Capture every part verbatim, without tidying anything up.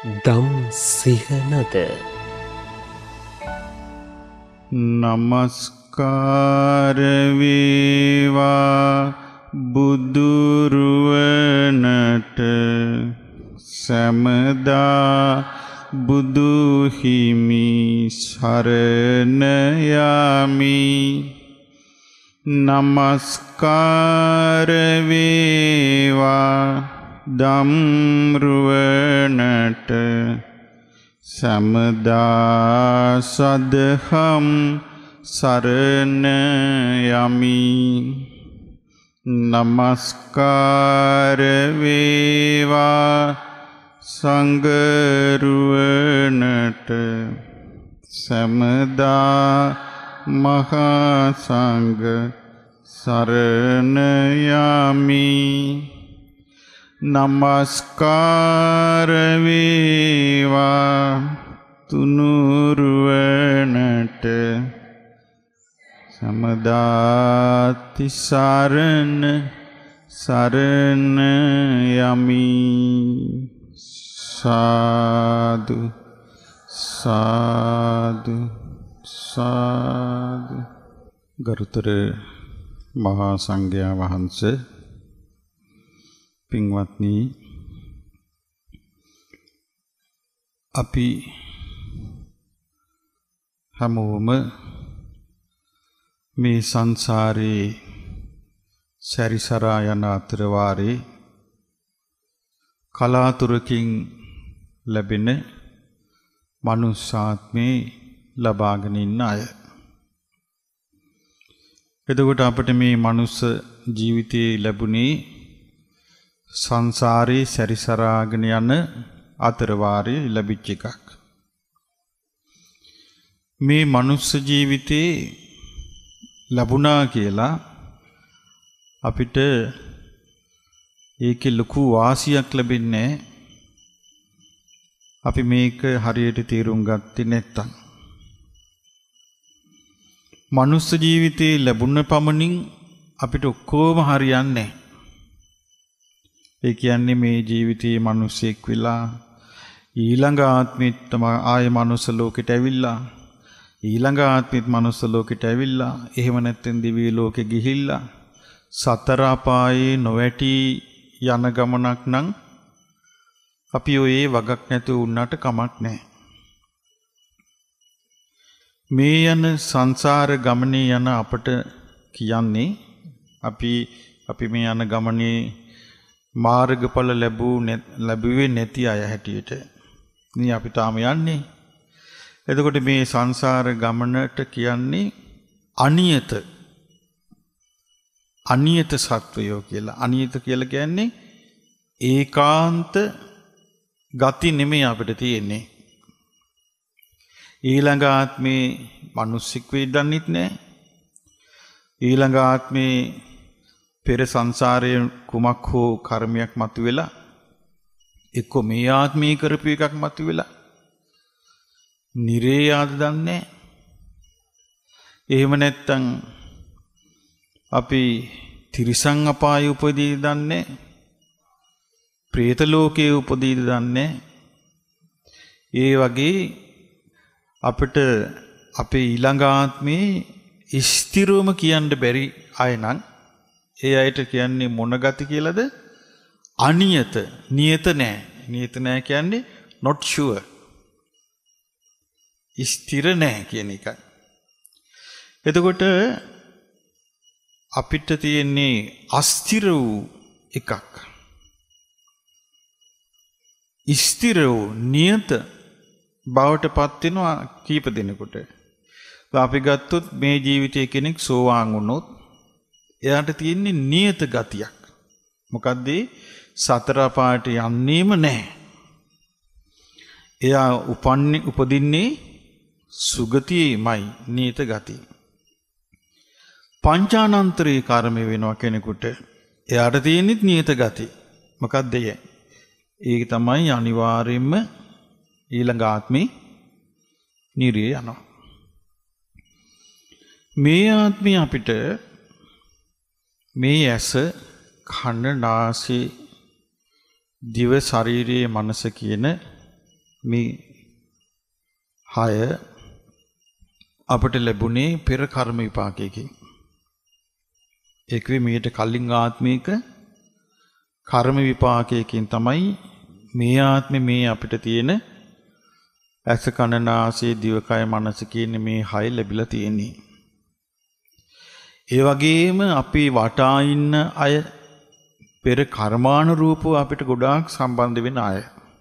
දම් සිහනද නමස්කාර වේවා බුදුරුවනට සමදා බුදු හිමි සරණ යමි. නමස්කාර වේවා ධම්රුවනට සමදා සදහම් සරණ යමි. නමස්කාර වේවා සංඝරුවනට සමදා මහා සංඝ සරණ යමි. නමස්කාර වේවා තුනුරුවනට සමදා තිසරණ සරණ යමි. සාදු සාදු සාදු. ගරුතර මහා සංඝයා වහන්සේ, පින්වත්නි, අපි හැමෝම මේ සංසාරේ සැරිසරා යන අතර වාරේ කලාතුරකින් ලැබෙන මනුෂ්‍යාත්මේ ලබාගෙන ඉන්න අය. එතකොට අපිට මේ මනුස්ස ජීවිතේ ලැබුණේ සංසාරේ සැරිසරාගෙන යන අතර වාරේ ලැබිච්ච එකක්. මේ මනුස්ස ජීවිතේ ලැබුණා කියලා අපිට ඒකේ ලොකු වාසියක් ලැබෙන්නේ අපි මේක හරියට තේරුම් ගත්තේ නැත්තම්. මනුස්ස ජීවිතේ ලැබුණ පමණින් අපිට ඔක්කොම හරියන්නේ නැහැ. ඒ කියන්නේ මේ ජීවිතයේ මිනිසෙක් වෙලා ඊළඟ ආත්මෙත් තමයි ආයේ මනුස්ස ලෝකෙට ඇවිල්ලා ඊළඟ ආත්මෙත් මනුස්ස ලෝකෙට ඇවිල්ලා එහෙම නැත්නම් දිව්‍ය ලෝකෙ ගිහිල්ලා සතර අපායේ නොවැටි යන ගමනක් නම් අපි ඔය වගක් නැතුව උන්නට කමක් නැහැ. මේ යන සංසාර ගමනේ යන අපට කියන්නේ අපි අපි මේ යන ගමනේ මාර්ගඵල ලැබුව ලැබුවේ නැති අය හැටියට නේ අපි තාම යන්නේ. එතකොට මේ සංසාර ගමනට කියන්නේ අනියත අනියත සත්වයෝ කියලා. අනියත කියලා කියන්නේ ඒකාන්ත ගති නෙමෙයි අපිට තියෙන්නේ. ඊළඟ ආත්මේ මිනිස්සෙක් වෙන්නත් නැහැ. ඊළඟ ආත්මේ පෙර සංසාරයේ කුමක් හෝ කර්මයක් මතුවෙලා එක්ක මේ ආත්මී කරපු එකක් මතුවෙලා නිරේ ආද දන්නේ. එහෙම නැත්තම් අපි තිරිසන් අපායේ උපදී දන්නේ, പ്രേත ලෝකයේ උපදී දන්නේ. ඒ වගේ අපිට අපේ ඊළඟ ආත්මේ ස්ථිරවම කියන්න බැරි අය නම් ඒ අයට කියන්නේ මොන ගති කියලාද? අනියත. නියත නෑ. නියත නෑ කියන්නේ not sure. ස්ථිර නෑ කියන එකයි. එතකොට අපිට තියෙන්නේ අස්ථිර වූ එකක්. ස්ථිර වූ නියත බවට පත් වෙනවා කීප දිනකට. අපි ගත්තොත් මේ ජීවිතයේ කෙනෙක් සෝවාන් වුණොත් එයාට තියෙන්නේ නියත ගතියක්. මොකද්ද? සතර පාට යන්නේම නැහැ. එයා උපන්නේ උපදින්නේ සුගතියේමයි. නියත ගතිය. පංචානන්තරේ කර්ම වෙනවා කෙනෙකුට. එයාට තියෙන්නේ නියත ගතිය. මොකද්ද ඒ? ඒක තමයි අනිවාර්යයෙන්ම ඊළඟ ආත්මේ නිරේ යනවා. මේ ආත්මේ අපිට මේ ඇස කන නාසය දිව ශරීරයේ මනස කියන මේ හය අපට ලැබුණේ පෙර කර්ම විපාකයකින්. ඒකේ මේට කලින් ආත්මික කර්ම විපාකයකින් තමයි මේ ආත්මේ මේ අපිට තියෙන ඇස කන නාසය දිවකය මනස කියන මේ හය ලැබිලා තියෙන්නේ. ඒ වගේම අපි වටා ඉන්න අය පෙර කර්මානුරූපව අපිට ගොඩාක් සම්බන්ධ වෙන අය.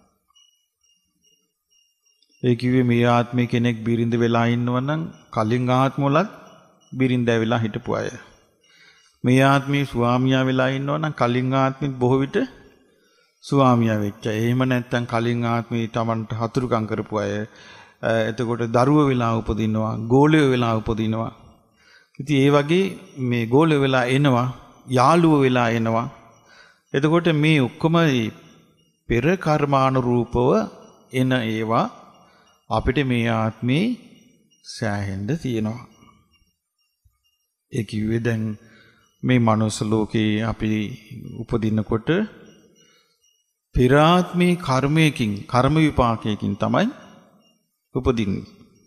ඒ කිව්වේ මේ ආත්මේ කෙනෙක් බිරිඳ වෙලා ඉන්නවනම් කලින් ආත්මවලත් බිරිඳ වෙලා හිටපු අය. මේ ආත්මේ ස්වාමියා වෙලා ඉන්නවනම් කලින් ආත්මෙත් බොහෝ විට ස්වාමියා වෙච්ච අය. එහෙම නැත්නම් කලින් ආත්මේ Tamanට හතුරුකම් කරපු අය. එතකොට දරුවෝ වෙලා උපදිනවා, ගෝලයෝ වෙලා උපදිනවා. ඉතින් ඒ වගේ මේ ගෝලයෝ වෙලා එනවා, යාළුවෝ වෙලා එනවා. එතකොට මේ ඔක්කොම පෙර කර්මානුරූපව එන ඒවා අපිට මේ ආත්මේ සෑහෙන්න තියෙනවා. ඒ කිව්වේ දැන් මේ මනුස්ස ලෝකේ අපි උපදිනකොට පෙර ආත්මේ කර්මයකින් කර්ම විපාකයකින් තමයි උපදින්නේ.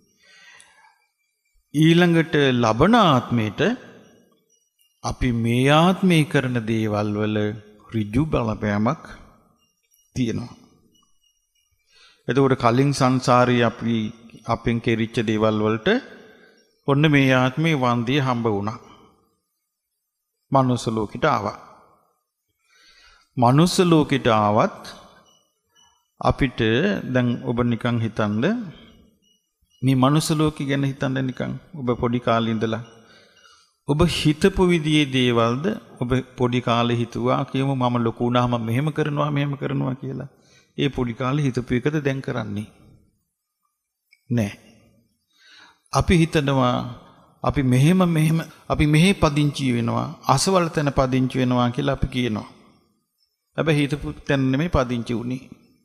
ඊළඟට ලබන ආත්මේට අපි මේ ආත්මේ කරන දේවල් වල ඍජු බලපෑමක් තියෙනවා. එතකොට කලින් සංසාරේ අපි අපෙන් කෙරිච්ච දේවල් වලට ඔන්න මේ ආත්මේ වන්දිය හම්බ වුණා. මනුස්ස ලෝකෙට ආවා. මනුස්ස ලෝකෙට ආවත් අපිට දැන් ඔබ නිකන් හිතන්න මේ මනුස්ස ලෝකෙ ගැන හිතන්න නිකන් ඔබ පොඩි කාලේ ඉඳලා ඔබ හිතපු විදිහේ දේවල්ද ඔබ පොඩි කාලේ හිතුවා කියමු මම ලොකු වුණාම මෙහෙම කරනවා මෙහෙම කරනවා කියලා. ඒ පොඩි කාලේ හිතපු එකද දැන් කරන්නේ නෑ. අපි හිතනවා අපි මෙහෙම මෙහෙම අපි මෙහෙ පදිංචි වෙනවා අසවල් තැන පදිංචි වෙනවා කියලා අපි කියනවා. හැබැයි හිතපු තැන නෙමෙයි පදිංචි උනේ.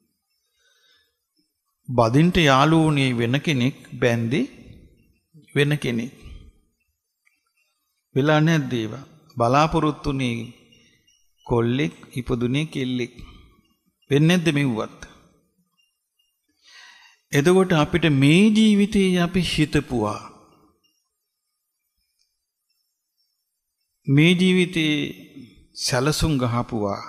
බදින්ට යාළුවෝනේ වෙන කෙනෙක් බැන්දේ වෙන කෙනෙක්. වෙලා නැද්ද ඒවා? බලාපොරොත්තුනේ කොල්ලෙක් ඉපදුනේ කෙල්ලෙක්. වෙන්නේ නැද්ද මෙව්වත්? එතකොට අපිට මේ ජීවිතේ අපි හිතපුවා මේ ජීවිතේ සැලසුම් ගහපුවා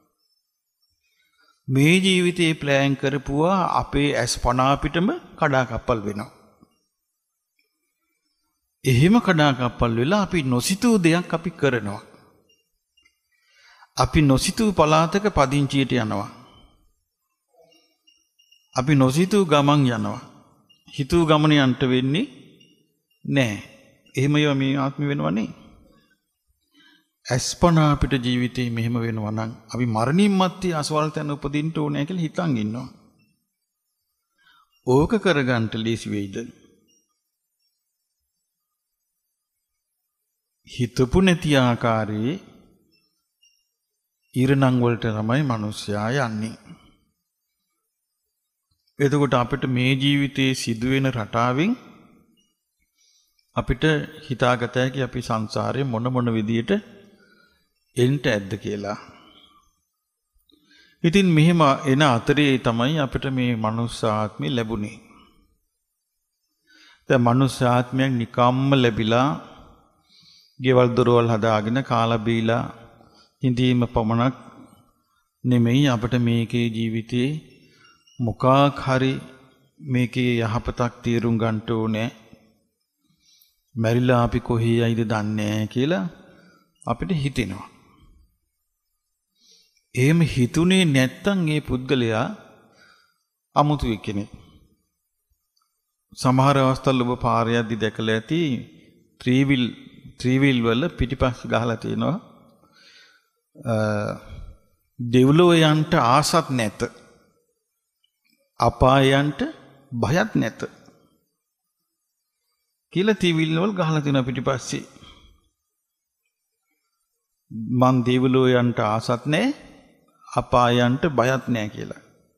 මේ ජීවිතේ ප්ලෑන් කරපුවා අපේ ඇස් පන අපිටම කඩාකප්පල් වෙනවා. එහෙම කඩාකප්පල් වෙලා අපි නොසිතූ දෙයක් අපි කරනවා. අපි නොසිතූ පළාතක පදිංචියට යනවා. අපි නොසිතූ ගමන් යනවා. හිතූ ගමන යන්න වෙන්නේ නැහැ. එහෙම ඒවා මේ ආත්ම වෙනවනේ. අස්පනා අපිට ජීවිතේ මෙහෙම වෙනවා නම් අපි මරණින් මත්තේ අසවල් තැන උපදින්න ඕනේ කියලා හිතන් ඉන්නවා. ඕක කරගන්න ලීසි වෙයිද? හිතපු නැති ආකාරයේ ඉරණම් වලට තමයි මිනිස්සයා යන්නේ. එතකොට අපිට මේ ජීවිතේ සිදුවෙන රටාවෙන් අපිට හිතාගත හැකි අපි සංසාරේ මොන මොන විදියට එන්ට ඇද්ද කියලා. ඉතින් මෙහෙම එන අතරේ තමයි අපිට මේ මනුස්ස ආත්මය ලැබුණේ. දැන් මනුස්ස ආත්මයක් නිකම්ම ලැබිලා ගෙවල් දොරවල් හදාගෙන කාලා බීලා ඉඳීම පමණක් නෙමෙයි අපිට මේකේ ජීවිතේ මොකක් හරි මේකේ යහපතක් තීරුම් ගන්න ඕනේ. මැරිලා අපි කොහේ යයිද දන්නේ නැහැ කියලා අපිට හිතෙනවා. එහෙම හිතුනේ නැත්තම් ඒ පුද්ගලයා අමුතු කෙනෙක්. සමහර අවස්ථාවල ඔබ පාර යද්දි දැකලා ඇති ත්‍රිවිල් ත්‍රිවිල් වල පිටිපස්ස ගහලා තියෙනවා දෙව්ලොවයන්ට ආසත් නැත අපායන්ට බයත් නැත කියලා ත්‍රිවිල් වල ගහලා තියෙනවා පිටිපස්සේ. මන් දෙව්ලොවයන්ට ආසත් නැහැ අපායන්ට බයත් නැහැ කියලා.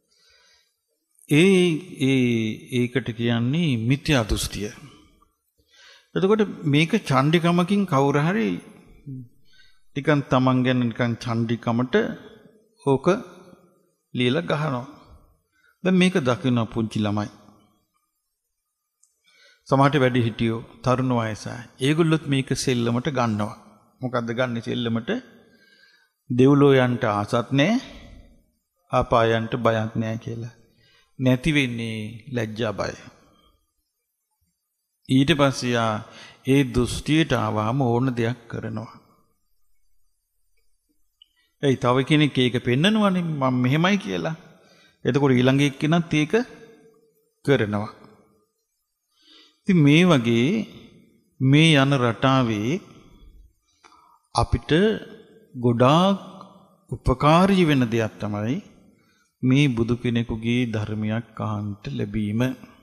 ඒ ඒ ඒකට කියන්නේ මිත්‍යා දෘෂ්ටිය. එතකොට මේක චණ්ඩිකමකින් කවුරු හරි ටිකන් තමන් ගැන නිකන් චණ්ඩිකමට ඕක লীලා ගහනවා. දැන් මේක දකින්න පුංචි ළමයි. සමහරට වැඩි හිටියෝ තරුණ වයසයි. ඒගොල්ලොත් මේක සෙල්ලමට ගන්නවා. මොකද්ද ගන්න සෙල්ලමට? දෙව්ලෝ යන්ට ආසත් නැහැ, අපායන්ට බයක් නැහැ කියලා. නැති වෙන්නේ ලැජ්ජා බය. ඊට පස්සේ ආ ඒ දෘෂ්ටියට ආවම ඕන දෙයක් කරනවා. ඒ තව කෙනෙක් ඒක පෙන්නනවනේ මම මෙහෙමයි කියලා. එතකොට ඊළඟ එක්කෙනත් ඒක කරනවා. ඉතින් මේ වගේ මේ යන රටාවේ අපිට ගොඩාක් උපකාරී වෙන දෙයක් තමයි මේ බුදු කෙනෙකුගේ ධර්මයක් අහන්න ලැබීම.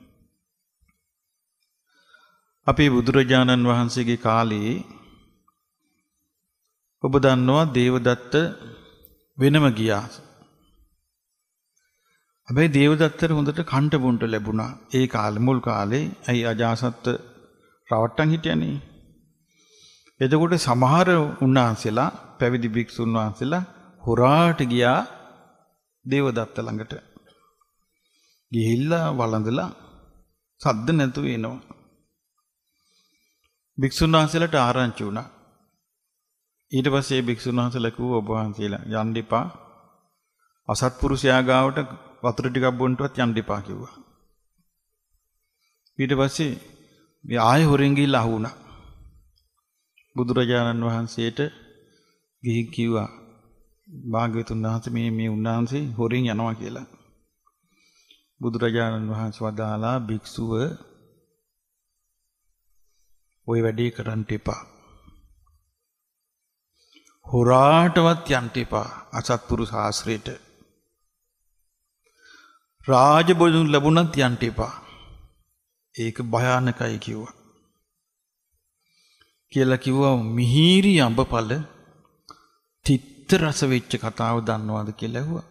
අපේ බුදුරජාණන් වහන්සේගේ කාලේ ඔබ දන්නවා දේවදත්ත වෙනම ගියා. හැබැයි දේවදත්තට හොඳට කන්ට බොන්ට ලැබුණා. ඒ කාලේ මුල් කාලේ අයි අජාසත් රවට්ටන් හිටියනේ. එතකොට සමහර උන්වහන්සේලා පැවිදි භික්ෂුන් වහන්සේලා හොරාට ගියා දේවදත්ත ළඟට. ගිහිල්ලා වළඳලා සද්ද නැතුව එනවා. භික්ෂුන් වහන්සේලාට ආරංචි වුණා. ඊට පස්සේ භික්ෂුන් වහන්සේලා කිව්වා ඔබ වහන්සේලා යන්න එපා. අසත්පුරුෂයා ගාවට වතුර ටිකක් බොන්නවත් යන්න එපා කිව්වා. ඊට පස්සේ මේ ආයෙ හොරෙන් ගිහිල්ලා අහුණා. බුදුරජාණන් වහන්සේට ගිහින් කිව්වා භාග්‍යවතුන් වහන්සේ මේ මේ උන්වහන්සේ හොරෙන් යනවා කියලා. බුදුරජාණන් වහන්සේ වදාලා භික්ෂුව ඔය වැඩේ කරන්න එපා. හොරාටවත් යන්න එපා අසත්පුරුෂ ආශ්‍රයයට. රාජබොජුන් ලැබුණත් යන්න එපා. ඒක භයානකයි කිව්වා. කියලා කිව්වා මිහිරි අඹපල තිත්ත රස වෙච්ච කතාව දන්නවද කියලා ඇහුවා.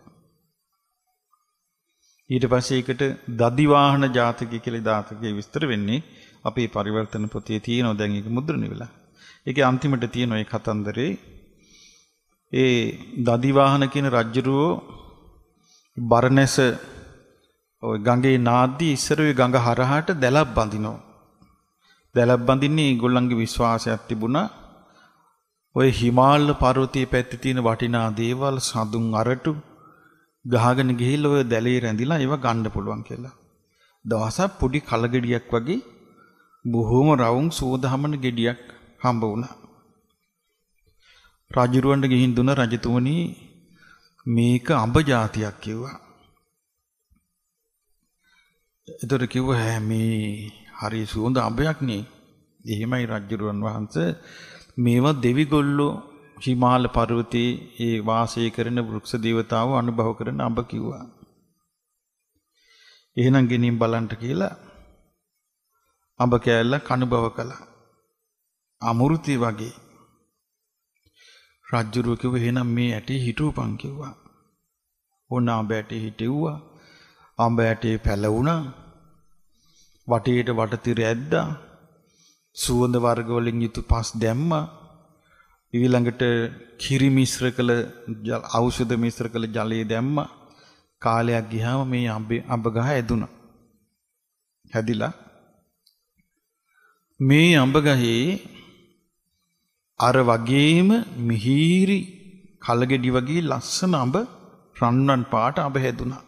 ඊට පස්සේ ඒකට දදිවාහන ජාතකය කියලා දාතකයේ විස්තර වෙන්නේ අපේ පරිවර්තන පොතේ තියෙනවා. දැන් ඒක මුද්‍රණය වෙලා. ඒකේ අන්තිමට තියෙන ඒ කතන්දරේ ඒ දදිවාහන කියන රජුරෝ බරණැස ඔය ගඟේ නාද්දී ඉස්සර ඔය ගඟ හරහාට දැලක් බඳිනවා. දැලක් බඳින්නේ ඒගොල්ලන්ගේ විශ්වාසයක් තිබුණා. ඔය හිමාල පර්වතයේ පැත්තේ තියෙන වටිනා දේවල් සඳුන් අරටු ගහගෙන ගිහිල්ලා ඔය දැලේ රැඳිලා ඒව ගන්න පුළුවන් කියලා. දවසක් පොඩි කලගෙඩියක් වගේ බොහොම රවුම් සෝදාමන ගෙඩියක් හම්බ වුණා. රජුරවන්ට ගිහින් දුන රජතුමනි මේක අඹ జాතියක් කිව්වා. ඒතර කිව්වා ඈ මේ හරි සුවඳ අඹයක් නේ. එහෙමයි රජුරවන් වහන්සේ මේවා දෙවිගොල්ලෝ හිමාල පර්වතයේ ඒ වාසය කරන වෘක්ෂ දේවතාවෝ අනුභව කරන අඹ කිව්වා. එහෙනම් ගෙනින් බලන්න කියලා අඹ කෑල්ලක් අනුභව කළා. අමෘතය වගේ. රජුරුව කිව්වා එහෙනම් මේ ඇටේ හිටුවපන් කිව්වා. ඕන අඹ ඇටේ හිටෙව්වා. අඹ ඇටේ පැලවුණා. වටේට වටතිර ඇද්දා. සුවඳ වර්ග වලින් යුතු පස් දැම්මා. ඊළඟට කිරි මිශ්‍ර කළ ඖෂධ මිශ්‍ර කළ ජලය දැම්මා. කාලයක් ගියාම මේ අඹ අඹ ගහ ඇදුණා. හැදිලා මේ අඹ ගහේ අර වගේම මිහිරි කලගෙඩි වගේ ලස්සන අඹ රන්වන් පාට අඹ හැදුනා.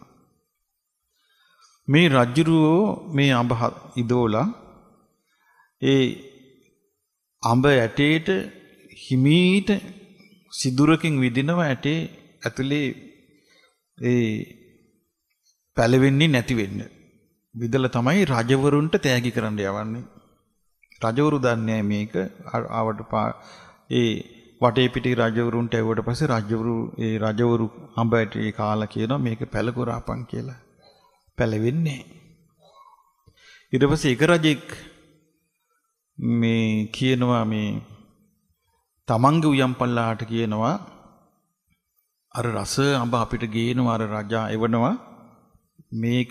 මේ රජුරෝ මේ අඹ ඉදෝලා ඒ අඹ ඇටේට හිමීට සිදුරකින් විදිනව ඇටේ ඇතුලේ ඒ පැලවෙන්නේ නැති වෙන්න. විදලා තමයි රජවරුන්ට තෑගි කරන්න යවන්නේ. රජවරු දන්නේ මේක ආවට ඒ වටේ පිටි රජවරුන්ට ඇව්වට පස්සේ රජවරු ඒ රජවරු අඹ ඇටේ කාලා කියනවා මේක පැල කරාපන් කියලා. පැලවෙන්නේ. ඊට පස්සේ එක රජෙක් මේ කියනවා මේ තමන්ගේ උයන්පල්ලාට කියනවා අර රස අඹ අපිට ගේනවා අර රජා එවනවා මේක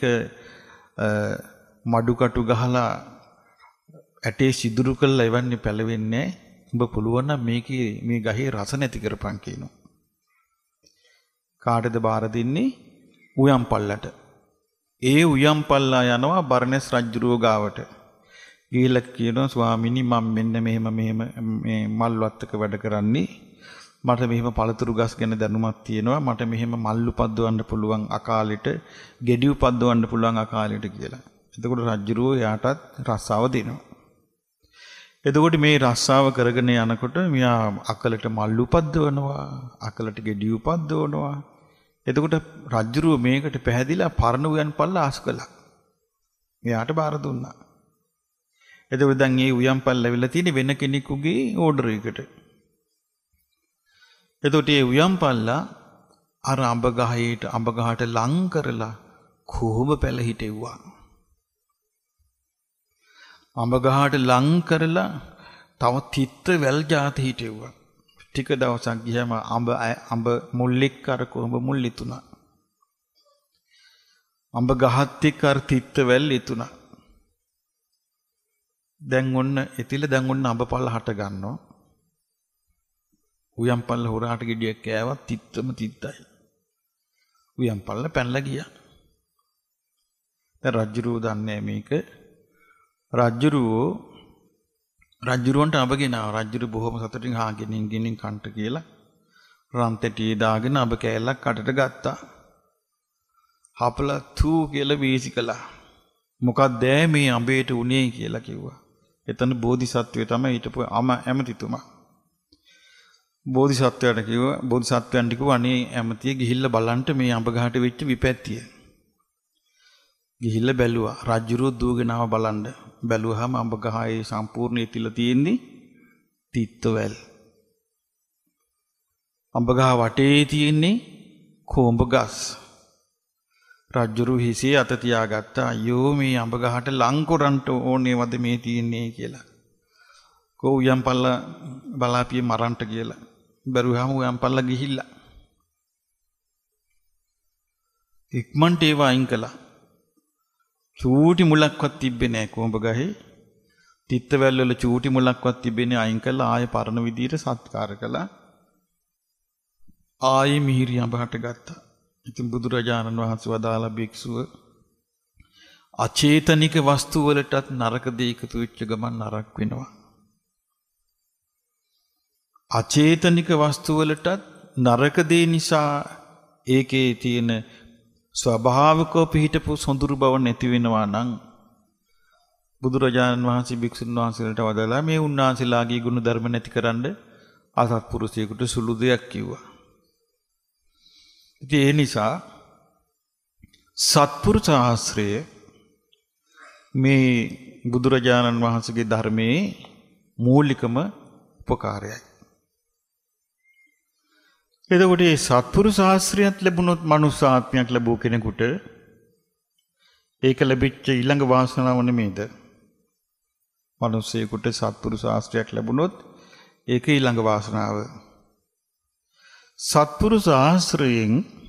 මඩුකටු ගහලා ඇටේ සිදුරු කරලා එවන්නේ පැලවෙන්නේ උඹ පුළුවන් නම් මේකේ මේ ගහේ රස නැති කරපන් කියනවා. කාටද බාර දෙන්නේ? උයන්පල්ලට. ඒ උයම් පල්ලා යනවා බර්ණස් රජුරුව ගාවට. ගිහිල්ලා කියනවා ස්වාමීනි මම මෙන්න මෙහෙම මෙහෙම මේ මල් වත්තක වැඩ කරන්නේ. මට මෙහෙම පළතුරු ගස් ගැන දැනුමක් තියෙනවා. මට මෙහෙම මල් උපද්දවන්න පුළුවන් අකාලෙට, ගෙඩි උපද්දවන්න පුළුවන් අකාලෙට කියලා. එතකොට රජුරුව එයාටත් රස්සාව දෙනවා. එතකොට මේ රස්සාව කරගෙන යනකොට මෙයා අකලට මල් උපද්දවනවා, අකලට ගෙඩි උපද්දවනවා. එතකොට රජුරුව මේකට පැහැදිලා පරණ උයන් පල්ල ආස් කළා. මෙයාට බාර දුන්නා. එතකොට දැන් මේ උයන් පල්ල ලැබිලා තියෙන්නේ වෙන කෙනෙකුගේ ඕඩර් එකට. එතකොට මේ උයන් පල්ලා අර අඹ ගහේට අඹ ගහට ලං කරලා කොහොම පැල හිටෙව්වා. අඹ ගහට ලං කරලා තව තිත්ත වැල් જાති හිටෙව්වා. ටික දවසක් ගියාම අඹ අඹ මුල්ලෙක් අර කොඹ මුල් ඉතුණා. අඹ ගහත් එක්ක අර තිත්ත වැල් ඉතුණා. දැන් ඔන්න එතිල දැන් ඔන්න අඹ පල්ල හට ගන්නවා. උයම් පල්ල හොරාට ගෙඩියක් කෑවත් තිත්තම තිත්තයි. උයම් පල්ල පැනලා ගියා. දැන් රජුරෝ දන්නේ මේක. රජුරෝ රජුරවන්ට අඹ ගෙනාවා. රජුරු බොහොම සතුටින් හා ගෙනින් ගෙනින් කන්ට කියලා රන් තෙටියේ දාගෙන අඹ කෑල්ලක් කටට ගත්තා. හපලා තූ කියලා වීසි කළා. මොකක්ද මේ අඹේට උනේ කියලා කිව්වා. එතන බෝධිසත්වය තමයි හිටපු අම ඇමතිතුමා. බෝධිසත්වයාට කිව්වා බෝධිසත්වයන්ට කිව්වා අනේ ඇමතිය ගිහිල්ලා බලන්න මේ අඹ ගහට වෙච්ච විපැත්තිය. ගිහිල්ලා බැලුවා. රජුරෝ දුවගෙන ආව බලන්න. බැලුවාම අඹ ගහේ සම්පූර්ණ ඉතිලා තියෙන්නේ තිත්තවැල්. අඹ ගහ වටේ තියෙන්නේ කොඹ ගස්. රජුරු හිසේ අත තියාගත්තා. අයියෝ මේ අඹ ගහට ලං කරන්න ඕනේ වද මේ තියෙන්නේ කියලා. කො උයම් පල්ල බලාපිය මරන්ට කියලා. බැරුවාම උයම් පල්ල ගිහිල්ලා. ඉක්මනට ඒවා අයින් කළා. චූටි මුලක්වත් තිබ්බේ නැහැ කොඹ ගහේ. තිත්තවැල් වල චූටි මුලක්වත් තිබ්බේ නැහැ. අයින් කළා ආයෙ පරණ විදියට සත්කාර කළා. ආයෙ මිහිරි අඹහට ගත්තා. ඉතින් බුදුරජාණන් වහන්සේ වදාලා භික්ෂුව අචේතනික වස්තු වලටත් නරක දේ එකතු වෙච්ච ගමන් නරක වෙනවා. අචේතනික වස්තු වලටත් නරක දේ නිසා ඒකේ තියෙන ස්වභාවිකව පිහිටපු සොඳුරු බව නැති වෙනවා නම් බුදුරජාණන් වහන්සේ භික්ෂුන් වහන්සේලාට වදාලා මේ උන්වහන්සේලාගේ ගුණ ධර්ම නැතිකරන්න අසත්පුරුෂයෙකුට සුළු දෙයක් කිව්වා. ඉතින් ඒ නිසා සත්පුරුෂ ආශ්‍රය මේ බුදුරජාණන් වහන්සේගේ ධර්මයේ මූලිකම උපකාරයයි. එතකොට මේ සත්පුරුෂ ආශ්‍රයත් ලැබුණොත් මනුස්ස ආත්මයක් ලැබුව කෙනෙකුට ඒක ලැබිච්ච ඊළඟ වාසනාව නෙමෙයිද? මනුස්සයෙකුට සත්පුරුෂ ආශ්‍රයයක් ලැබුණොත් ඒක ඊළඟ වාසනාව. සත්පුරුෂ ආශ්‍රයෙන්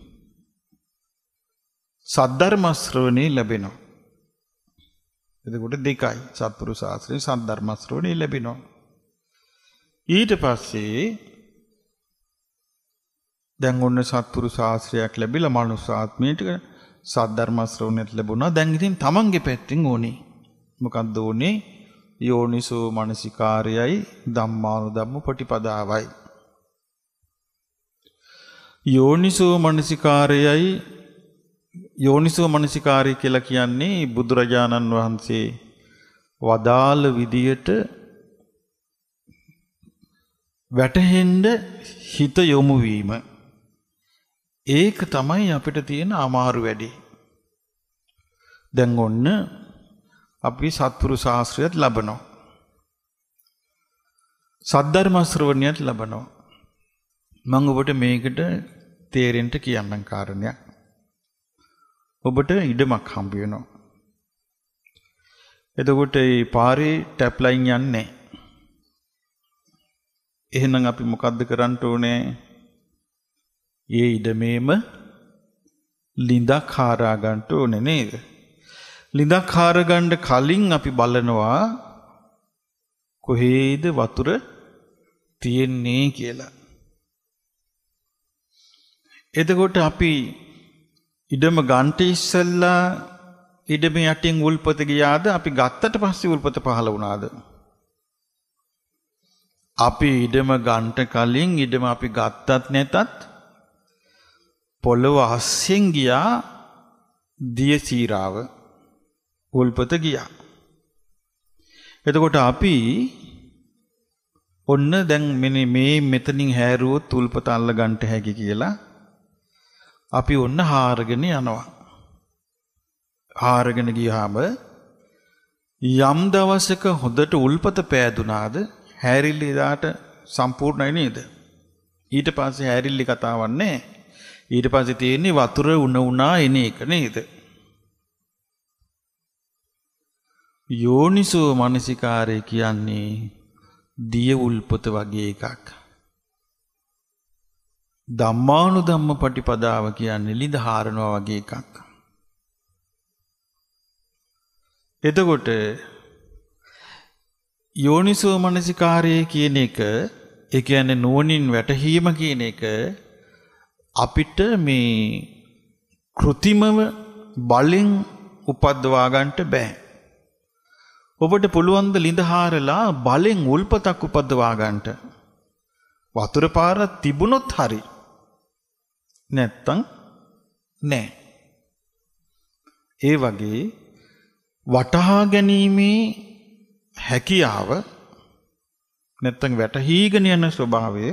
සද්ධර්ම ශ්‍රවණේ ලැබෙනවා. එතකොට දෙකයි. සත්පුරුෂ ආශ්‍රයෙන් සද්ධර්ම ශ්‍රවණේ ලැබෙනවා. ඊට පස්සේ දැන් ඔන්න සත්පුරුෂ ආශ්‍රයයක් ලැබිලා මනුස්ස ආත්මයට සද්ධර්ම ශ්‍රවණයක් ලැබුණා. දැන් ඉතින් තමන්ගේ පැත්තෙන් ඕනේ. මොකක්ද ඕනේ? යෝනිසෝ මනසිකාරයයි ධම්මානුධම්ම පටිපදාවයි. යෝනිසෝ මනසිකාරයයි යෝනිසෝ මනසිකාරය කියලා කියන්නේ බුදුරජාණන් වහන්සේ වදාළ විදියට වැටහෙන්න හිත යොමු වීම. ඒක තමයි අපිට තියෙන අමාරු වැඩේ. දැන් ඔන්න අපි සත්පුරුෂ ආශ්‍රයත් ලබනවා. සද්ධර්ම ශ්‍රවණියත් ලබනවා. මම ඔබට මේකට තේරෙන්න කියන්නම් කාරණයක්. ඔබට ඉඩමක් හම්බ වෙනවා. එතකොට මේ පාරේ ටැප් ලයින් යන්නේ. එහෙනම් අපි මොකද්ද කරන්න ඕනේ? ඒ ඉඩමේම ලිඳක් හාරා ගන්න ඕනේ නේද? ලිඳක් හාර ගන්න කලින් අපි බලනවා කොහේද වතුර තියෙන්නේ කියලා. එතකොට අපි ඉඩම ගන්න ඉස්සෙල්ලා ඉඩම යටින් උල්පත ගියාද අපි ගත්තට පස්සේ උල්පත පහළ වුණාද? අපි ඉඩම ගන්නට කලින් ඉඩම අපි ගත්තත් නැතත් පොළව අස්සෙන් ගියා දිය සීරාව උල්පත ගියා. එතකොට අපි ඔන්න දැන් මෙන්න මේ මෙතනින් හැරුවොත් උල්පත අල්ල ගන්නට හැකි කියලා අපි ඔන්න හාරගෙන යනවා. හාරගෙන ගියාම යම් දවසක හොඳට උල්පත පෑදුනාද හැරිලි දාට සම්පූර්ණයි නේද? ඊට පස්සේ හැරිලි කතාවක් නැහැ. ඊට පස්සේ තියෙන්නේ වතුර උණ උනා එන එක නේද? යෝනිසෝ මනසිකාරය කියන්නේ දිය උල්පත වගේ එකක්. ධම්මානුධම්ම පටිපදාව කියන්නේ ලිඳ හාරනවා වගේ එකක්. එතකොට යෝනිසෝ මනසිකාරය කියන එක, ඒ කියන්නේ නුවණින් වැටහීම කියන එක අපිට මේ કૃතිමව බලෙන් උපද්දවා ගන්නට බෑ. ඔබට පුළුවන් ද ලිඳ හාරලා බලෙන් උල්පතක් උපද්දවා ගන්නට? වතුර පාර තිබුණොත් හරි. නැත්තම් නෑ. ඒ වගේ වටහා ගැනීමේ හැකියාව නැත්තම් වැටහීගෙන යන ස්වභාවය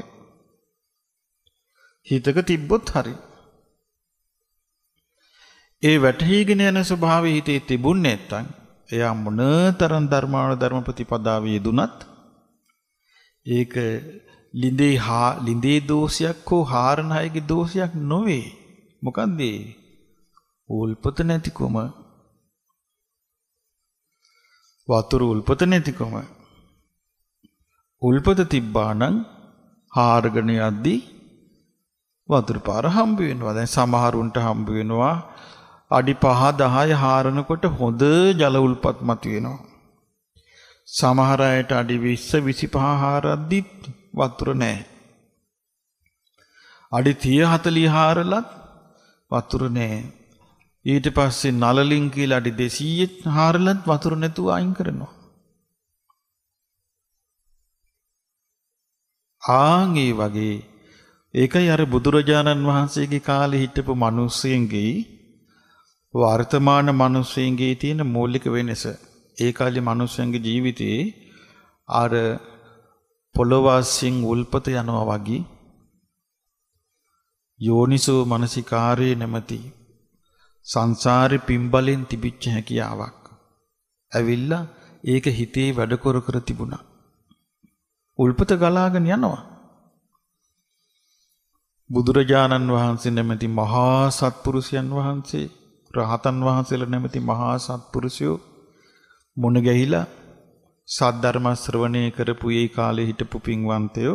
හිතක තිබ්බොත් හරි. ඒ වැටහීගෙන යන ස්වභාවය හිතේ තිබුණේ නැත්තම් එයා මොනතරම් ධර්මාන ධර්ම ප්‍රතිපදාවේ යෙදුනත් ඒක ලිඳේ හා ලිඳේ දෝෂයක් හෝ හාරණයගේ දෝෂයක් නොවේ. මොකන්ද? උල්පත නැතිකම. වතුර උල්පත නැතිකම. උල්පත තිබ්බා නම් හාරගෙන යද්දී වතුර පාර හම්බ වෙනවා. දැන් සමහරුන්ට හම්බ වෙනවා අඩි පහ දහය හාරනකොට හොඳ ජල උල්පත් මතුවෙනවා. සමහර අයට අඩි විස්ස විසිපහ හාරද්දි වතුර නැහැ. අඩි තිහ හතලිහ හාරලත් වතුර නැහැ. ඊට පස්සේ නලලින් කියලා අඩි දෙසීය හාරලත් වතුර නැතුව අයින් කරනවා. ආන් ඒ වගේ ඒකයි අර බුදුරජාණන් වහන්සේගේ කාලේ හිටපු මිනිස්සුන්ගේ වර්තමාන මිනිස්සුන්ගේ තියෙන මූලික වෙනස. ඒ කාලේ මිනිස්සුන්ගේ ජීවිතේ අර පොළොවසින් උල්පත යනවා වගේ යෝනිසෝ මනසිකාරේ නැමැති සංසාරේ පිම්බලෙන් තිබිච්ච හැකියාවක් ඇවිල්ලා ඒක හිතේ වැඩ කර කර තිබුණා. උල්පත ගලාගෙන යනවා. බුදුරජාණන් වහන්සේ නැමැති මහා සත්පුරුෂයන් වහන්සේ, රහතන් වහන්සේලා නැමැති මහා සත්පුරුෂයෝ මුණ ගැහිලා සද්ධර්ම ශ්‍රවණය කරපු ඒ කාලේ හිටපු පින්වන්තයෝ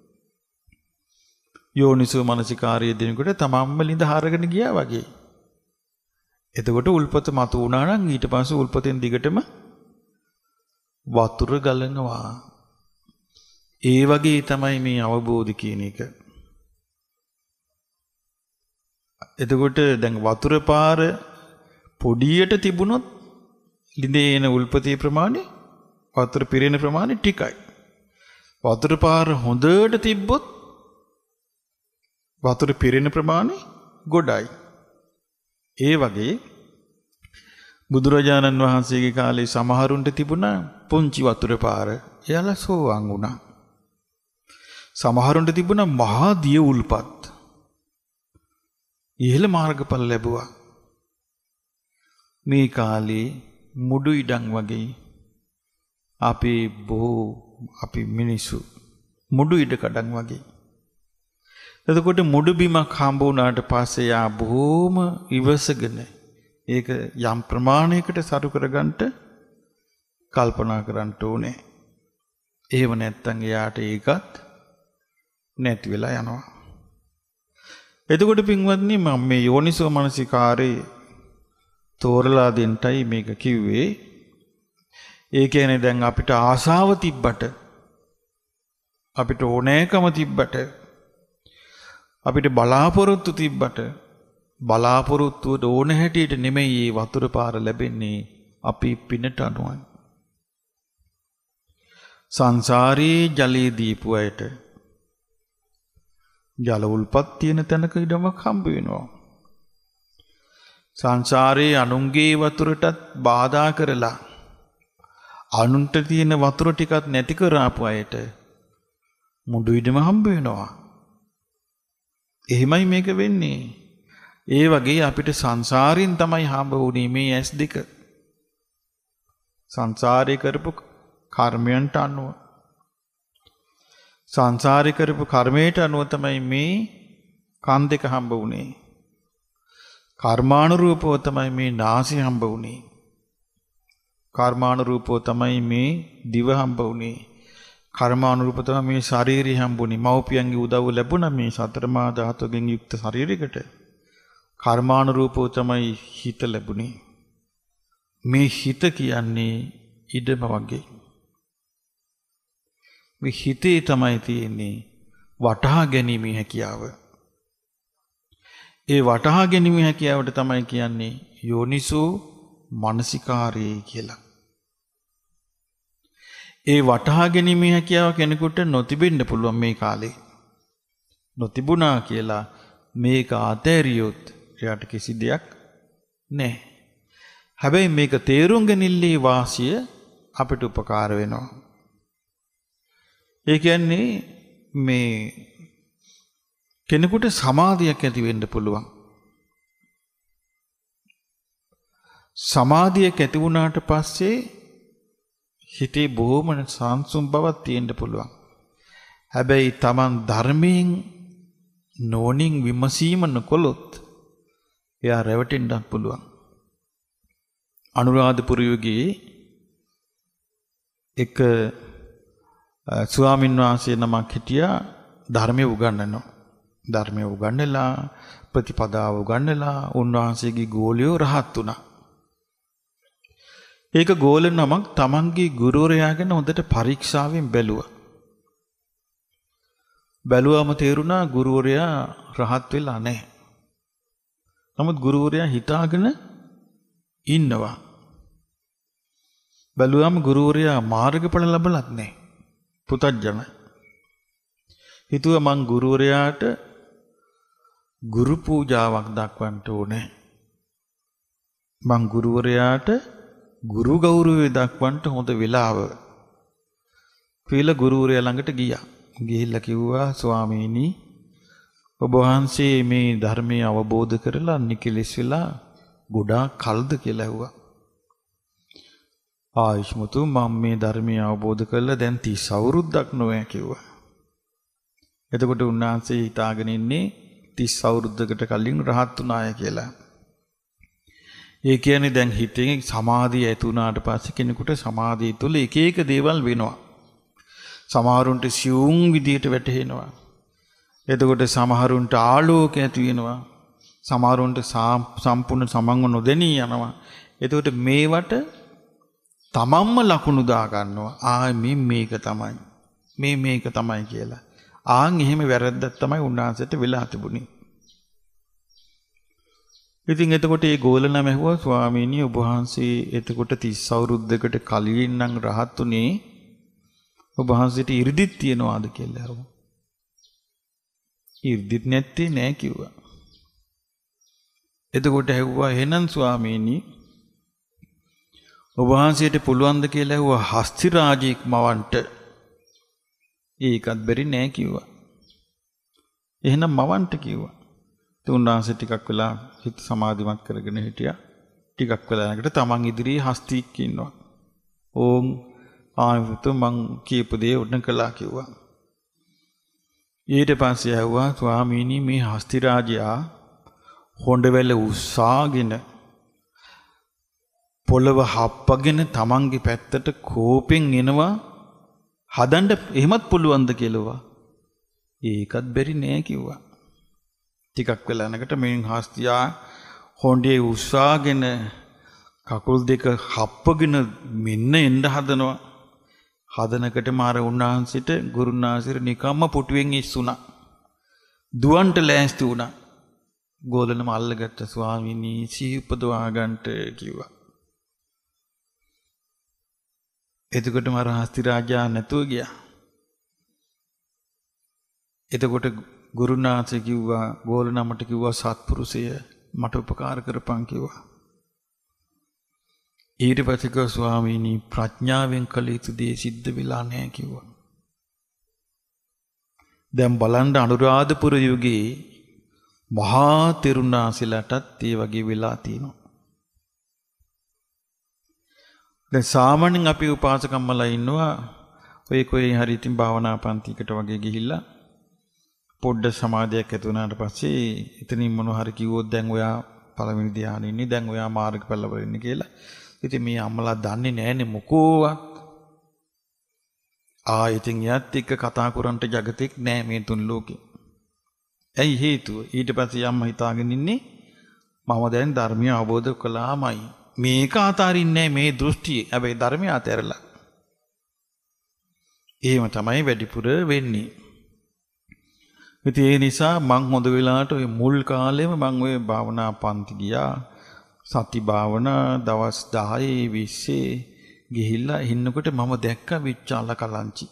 යෝනිසෝ මනසිකාරයේ දිනකොට තමන්ම ලිඳ හරගෙන ගියා වගේ. එතකොට උල්පත මතු වුණා නම් ඊට පස්සේ උල්පතෙන් දිගටම වතුර ගලනවා. ඒ වගේ තමයි මේ අවබෝධ කියන එක. එතකොට දැන් වතුර පාර පොඩියට තිබුණොත් ලිඳේ එන උල්පතේ ප්‍රමාණය වතුර පිරෙන ප්‍රමාණය ටිකයි. වතුර පාර හොඳට තිබ්බොත් වතුර පිරෙන ප්‍රමාණය ගොඩයි. ඒ වගේ බුදුරජාණන් වහන්සේගේ කාලේ සමහරුන්ට තිබුණා පුංචි වතුර පාර. එයාලා සෝවාන් වුණා. සමහරුන්ට තිබුණා මහා දිය උල්පත්. ඉහළ මාර්ගඵල ලැබුවා. මේ කාලේ මුඩු ඉඩම් වගේ අපේ බොහෝ අපි මිනිසු මුඩු ඉඩ කඩම් වගේ. එතකොට මුඩු බිමක් හම්බ වුණාට පස්සේ යා බොහොම ඉවසගෙන ඒක යම් ප්‍රමාණයකට සරු කරගන්නට කල්පනා කරන්න ඕනේ. එහෙම නැත්නම් එයාට ඒකත් නැති වෙලා යනවා. එතකොට පින්වත්නි මම මේ යෝනිසෝ මනසිකාරේ තෝරලා දෙන්නයි මේක කිව්වේ. ඒ කියන්නේ දැන් අපිට ආසාව තිබ්බට අපිට ඕනෑකම තිබ්බට අපිට බලාපොරොත්තු තිබ්බට බලාපොරොත්තුවට ඕන හැටියට නෙමෙයි මේ වතුර පාර ලැබෙන්නේ අපි පිනට අනුවයි. සංසාරේ ජලයේ දීපු අයට ජල උල්පත් තියෙන තැනක ඉඩමක් හම්බ වෙනවා. සංසාරේ අනුන්ගේ වතුරටත් බාධා කරලා අනුන්ට තියෙන වතුර ටිකත් නැති කරාපු අයට මුඩු ඉඩම හම්බ වෙනවා. එහෙමයි මේක වෙන්නේ. ඒ වගේ අපිට සංසාරයෙන් තමයි හම්බ වුනේ මේ ඇස් දෙක. සංසාරේ කරපු කර්මයන්ට අනුව සංසාරේ කරපු කර්මයට අනුව තමයි මේ කන් දෙක හම්බ වුනේ. කර්මානුරූපව තමයි මේ නාසය හම්බ වුනේ. කර්මානුරූපව තමයි මේ දිව හම්බ වුනේ. කර්මානුරූපව තමයි මේ ශරීරය හම්බුනේ. මව්පියන්ගේ උදව්ව ලැබුණා මේ සතර මා ධාතුගෙන් යුක්ත ශරීරයකට. කර්මානුරූපව තමයි හිත ලැබුණේ. මේ හිත කියන්නේ ඉඩම වගේ. මේ හිතේ තමයි තියෙන්නේ වටහා ගැනීමේ හැකියාව. ඒ වටහා ගැනීමේ හැකියාවට තමයි කියන්නේ යෝනිසෝ මනසිකාරය කියලා. ඒ වටහා ගැනීමේ හැකියාව කෙනෙකුට නොතිබෙන්න පුළුවන් මේ කාලේ. නොතිබුණා කියලා මේක අතෑරියොත් එයාට කිසි දෙයක් නැහැ. හැබැයි මේක තේරුම් ගැනීමේ වාසිය අපිට උපකාර වෙනවා. ඒ කියන්නේ මේ කෙනෙකුට සමාධියක් ඇති වෙන්න පුළුවන්. සමාධියක් ඇති වුණාට පස්සේ හිතේ බොහොම සංසුන් බවක් තියෙන්න පුළුවන්. හැබැයි Taman ධර්මයෙන් නෝනින් විමසීම නොකළොත් එයා රැවටෙන්නත් පුළුවන්. අනුරාධපුර යුගයේ එක ස්වාමීන් වහන්සේ නමක් හිටියා ධර්මය උගන්වනවා. ධර්මය උගන්වලා ප්‍රතිපදාව උගන්වලා උන්වහන්සේගේ ගෝලියෝ රහත් වුණා. ඒක ගෝල නමක් තමන්ගේ ගුරුවරයා ගැන හොඳට පරීක්ෂාවෙන් බැලුවා. බැලුවම තේරුණා ගුරුවරයා රහත් වෙලා නැහැ. නමුත් ගුරුවරයා හිතාගෙන ඉන්නවා. බැලුවම ගුරුවරයා මාර්ගඵල ලැබලත් නැහැ. පුතත්ජන. හිතුවා මං ගුරුවරයාට ගුරු පූජාවක් දක්වන්න ඕනේ. මං ගුරුවරයාට ගුරු ගෞරවය දක්වන්න හොඳ වෙලාව. කියලා ගුරුවරයා ළඟට ගියා. ගිහිල්ලා කිව්වා ස්වාමීනි ඔබ වහන්සේ මේ ධර්මය අවබෝධ කරලා නිකලෙස් වෙලා ගොඩාක් කල්ද කියලා ඇහුවා. ආයුෂ්මතු මම මේ ධර්මය අවබෝධ කරලා දැන් තිස් අවුරුද්දක් නොවේ කිව්වා. එතකොට උන්වහන්සේ හිතාගෙන ඉන්නේ තිස් අවුරුද්දකට කලින් රහත් වුණාය කියලා. ඒ කියන්නේ දැන් හිතේ සමාධිය ඇති වුණාට පස්සේ කෙනෙකුට සමාධිය තුළ එක එක දේවල් වෙනවා. සමහරුන්ට සියුම් විදියට වැටහෙනවා. එතකොට සමහරුන්ට ආලෝකය ඇති වෙනවා. සමහරුන්ට සම්පූර්ණ සමන්ව නොදෙනී යනවා. එතකොට මේවට තමන්ම ලකුණු දා ගන්නවා. ආ මේ මේක තමයි. මේ මේක තමයි කියලා. ආන් එහෙම වැරද්දක් තමයි උන්වහන්සේට වෙලා තිබුණේ. ඉතින් එතකොට ඒ ගෝලනම ඇහුවා ස්වාමීනි ඔබ වහන්සේ එතකොට තිස් අවුරුද්දකට කලින් නම් රහත් උනේ ඔබ වහන්සේට 이르දිත් තියනවාද කියලා අහුවා. 이르දිත් නැත්තේ නෑ කිව්වා. එතකොට ඇහුවා එහෙනම් ස්වාමීනි ඔබ වහන්සේට පුළුවන් ද කියලා ඇහුවා හස්ති රාජෙක් මවන්ට. ඒකත් බැරි නෑ කිව්වා. එහෙනම් මවන්ට කිව්වා. උන්වහන්සේ ටිකක් වෙලා හිත සමාධිමත් කරගෙන හිටියා. ටිකක් වෙලා යනකොට තමන් ඉදිරියේ හස්තියෙක් ඉන්නවා. ඕම් ආයුතු මං කියපු දේ උඩන කළා කිව්වා. ඊට පස්සේ ඇහුවා ස්වාමීනි මේ හස්ති රාජයා හොඬවැල උස්සාගෙන පොළව හප්පගෙන තමන්ගේ පැත්තට කෝපෙන් එනවා හදන්න එහෙමත් පුළුවන්ද කියලා. ඒකත් බැරි නෑ කිව්වා. ටිකක් වෙලා යනකොට මේ හස්තියා හොඬේ උස්සාගෙන කකුල් දෙක හප්පගෙන මෙන්න එන්න හදනවා. හදනකට මාර උන්වහන්සේට ගුරුනාසිර නිකම්ම පුටුවෙන් ඉස්සුණා. දුවන්ට ලෑස්ති වුණා. ගෝලනම අල්ලගත්ත ස්වාමීනි සිහි උපදවා ගන්නට කිව්වා. එතකොට මර හස්ති රාජා නැතුව ගියා. එතකොට ගුරුනාථ කිව්වා ගෝලනමට කිව්වා සත්පුරුෂය මට උපකාර කරපන් කිව්වා. ඊට පස්සේ කිව්වා ස්වාමීනි ප්‍රඥාවෙන් කළ යුතු දේ සිද්ධ වෙලා නැහැ කිව්වා. දැන් බලන්න අනුරාධපුර යුගයේ මහා තෙරුණාසිලටත් ඒ වගේ වෙලා තියෙනවා. දැන් සාමාන්‍යයෙන් අපි උපාසකම්මලා ඉන්නවා ඔය කොයි හරි ඉතින් භාවනා පන්තිකට වගේ ගිහිල්ලා පොඩ්ඩ සමාධියක් ඇති වුණාට පස්සේ එතනින් මොනවා හරි කිව්වොත් දැන් ඔයා පළවෙනි ධ්‍යානෙ ඉන්නේ දැන් ඔයා මාර්ගඵල වල ඉන්නේ කියලා. ඉතින් මේ අම්මලා දන්නේ නැහැනේ මොකෝවත්. ආ ඉතින් යත් එක්ක කතා කරන්නට జగතෙක් නැහැ මේ තුන් ලෝකේ. ඇයි හේතුව? ඊට පස්සේ අම්මා හිතාගෙන ඉන්නේ මම දැන් ධර්මය අවබෝධ කළාමයි. මේක අතාරින්නේ මේ දෘෂ්ටිය. හැබැයි ධර්මය අතහැරලා. එහෙම තමයි වැඩිපුර වෙන්නේ. ඉතින් ඒ නිසා මං හොඳ වෙලාවට ওই මුල් කාලෙම මං ওই භාවනා පන්ති ගියා. සති භාවනා දවස් දහය විස්ස ගිහිල්ලා ඉන්නකොට මම දැක්ක විචාල කලංචි.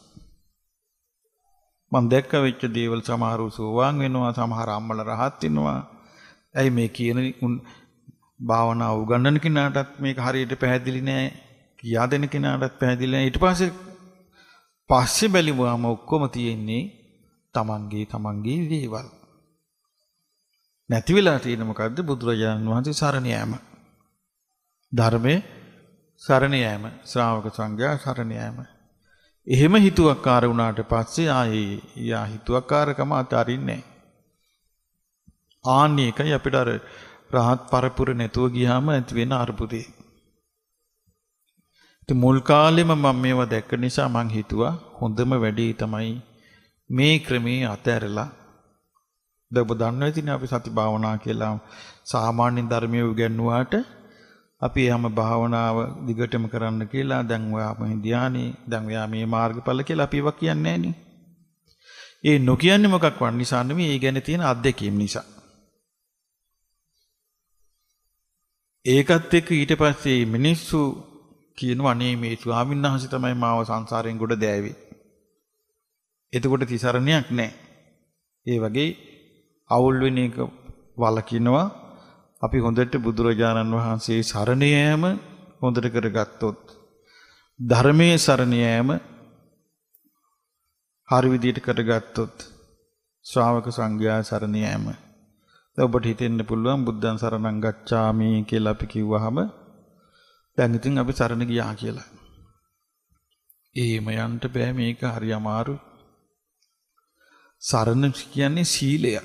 මම දැක්ක වෙච්ච දේවල් සමහරව සෝවාන් වෙනවා සමහර අම්මල රහත් වෙනවා. ඇයි මේ කියන භාවනා උගන්වන කෙනාටත් මේක හරියට පැහැදිලි නෑ. කියා දෙන කෙනාටත් පැහැදිලි නෑ. ඊට පස්සේ පස්සේ බැලුවාම ඔක්කොම තියෙන්නේ තමන්ගේ තමන්ගේ දේවල්. නැති වෙලා තියෙන මොකද්ද? බුදුරජාණන් වහන්සේ සරණ යාම. ධර්මයේ සරණ යාම. ශ්‍රාවක සංඝයා සරණ යාම. එහෙම හිතුවක්කාර වුණාට පස්සේ ආයේ යා හිතුවක්කාරකම අතාරින්නේ නැහැ. ආන්නේ එකයි අපිට අර රහත් පරපුර නැතුව ගියාම ඇති වෙන අර්බුදේ. ඉතින් මුල් කාලෙම මම මේවා දැක්ක නිසා මං හිතුවා හොඳම වැඩේ තමයි මේ ක්‍රමේ අතහැරලා ඔබ දන්නවා ඉතින් අපි සති භාවනා කියලා සාමාන්‍ය ධර්මයේ උගන්වුවාට අපි හැම භාවනාව දිගටම කරන්න කියලා දැන් ඔයා මේ ධානයේ දැන් ඔයා මේ මාර්ගඵල කියලා අපි ඒවා කියන්නේ නැහනේ. ඒ නොකියන්නේ මොකක් වන් නිසා නෙමෙයි ඒ ගැන තියෙන අත්දැකීම් නිසා. ඒකත් එක්ක ඊට පස්සේ මිනිස්සු කියනවා අනේ මේ ස්වාමීන් වහන්සේ තමයි මාව සංසාරයෙන් ගොඩ දෑවේ. එතකොට තිසරණයක් නැහැ. ඒ වගේ අවුල් වෙන එක වලකිනවා. අපි හොඳට බුදුරජාණන් වහන්සේ සරණ යෑම හොඳට කරගත්තොත් ධර්මයේ සරණ යෑම හරි විදිහට කරගත්තොත් ශ්‍රාවක සංඝයා සරණ යෑම ඔබට හිතෙන්න පුළුවන් බුද්ධං සරණං ගච්ඡාමි කියලා අපි කිව්වහම දැන් ඉතින් අපි සරණ ගියා කියලා. එහෙම යන්න බෑ මේක හරි අමාරු. සරණ කියන්නේ සීලයක්.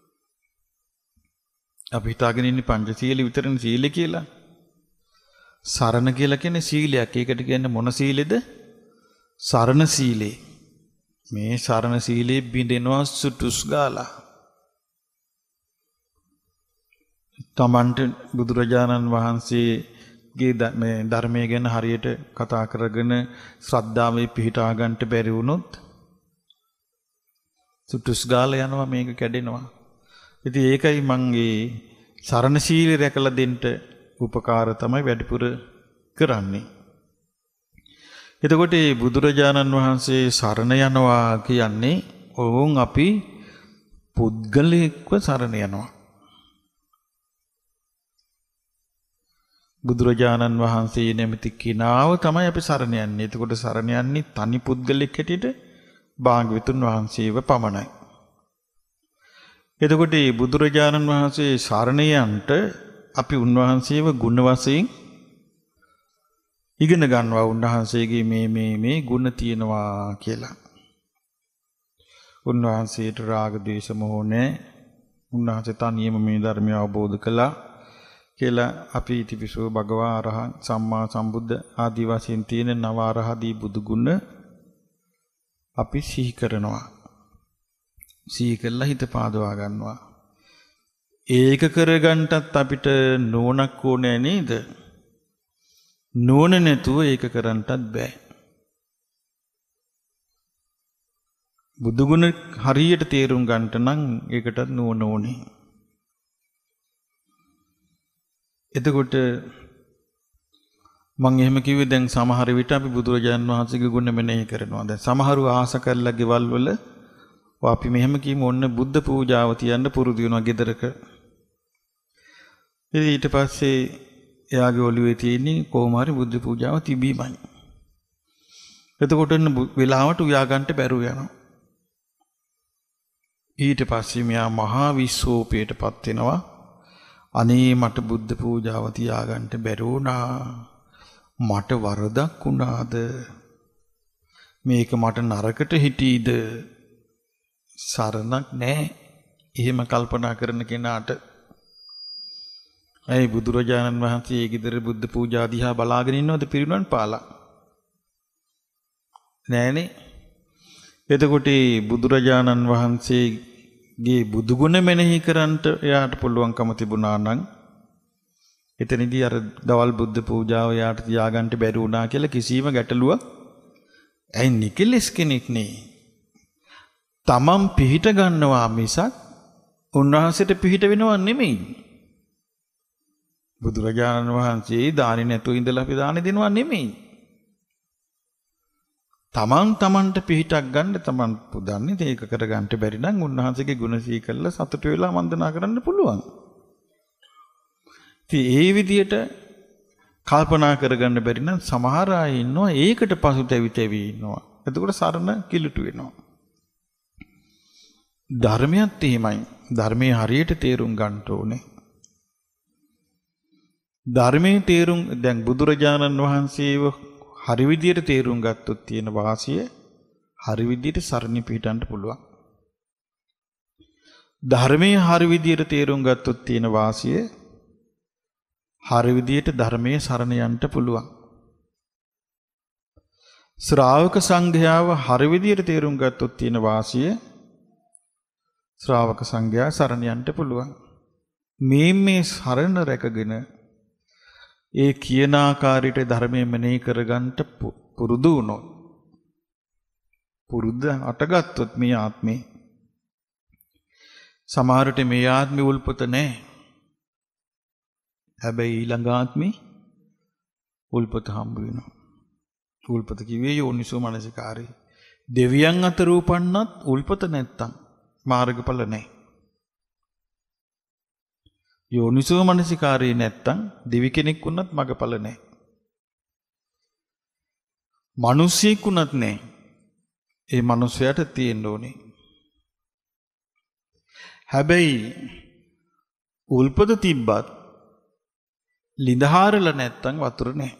අපි හිතාගෙන ඉන්නේ පංචශීල විතරනේ සීල කියලා. සරණ කියලා කියන්නේ සීලයක්. ඒකට කියන්නේ මොන සීලෙද? සරණ සීලේ. මේ සරණ සීලේ බින්දෙනවා සුටුස් ගාලා. තමන්ට බුදුරජාණන් වහන්සේගේ මේ ධර්මයේ ගැන හරියට කතා කරගෙන ශ්‍රද්ධාවේ පිහිටා ගන්නට බැරි වුණොත් සුටුස් ගාලා යනවා මේක කැඩෙනවා. ඉතින් ඒකයි මම මේ සරණ සීල රැකලා දෙන්න උපකාර තමයි වැඩිපුර කරන්නේ. එතකොට මේ බුදුරජාණන් වහන්සේ සරණ යනවා කියන්නේ ඕන් අපි පුද්ගලිකව සරණ යනවා. බුදුරජාණන් වහන්සේ නැමැති කිනාව තමයි අපි සරණ යන්නේ. එතකොට සරණ යන්නේ තනි පුද්ගලික හැටියට භාග්‍යවතුන් වහන්සේව පමණයි. එතකොට මේ බුදුරජාණන් වහන්සේ සරණ යන්නට අපි උන්වහන්සේව ගුණ වශයෙන් ඉගෙන ගන්නවා. උන්වහන්සේගේ මේ මේ මේ ගුණ තියෙනවා කියලා. උන්වහන්සේට රාග ද්වේෂ මොහ නැහැ. උන්වහන්සේ තනියම මේ ධර්මය අවබෝධ කළා කියලා අපි ඉතිපිසෝ භගවා අරහං සම්මා සම්බුද්ධ ආදී වශයෙන් තියෙන නව අරහදී බුදු ගුණ අපි සිහි කරනවා. සිහි කළා හිත පාදවා ගන්නවා. ඒක කරගන්නටත් අපිට නුවණක් ඕනේ නේද? නුවණ නැතුව ඒක කරන්නටත් බෑ. බුදු ගුණ හරියට තේරුම් ගන්නට නම් ඒකටත් නුවණ ඕනේ. එතකොට මම එහෙම කිව්වේ දැන් සමහර විට අපි බුදුරජාණන් වහන්සේගේ ගුණ මෙනෙහි කරනවා. දැන් සමහරු ආස කරලා ගෙවල් වල අපි මෙහෙම කියමු ඔන්න බුද්ධ පූජාව තියන්න පුරුදු වෙනවා ගෙදරක. ඊට පස්සේ එයාගේ ඔළුවේ තියෙන්නේ කොහොම හරි බුද්ධ පූජාව තිබීමයි. එතකොට වෙලාවට උයා ගන්නට බැරුව යනවා. ඊට පස්සේ මෙයා මහා විශ්වෝපයටපත් වෙනවා. අනේ මට බුද්ධ පූජාව තියාගන්න බැරි වුණා. මට වරදක් වුණාද? මේක මට නරකට හිටීද? සරණක් නැහැ. එහෙම කල්පනා කරන කෙනාට ඇයි බුදුරජාණන් වහන්සේ ගෙදර බුද්ධ පූජා දිහා බලාගෙන ඉන්නවද පිරිනුවන් පාලා? නෑනේ. එතකොට බුදුරජාණන් වහන්සේගේ බුදුගුණ මෙනෙහි කරන්නට එයාට පුළුවන්කම තිබුණා නම් එතනදී අර දවල් බුද්ධ පූජාව එයාට තියාගන්න බැරි වුණා කියලා කිසිම ගැටලුවක් ඇයි නිකලස් කෙනෙක් නේ. තමන් පිහිට ගන්නවා මිසක් උන්වහන්සේට පිහිට වෙනව නෙමෙයි. බුදුරජාණන් වහන්සේ දානි නැතුව ඉඳලා අපි දානි දෙනවා නෙමෙයි. තමන් තමන්ට පිහිටක් ගන්න තමන් පුදන්නේ ඒක කරගන්න බැරි නම් උන්වහන්සේගේ ගුණ සී කරලා සතුට වෙලා වන්දනා කරන්න පුළුවන්. ඉතින් ඒ විදියට කල්පනා කරගන්න බැරි නම් සමහර අය ඉන්නවා ඒකට පසුතැවි තැවි ඉන්නවා. එතකොට සරණ කිලුටු වෙනවා. ධර්මයත් එහෙමයි. ධර්මයේ හරියට තේරුම් ගන්න ඕනේ. ධර්මයේ තේරුම් දැන් බුදුරජාණන් වහන්සේව හරි විදියට තේරුම් ගත්තොත් තියෙන වාසිය හරි විදියට සරණි පිහිටන්න පුළුවන්. ධර්මයේ හරි විදියට තේරුම් ගත්තොත් තියෙන වාසිය හරි විදියට ධර්මයේ සරණ යන්න පුළුවන්. ශ්‍රාවක සංඝයාව හරි විදියට තේරුම් ගත්තොත් තියෙන වාසිය ශ්‍රාවක සංඝයා සරණ යන්න පුළුවන්. මේ මේ සරණ රැකගෙන ඒ කියන ආකාරයට ධර්මයේ මෙනෙහි කරගන්න පුරුදු වුණොත් පුරුද්ද අටගත්තොත් මේ ආත්මේ සමහරට මේ ආත්මේ උල්පත නැහැ. හැබැයි ඊළඟ ආත්මේ උල්පත හම්බ වෙනවා. උල්පත කිව්වේ යෝනිසෝ මනසිකාරය. දෙවියන් අතර උපන්නත් උල්පත නැත්තම් මාර්ගඵල නැහැ. යෝනිසෝ මනසිකාරය නැත්තම් දෙවි කෙනෙක් වුණත් මගඵල නැහැ. මිනිස්සෙක් වුණත් නැහැ. ඒ මිනිසයාට තියෙන්න ඕනේ. හැබැයි උල්පත තිබ්බත් ලිඳහාරල නැත්තම් වතුර නැහැ.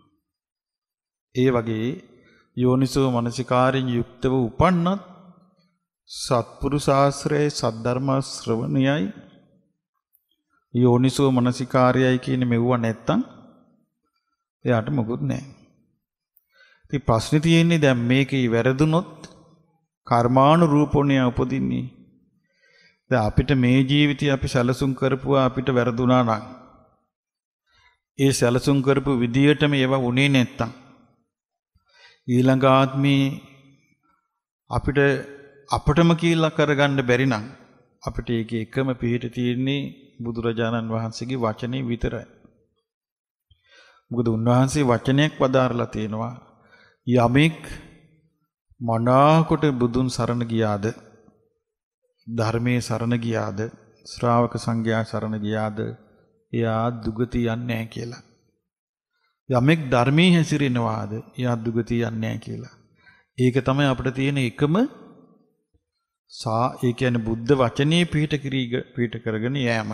ඒ වගේ යෝනිසෝ මනසිකාරයෙන් යුක්තව උපන්නත් සත්පුරුෂ ශාස්ත්‍රයේ සද්ධර්ම ශ්‍රවණයයි යෝනිසෝ මනසිකාරයයි කියන මෙවුව නැත්තම් එයාට මොකුත් නැහැ. ඉතින් ප්‍රශ්නේ තියෙන්නේ දැන් මේකේ වැරදුනොත් කර්මානුරූපෝණිය උපදින්නේ. දැන් අපිට මේ ජීවිතය අපි සැලසුම් කරපුවා අපිට වැරදුනා නම් ඒ සැලසුම් කරපු විදියටම ඒවා වුණේ නැත්තම් ඊළඟ ආත්මේ අපිට අපටම කියලා කරගන්න බැරි නම් අපිට ඒකේ එකම පිහිට තියෙන්නේ බුදුරජාණන් වහන්සේගේ වචනේ විතරයි. මොකද උන්වහන්සේ වචනයක් වදාරලා තියෙනවා යමෙක් මනාකොට බුදුන් සරණ ගියාද ධර්මයේ සරණ ගියාද ශ්‍රාවක සංඝයා සරණ ගියාද එයා දුගති යන්නේ නැහැ කියලා. යමෙක් ධර්මයේ හැසිරෙනවාද එයා දුගති යන්නේ නැහැ කියලා. ඒක තමයි අපිට තියෙන එකම සා ඒ කියන්නේ බුද්ධ වචනේ පිහිට කිරීග පිහිට කරගෙන යෑම.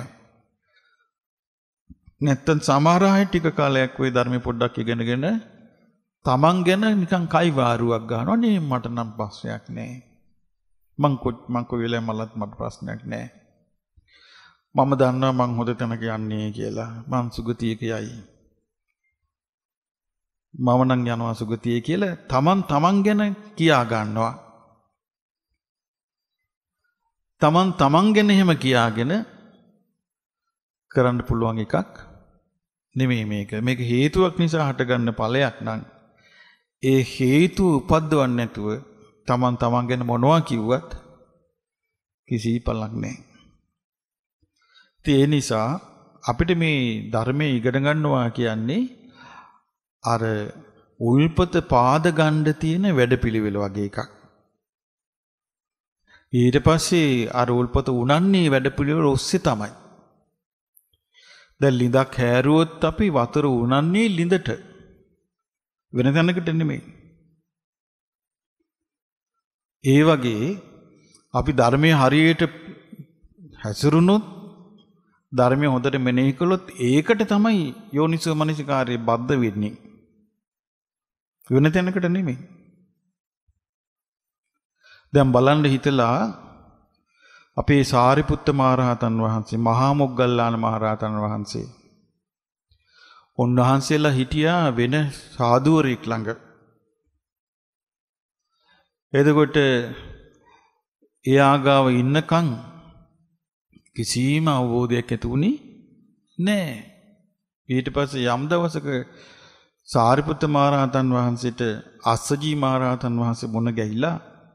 නැත්තම් සමහර අය ටික කාලයක් ওই ධර්මයේ පොඩ්ඩක් ඉගෙනගෙන තමන් ගැන නිකන් කයි වාරුවක් ගන්නවා නේ මට නම් ප්‍රශ්නයක් නැහැ. මං කො මං කොවිලේ මලත් මට ප්‍රශ්නයක් නැහැ. මම දන්නවා මං හොඳ තැනක යන්නේ කියලා. මං සුගතියක යයි. මම නම් යනවා සුගතියේ කියලා තමන් තමන් ගැන කියා ගන්නවා. තමන් තමන් ගැන එහෙම කියාගෙන කරන්න පුළුවන් එකක් නෙමෙයි මේක. මේක හේතුවක් නිසා හටගන්න ඵලයක් නම් ඒ හේතු උපද්දවන්නේ නැතුව තමන් තමන් ගැන මොනවා කිව්වත් කිසි ඵලක් නැහැ. ඒ නිසා අපිට මේ ධර්මයේ ඉගෙන ගන්නවා කියන්නේ අර උල්පත පාද ගන්න තියෙන වැඩපිළිවෙල වගේ එකක්. ඊට පස්සේ අර උල්පත උනන්නේ වැඩපිළිවෙල ඔස්සේ තමයි. දැන් ලිඳක් හැරුවොත් අපි වතුර උනන්නේ ලිඳට. වෙන තැනකට නෙමෙයි. ඒ වගේ අපි ධර්මයේ හරියට හැසිරුණොත් ධර්මයේ හොඳට මෙනෙහි කළොත් ඒකට තමයි යෝනිසෝ මනසිකාරය බද්ධ වෙන්නේ. වෙන තැනකට නෙමෙයි. දැන් බලන්න හිතලා අපේ සාරිපුත්ත මහරහතන් වහන්සේ, මහා මොග්ගල්ලාන මහරහතන් වහන්සේ උන්වහන්සේලා හිටියා වෙන සාදුවරෙක් ළඟ. එතකොට එයා ගාව ඉන්නකන් කිසිම අවබෝධයක් ඇති වුණේ නැහැ. ඊට පස්සේ යම් දවසක සාරිපුත්ත මහරහතන් වහන්සේට අස්සජී මහරහතන් වහන්සේ මොන ගැහිලා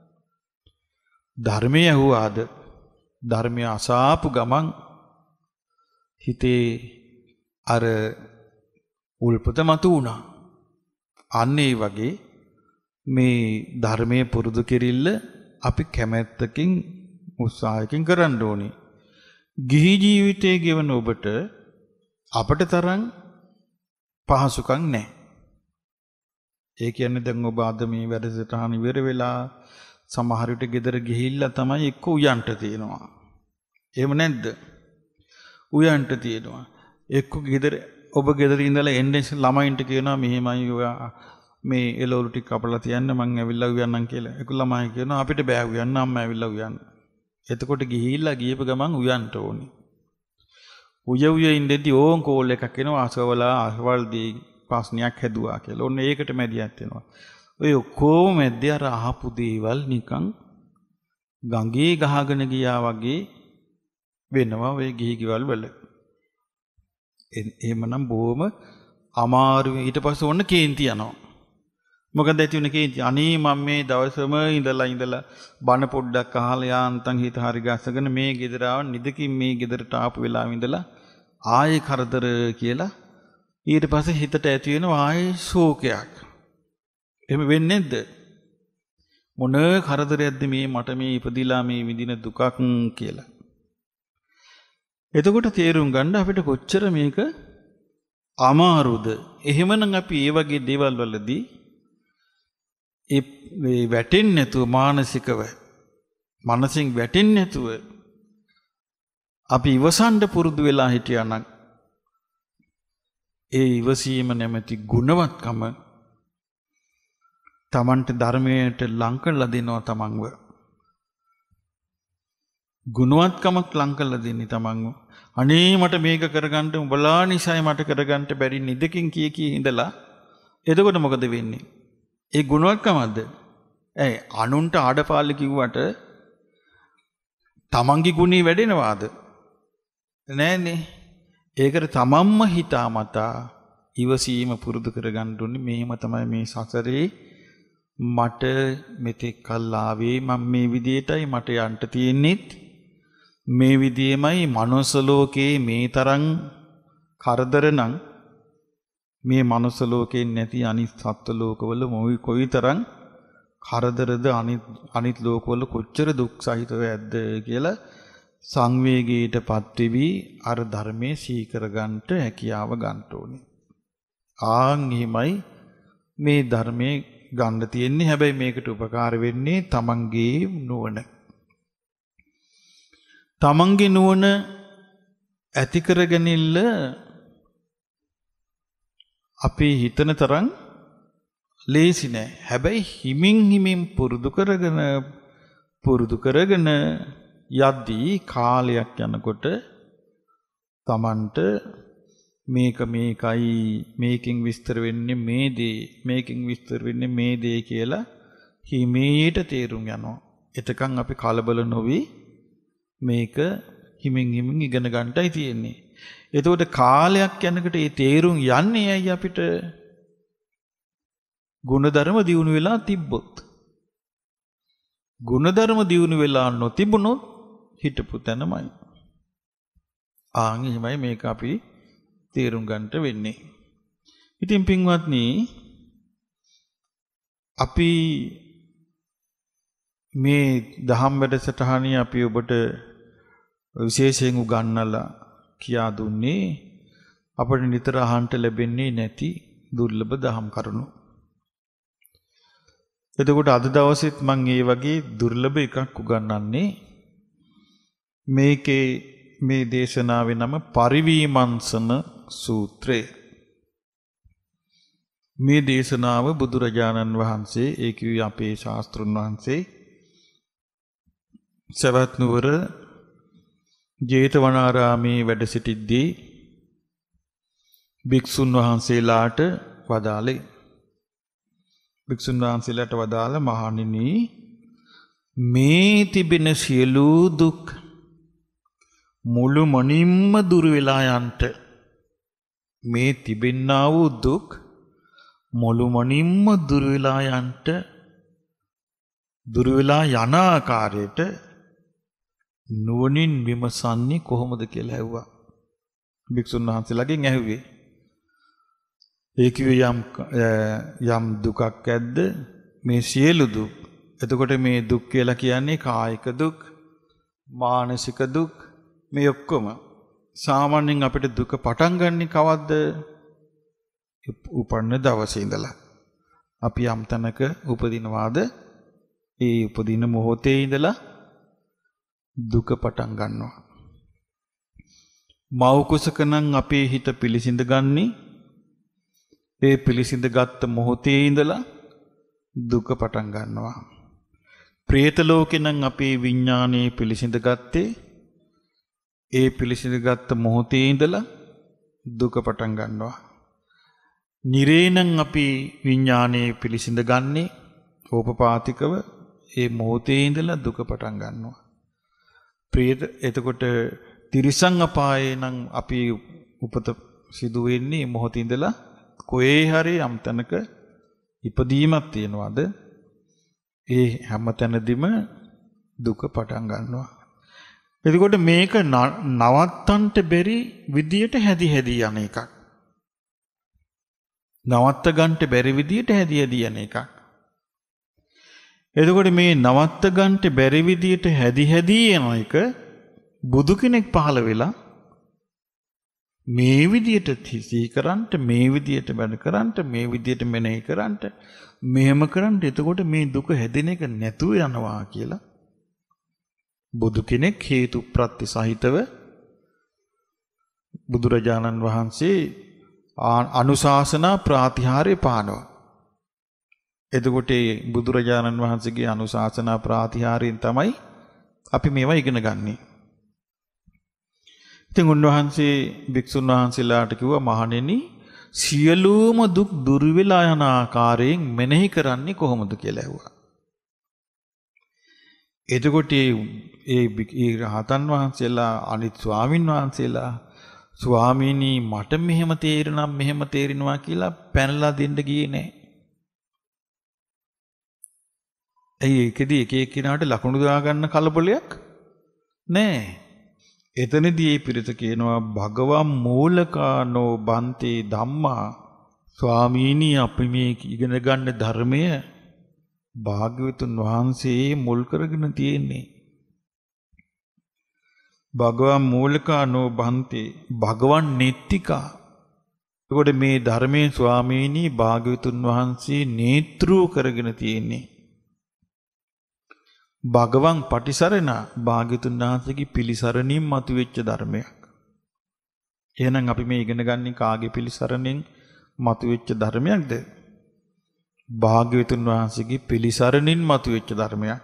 ධර්මයේ ඇහුවාද? ධර්මයේ අසාපු ගමන් හිතේ අර උල්පත මතු වුණා. අන්න ඒ වගේ මේ ධර්මයේ පුරුදු කෙරිල්ල අපි කැමැත්තකින් උත්සාහයකින් කරන්න ඕනේ. ගිහි ජීවිතයේ ගෙවන ඔබට අපට තරම් පහසුකම් නැහැ. ඒ කියන්නේ දැන් ඔබ අද මේ වැඩසටහන ඉවර වෙලා සමහර විට ගෙදර ගිහිල්ලා තමයි එක්ක උයන්ට තියෙනවා. එහෙම නැද්ද? උයන්ට තියෙනවා. එක්ක ගෙදර ඔබ ගෙදර ඉඳලා එන්නේ ළමයින්ට කියනවා මෙහෙමයි ඔයා මේ එළවලු ටික කපලා තියන්න මං ඇවිල්ලා උයන්නම් කියලා. ඒක ළමයි කියනවා අපිට බෑ උයන්න අම්මා ඇවිල්ලා උයන්න. එතකොට ගිහිල්ලා ගියප ගමන් උයන්ට ඕනේ. උය උය ඉඳදී ඕන් කෝල් එකක් එනවා අසවලා අසවල් දී ප්‍රශ්නයක් හැදුවා කියලා. ඔන්න ඒකට මැදිහත් වෙනවා. ඔය ඔක්කොම මැද්දේ අර අහපු දේවල් නිකන් ගඟේ ගහගෙන ගියා වගේ වෙනවා ඔය ගිහි ගෙවල් වල. එහෙමනම් බොහොම අමාරුයි. ඊට පස්සේ ඔන්න කේන්ති යනවා. මොකද ඇති වෙන කේන්ති? අනේ මම මේ දවසම ඉඳලා ඉඳලා බණ පොඩ්ඩක් අහලා යාන්තම් හිත හරි ගස්සගෙන මේ ගෙදර ආව නිදකින් මේ ගෙදරට ආපු වෙලාවෙ ඉඳලා ආයේ කරදර කියලා ඊට පස්සේ හිතට ඇති වෙනවා ආයේ ශෝකයක්. එහෙම වෙන්නේ නැද්ද? මොන කරදරයක්ද මේ මට මේ ඉපදිලා මේ විඳින දුකක් කියලා. එතකොට තේරුම් ගන්න අපිට කොච්චර මේක අමාරුද. එහෙමනම් අපි මේ වගේ දේවල් වලදී ඒ වැටෙන්නේ නැතුව මානසිකව මනසින් වැටෙන්නේ නැතුව අපි ඉවසන්න පුරුදු වෙලා හිටියා නම් ඒ ඉවසීම නැමැති ගුණවත්කම තමන්ට ධර්මයට ලං කරලා දෙනවා තමන්ව. ගුණවත්කමක් ලං කරලා දෙන්නේ තමන්ව. අනේ මට මේක කරගන්න උඹලා නිසායි මට කරගන්න බැරි නිදකින් කිය කී ඉඳලා එතකොට මොකද වෙන්නේ? ඒ ගුණවත්කමක්ද? ඇයි අනුන්ට ආඩපාලි කිව්වට තමන්ගේ ගුණي වැඩෙනවාද? නෑනේ. ඒකට තමන්ම හිතාමතා ඉවසීම පුරුදු කරගන්න ඕනේ. මේම තමයි මේ සසරේ මට මෙතෙක් කල් ආවේ මම මේ විදියටයි මට යන්න තියෙන්නේ. මේ විදියමයි මනුස්ස ලෝකේ මේ තරම් කරදර නම් මේ මනුස්ස ලෝකේ නැති අනිත් සත්ත්ව ලෝකවල මොයි කොයිතරම් කරදරද අනිත් අනිත් ලෝකවල කොච්චර දුක් සහිතව ඇද්ද කියලා සංවේගීටපත් වෙවි අර ධර්මයේ සීකර ගන්නට හැකියාව ගන්න ඕනේ. ආන් හිමයි මේ ධර්මයේ ගන්න තියෙන්නේ. හැබැයි මේකට උපකාර වෙන්නේ තමන්ගේ නුවණ. තමන්ගේ නුවණ ඇති කරගනින්න අපි හිතන තරම් ලේසි නෑ. හැබැයි හිමින් හිමින් පුරුදු කරගෙන පුරුදු කරගෙන යද්දී කාලයක් යනකොට තමන්ට මේක මේකයි මේකෙන් විස්තර වෙන්නේ මේ දේ මේකෙන් විස්තර වෙන්නේ මේ දේ කියලා හිමීට තේරුම් යනවා. එතකන් අපි කලබල නොවි මේක හිමින් හිමින් ඉගෙන ගන්නටයි තියෙන්නේ. එතකොට කාලයක් යනකොට ඒ තේරුම් යන්නේ ඇයි අපිට? ගුණධර්ම දියුණු වෙලා තිබ්බොත්. ගුණධර්ම දියුණු වෙලා නොතිබුණොත් හිටපු තැනමයි. ආන් එහෙමයි මේක අපි තේරුම් ගන්නට වෙන්නේ. ඉතින් පින්වත්නි අපි මේ දහම් වැඩසටහනේ අපි ඔබට විශේෂයෙන් උගන්වලා කියා දුන්නේ අපිට නිතර අහන්න ලැබෙන්නේ නැති දුර්ලභ දහම් කරුණු. එතකොට අද දවසෙත් මම මේ වගේ දුර්ලභ එකක් උගන්වන්නේ. මේකේ මේ දේශනාවේ නම පරිවිමංසන සූත්‍රය. මේ දේශනාව බුදුරජාණන් වහන්සේ ඒ කිව්වේ අපේ ශාස්ත්‍රුන් වහන්සේ සවැත් නුවර ජේතවනාරාමේ වැඩ සිටිද්දී භික්ෂුන් වහන්සේලාට වදාළේ. භික්ෂුන් වහන්සේලාට වදාළ මහණෙනි මේ තිබෙන සියලු දුක් මුළු මනින්ම දුර වෙලා යන්ට මේ තිබෙන්නා වූ දුක් මුළු මනින්ම දුර වෙලා යන්ට දුර වෙලා යන ආකාරයට නුවණින් විමසන්නේ කොහොමද කියලා ඇහුවා. භික්ෂුන් වහන්සේලාගෙන් ඇහුවේ. ඒ කිව්වේ යම් යම් දුකක් ඇද්ද මේ සියලු දුක්. එතකොට මේ දුක් කියලා කියන්නේ කායික දුක්, මානසික දුක් මේ ඔක්කොම. සාමාන්‍යයෙන් අපිට දුක පටන් ගන්නේ කවද්ද? උපන්න දවසේ ඉඳලා. අපි යම් තැනක උපදිනවාද ඒ උපදින මොහොතේ ඉඳලා දුක පටන් ගන්නවා. මව් කුසක නම් අපේ හිත පිළිසිඳ ගන්නේ ඒ පිළිසිඳ ගත්ත මොහොතේ ඉඳලා දුක පටන් ගන්නවා. പ്രേත ලෝකේ නම් අපේ විඥානයේ පිළිසිඳ ගත්තේ ඒ පිළිසිඳ ගත්ත මොහොතේ ඉඳලා දුක පටන් ගන්නවා. නිරේ නම් අපි විඥානයේ පිළිසිඳ ගන්නේ ඕපපාතිකව ඒ මොහොතේ ඉඳලා දුක පටන් ගන්නවා. ප්‍රේත එතකොට තිරිසන් අපායේ නම් අපි උපත සිදු වෙන්නේ මොහොතේ ඉඳලා කොහේ හරි යම් තැනක ඉපදීමක් තියනවාද ඒ හැම තැනදීම දුක පටන් ගන්නවා. එතකොට මේක නවත්තන්ට බැරි විදියට හැදි හැදි යන එකක්. නවත්ත ගන්නට බැරි විදියට හැදි හැදි යන එකක්. එතකොට මේ නවත්ත ගන්නට බැරි විදියට හැදි හැදි යන එක බුදු කෙනෙක් පහළ වෙලා මේ විදියට සිහි කරන්ට මේ විදියට වැඩ කරන්ට මේ විදියට මෙනෙහි කරන්ට මෙහෙම කරන්ට එතකොට මේ දුක හැදෙන එක නැතුව යනවා කියලා බුදු කෙනෙක් හේතු ප්‍රත්‍ය සහිතව බුදුරජාණන් වහන්සේ අනුශාසනා ප්‍රාතිහාර්ය පානවා. එතකොට බුදුරජාණන් වහන්සේගේ අනුශාසනා ප්‍රාතිහාර්යෙන් තමයි අපි මේවා ඉගෙන ගන්නේ. ඉතින් උන්වහන්සේ භික්ෂුන් වහන්සේලාට කිව්වා මහණෙනි සියලුම දුක් දුර වෙලා යන ආකාරයෙන් මෙනෙහි කරන්නේ කොහොමද කියලා ඇහුවා. එතකොට ඒ ඒ රහතන් වහන්සේලා අනිත් ස්වාමින් වහන්සේලා ස්වාමීනි මට මෙහෙම තේරෙනම් මෙහෙම තේරෙනවා කියලා පැනලා දෙන්න ගියේ නෑ. ඇයි ඒකෙදි එක එක්කිනාට ලකුණු දා ගන්න කලබලයක් නෑ. එතනදී මේ පිරිස කියනවා භගවම් මූලකානෝ බන්තේ ධම්මා ස්වාමීනි අපි මේ ඉගෙන ගන්න ධර්මය භාග්‍යවතුන් වහන්සේ මුල් කරගෙන තියෙන්නේ. භගවම් මූලකානෝ බන්තේ භගවන් නෙත්තිකා. එතකොට මේ ධර්මයේ ස්වාමීනි භාග්‍යවතුන් වහන්සේ නේත්‍රූ කරගෙන තියෙන්නේ. භගවන් පටිසරණ භාග්‍යතුන් වහන්සේගේ පිළිසරණින් මතුවෙච්ච ධර්මයක්. එහෙනම් අපි මේ ඉගෙන ගන්නේ කාගේ පිළිසරණෙන් මතුවෙච්ච ධර්මයක්ද? භාග්‍යවතුන් වහන්සේගේ පිළිසරණින් මතුවෙච්ච ධර්මයක්.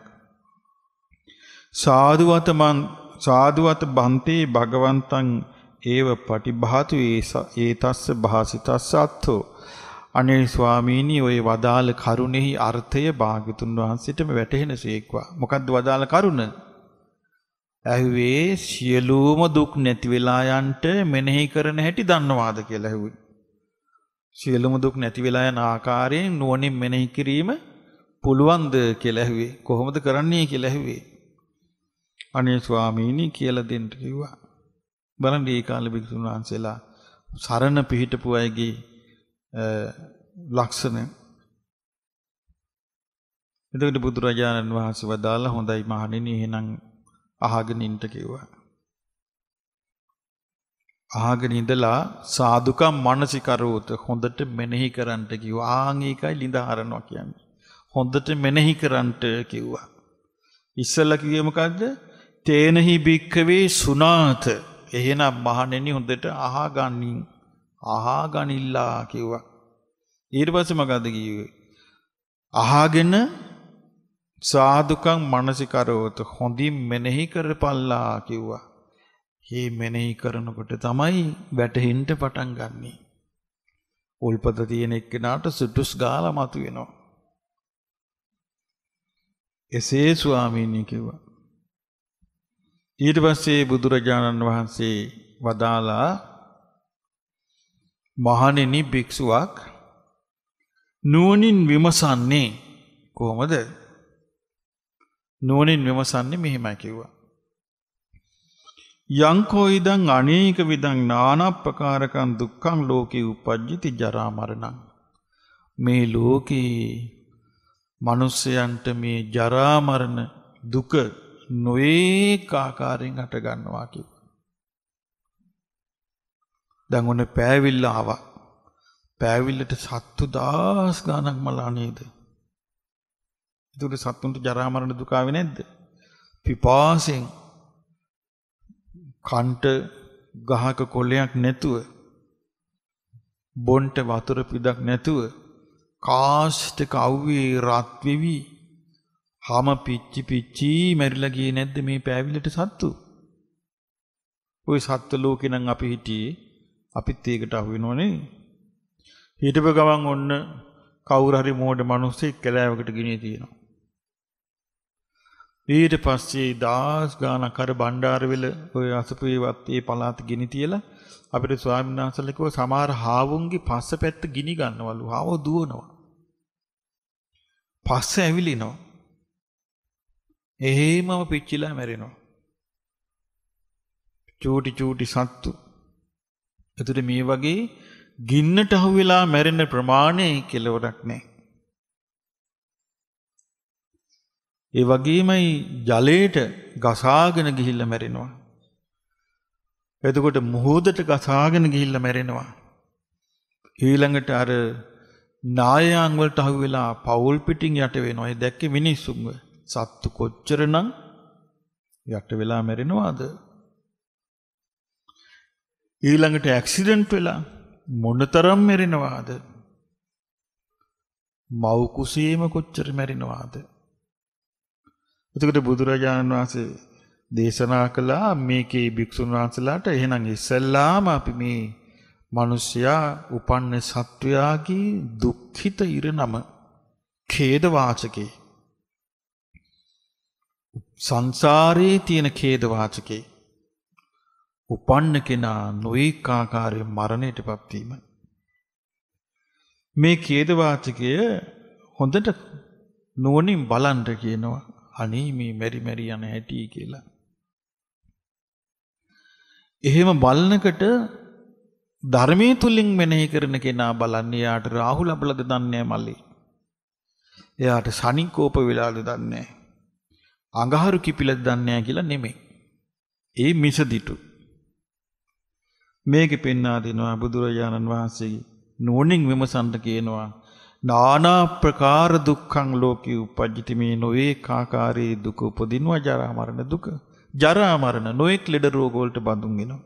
සාදුවත මන් සාදුවත බන්තේ භගවන්තං ඒව පටිභාතු ඒතස්ස භාසිතස්ස අත්ථෝ. අනේ ස්වාමීනි ඔය වදාළ කරුණෙහි අර්ථය භාග්‍යතුන් වහන්සේටම වැටහෙන සේක්වා. මොකද්ද වදාළ කරුණ? ඇහුවේ සියලුම දුක් නැති වෙලා යන්ට මෙනෙහි කරන හැටි දන්නවාද කියලා ඇහුවේ. සියලුම දුක් නැති වෙලා යන ආකාරයෙන් නුවණින් මෙනෙහි කිරීම පුළුවන්ද කියලා ඇහුවේ. කොහොමද කරන්නේ කියලා ඇහුවේ. අනේ ස්වාමීනි කියලා දෙන්න කිව්වා. බලන්න මේ කාලේ භික්ෂුන් වහන්සේලා සරණ පිහිටපු අයගේ ලක්ෂණ. එතකොට බුදුරජාණන් වහන්සේ වදාලා හොඳයි මහණෙනි එහෙනම් අහගෙන ඉන්න කිව්වා. අහගෙන ඉඳලා සාදුකම් මනසිකරෝත හොඳට මෙනෙහි කරන්ට කිව්වා. ආන් ඒකයි ලිඳ හරනවා කියන්නේ. හොඳට මෙනෙහි කරන්ට කිව්වා. ඉස්සෙල්ලා කිව්වේ මොකද්ද? තේනහි භික්ඛවේ සුනාත. එහෙනම් මහණෙනි හොඳට අහගනින් අහගනිල්ලා කිව්වා. ඊට පස්සේ මොකද්ද කිව්වේ? අහගෙන සාදුකම් මනසිකරෝත හොඳින් මෙනෙහි කරපල්ලා කිව්වා. මේ මෙනෙහි කරනකොට තමයි වැටෙන්න පටන් ගන්නෙ. උල්පත තියෙන එක්කෙනාට සුදුස් ගාලා මතුවෙනවා. එසේ ස්වාමීනි කිව්වා. ඊට පස්සේ බුදුරජාණන් වහන්සේ වදාලා මහණෙනි භික්ෂුවක් නුවණින් විමසන්නේ කොහොමද? නුවණින් විමසන්නේ මෙහෙමයි කිව්වා. යංකෝ ඉදං අනේක විදං නානප්පකාරකං දුක්ඛං ලෝකේ උපජ්ජති ජරා මරණං. මේ ලෝකේ මිනිසයන්ට මේ ජරා මරණ දුක නොඒක ආකාරයෙන් හට ගන්නවා කිව්වා. දැන් ඔන්න පෑවිල්ල ආවා. පෑවිල්ලට සත්තු දහස් ගණක් මලා නේද? ඒකට සත්තුන්ට ජරා මරණ දුක ආවේ නැද්ද? පිපාසෙන් කන්ට ගහක කොළයක් නැතුව බොන්ට වතුර පිටක් නැතුව කාස්ටක අවුවේ රත් වෙවි හැම පිච්චි පිච්චි මැරිලා ගියේ නැද්ද මේ පෑවිල්ලට සත්තු? ওই සත්ත්ව ලෝකේ නම් අපි හිටියේ අපිත් ඒකට අහු වෙනෝනේ. හිටපු ගමන් ඔන්න කවුරු හරි මෝඩ මිනිස්සෙක් කැලෑවකට ගෙනිය තියෙනවා. ඊට පස්සේ දාස් ගානක් අර බණ්ඩාරවෙල ඔය අසපුවේවත් ඒ පළාත ගිනි තියලා අපිට ස්වාමීන් වහන්සේලා කිව්වා සමහර හාවුන්ගේ පස්ස පැත්ත ගිනි ගන්නවලු. හාව දුවනවා. පස්ස ඇවිලිනවා. එහෙමම පිච්චිලා මැරෙනවා. චූටි චූටි සත්තු. එතකොට මේ වගේ ගින්නට අහු වෙලා මැරෙන ප්‍රමාණය කෙලවරක් නැහැ. ඒ වගේමයි ජලයට ගසාගෙන ගිහිල්ලා මැරෙනවා. එතකොට මුහුදට ගසාගෙන ගිහිල්ලා මැරෙනවා. ඊළඟට අර නායයන් වලට අහු වෙලා පවුල් පිටින් යට වෙනවා. ඒ දැක්කේ මිනිස්සුන්ව. සත්තු කොච්චරනම් යට වෙලා මැරෙනවද? ඊළඟට ඇක්සිඩන්ට් වෙලා මොනතරම් මැරෙනවද? මව් කුසේම කොච්චර මැරෙනවද? එතකොට බුදුරජාණන් වහන්සේ දේශනා කළා මේකේ භික්ෂුන් වහන්සේලාට එහෙනම් ඉස්සෙල්ලාම අපි මේ මිනිසයා උපන්න සත්වයාගේ දුක්ඛිත ඉරණම ඛේද වාචකේ සංසාරේ තියෙන ඛේද වාචකේ උපන්න කෙනා නොඑක ආකාරයේ මරණයටපත් වීම. මේ ඛේද වාචකය හොඳට නුවණින් බලන්න කියනවා. අනේ මේ මෙරි මෙරි යන හැටි කියලා. එහෙම බලනකට ධර්මයේ තුලින් මෙනෙහි කරන කෙනා බලන්නේ යාට රාහු ලැබලද දන්නේ මල්ලි. එයාට සනිකෝප වෙලාද දන්නේ. අඟහරු කිපිලද දන්නේ කියලා නෙමෙයි. ඒ මිසදිටු. මේකෙ පෙන්වා දෙනවා බුදුරජාණන් වහන්සේ නුවණින් විමසන්න කියනවා. නානා ප්‍රකාර දුක්ඛං ලෝකේ උපජ්ජති මේ නොඒක ආකාරයේ දුක උපදිනවා ජරා මරණ දුක. ජරා මරණ නොඑක් ලෙඩ රෝග වලට බඳුන් වෙනවා.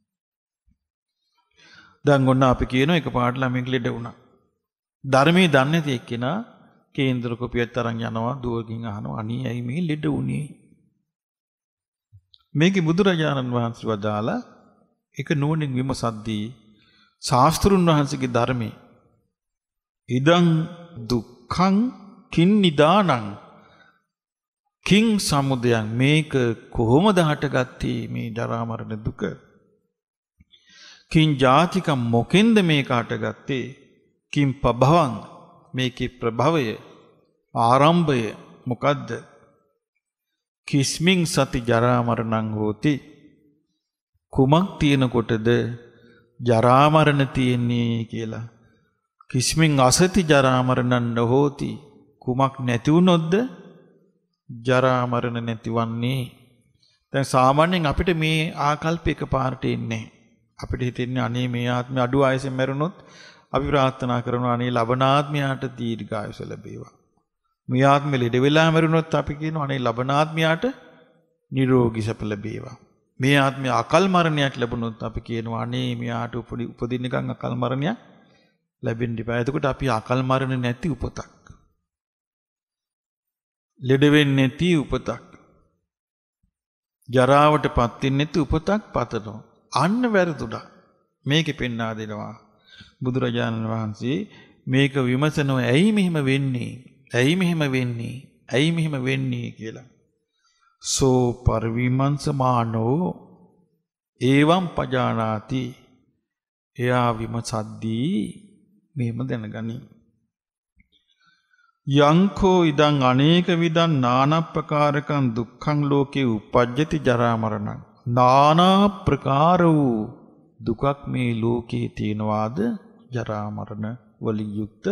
දැන් ඔන්න අපි කියනවා එකපාරට ළමෙක් ලෙඩ වුණා. ධර්මයේ දන්නේ නැති එක්කෙනා කේන්දර කොපියක් තරම් යනවා දුවකින් අහනවා අනේ ඇයි මේ ලෙඩ වුණේ? මේකේ බුදුරජාණන් වහන්සේ වදාලා එක නුවණින් විමසද්දී ශාස්ත්‍රුන් වහන්සේගේ ධර්මයේ ඉදං දුක්ඛං කින් නිදානං කිං සමුදයං මේක කොහොමද හටගත්තේ මේ ජරා මරණ දුක? කිං ජාතික මොකෙන්ද මේක හටගත්තේ? කිං පභවං මේකේ ප්‍රභවය ආරම්භය මොකද්ද? කිස්මින් සති ජරා මරණං හෝති කුමක් තියෙනකොටද ජරා මරණ තියෙන්නේ කියලා. කිස්මින් අසති ජරා මරණං නොහෝති. කුමක් නැති වුනොත්ද ජරා මරණ නැතිවන්නේ. දැන් සාමාන්‍යයෙන් අපිට මේ ආකල්ප එකපාරට එන්නේ. අපිට හිතෙන්නේ අනේ මේ ආත්මය අඩු ආයසෙන් මැරුණොත් අපි ප්‍රාර්ථනා කරනවා අනේ ලබන ආත්මයට දීර්ඝායුෂ ලැබේවා. මේ ආත්මෙ ලෙඩ වෙලා මැරුණොත් අපි කියනවා අනේ ලබන ආත්මයට නිරෝගී සැප ලැබේවා. මේ ආත්මය අකල් මරණයක් ලැබුණොත් අපි කියනවා අනේ මෙයාට උපදින්නකම් අකල් මරණයක් ලැබෙන්න ඉපා. එතකොට අපි අකල් මරණ නැති උපතක්. ලෙඩ වෙන්නේ නැති උපතක්. ජරාවටපත් වෙන්නේ නැති උපතක් පතනවා. අන්න වැරදුණා. මේකෙ පෙන්වා දෙනවා බුදුරජාණන් වහන්සේ මේක විමසනවා ඇයි මෙහෙම වෙන්නේ? ඇයි මෙහෙම වෙන්නේ? ඇයි මෙහෙම වෙන්නේ කියලා. සෝ පරිවිමංසමානෝ එවං පජානාති. එයා විමසද්දී මෙහෙම දැනගනි. යංකෝ ඉදං අනේක විදං නානප්පකාරකං දුක්ඛං ලෝකේ උපජ්ජති ජරා මරණං. නානා ප්‍රකාර වූ දුකක් මේ ලෝකේ තියෙනවාද ජරා මරණ වලින් යුක්ත.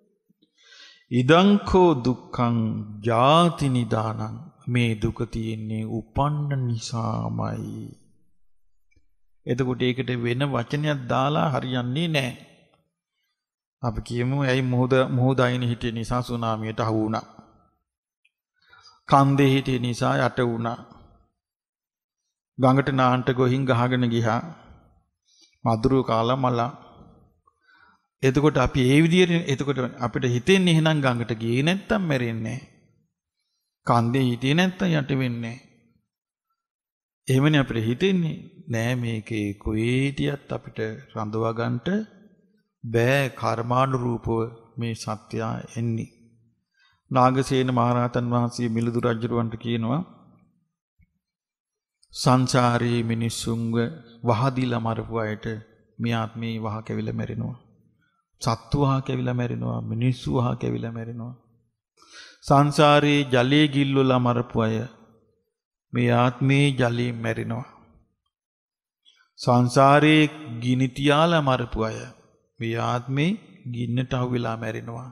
ඉදංකෝ දුක්ඛං ජාති නිදානං. මේ දුක තියෙන්නේ උපන්න නිසාමයි. එතකොට ඒකට වෙන වචනයක් දාලා හරියන්නේ නැහැ. අපි කියමු ඇයි මොහොත මොහොතයින් හිටිය නිසා සුනාමියට අහු වුණා. කන්දේ හිටිය නිසා යට වුණා. ගඟට නාන්ට ගොහින් ගහගෙන ගියා. මදුරු කාලා මලා. එතකොට අපි ඒ විදිහට එතකොට අපිට හිතෙන්නේ එහෙනම් ගඟට ගියේ නැත්තම් මැරෙන්නේ. කන්දේ හිටියේ නැත්තම් යට වෙන්නේ. එහෙමනේ අපිට හිතෙන්නේ. නෑ මේකේ කොහේ හිටියත් අපිට රඳවා ගන්නට බෑ කර්මානුරූපව මේ සත්‍යය එන්නේ. නාගසේන මහරහතන් වහන්සේ මිලිඳු රජුරවන්ට කියනවා සංසාරේ මිනිසුන්ව වහදීලා මරපු අයට මේ ආත්මේ වහ කැවිලා මැරෙනවා. සත්තු වහ කැවිලා මැරෙනවා. මිනිස්සු වහ කැවිලා මැරෙනවා. සංසාරේ ජලයේ ගිල්වලා මරපු අය මේ ආත්මේ ජලයෙන් මැරෙනවා. සංසාරේ ගිනි තියාලා මරපු අය මේ ආත්මේ ගින්නට අහු වෙලා මැරෙනවා.